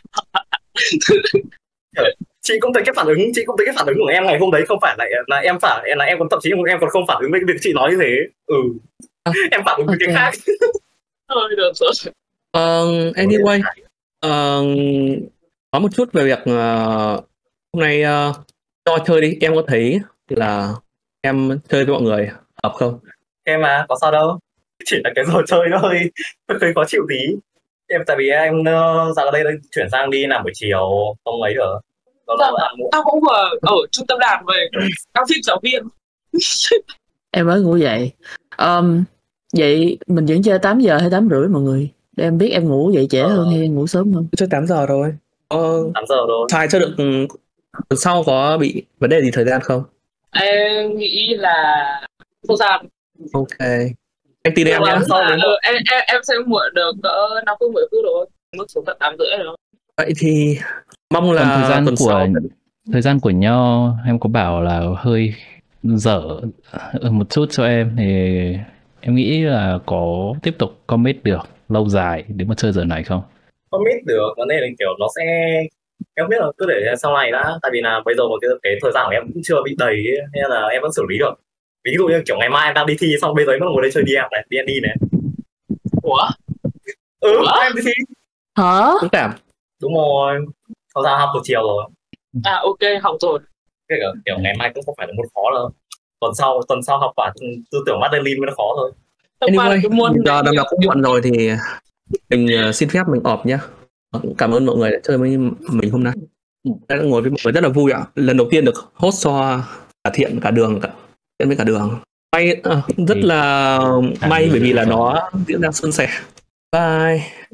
Speaker 4: Chị cũng thấy cái phản ứng của em ngày hôm đấy không phải là em là em còn thậm chí em còn không phản ứng với việc chị nói như thế. Em phản ứng với cái khác.
Speaker 3: Thôi được rồi.
Speaker 2: Anyway, nói một chút về việc hôm nay cho chơi đi. Em có thấy là em chơi với mọi người hợp không?
Speaker 4: Em mà có sao đâu, chỉ là cái trò chơi nó hơi khó chịu tí. Em tại vì em dạo đây chuyển sang đi làm buổi chiều không mấy được.
Speaker 3: Tao cũng vừa ở trung tâm đàn về, tao thích giáo viên.
Speaker 5: Em mới ngủ dậy. Vậy mình vẫn chơi 8 giờ hay 8 rưỡi mọi người? Để em biết em ngủ dậy trễ hơn hay em ngủ sớm hơn.
Speaker 2: Chơi 8 giờ thôi.
Speaker 4: 8 giờ thôi.
Speaker 2: Try cho được. Tuần sau có bị vấn đề gì thời gian không?
Speaker 3: Em nghĩ là không sao.
Speaker 2: Ok. Anh tin em nhé.
Speaker 3: Em sẽ muộn được cỡ 5 phút 10 phút rồi. Mức xuống tận 8 rưỡi rồi.
Speaker 2: Vậy thì mong là
Speaker 1: Còn
Speaker 2: thời
Speaker 1: gian của Nho em có bảo là hơi dở một chút cho em, thì em nghĩ là có tiếp tục commit được lâu dài để mà chơi giờ này không?
Speaker 4: Commit được, vấn đề là kiểu nó sẽ, em biết là cứ để sau này đã, tại vì là bây giờ một cái thời gian của em cũng chưa bị đầy ấy, nên là em vẫn xử lý được. Ví dụ như kiểu ngày mai em đang đi thi xong bây giờ em vẫn ngồi đây chơi D&D này.
Speaker 3: Ủa?
Speaker 4: Em đi thi.
Speaker 5: Hả?
Speaker 2: cũng cảm.
Speaker 4: Đúng rồi, sau ra học một chiều rồi.
Speaker 3: Ok, học rồi.
Speaker 4: Kiểu ngày mai cũng không phải là môn khó đâu. Tuần sau học quả tư tưởng Madeline mới nó khó thôi.
Speaker 2: Anyway, giờ đâm đọc cũng muộn rồi thì mình xin phép mình off nhé. Cảm ơn mọi người đã chơi với mình hôm nay. Đã ngồi với mọi người rất là vui ạ. Lần đầu tiên được host cho cả Thiện cả Đường với cả Đường. May rất là may bởi vì là nó diễn ra suôn sẻ. Bye.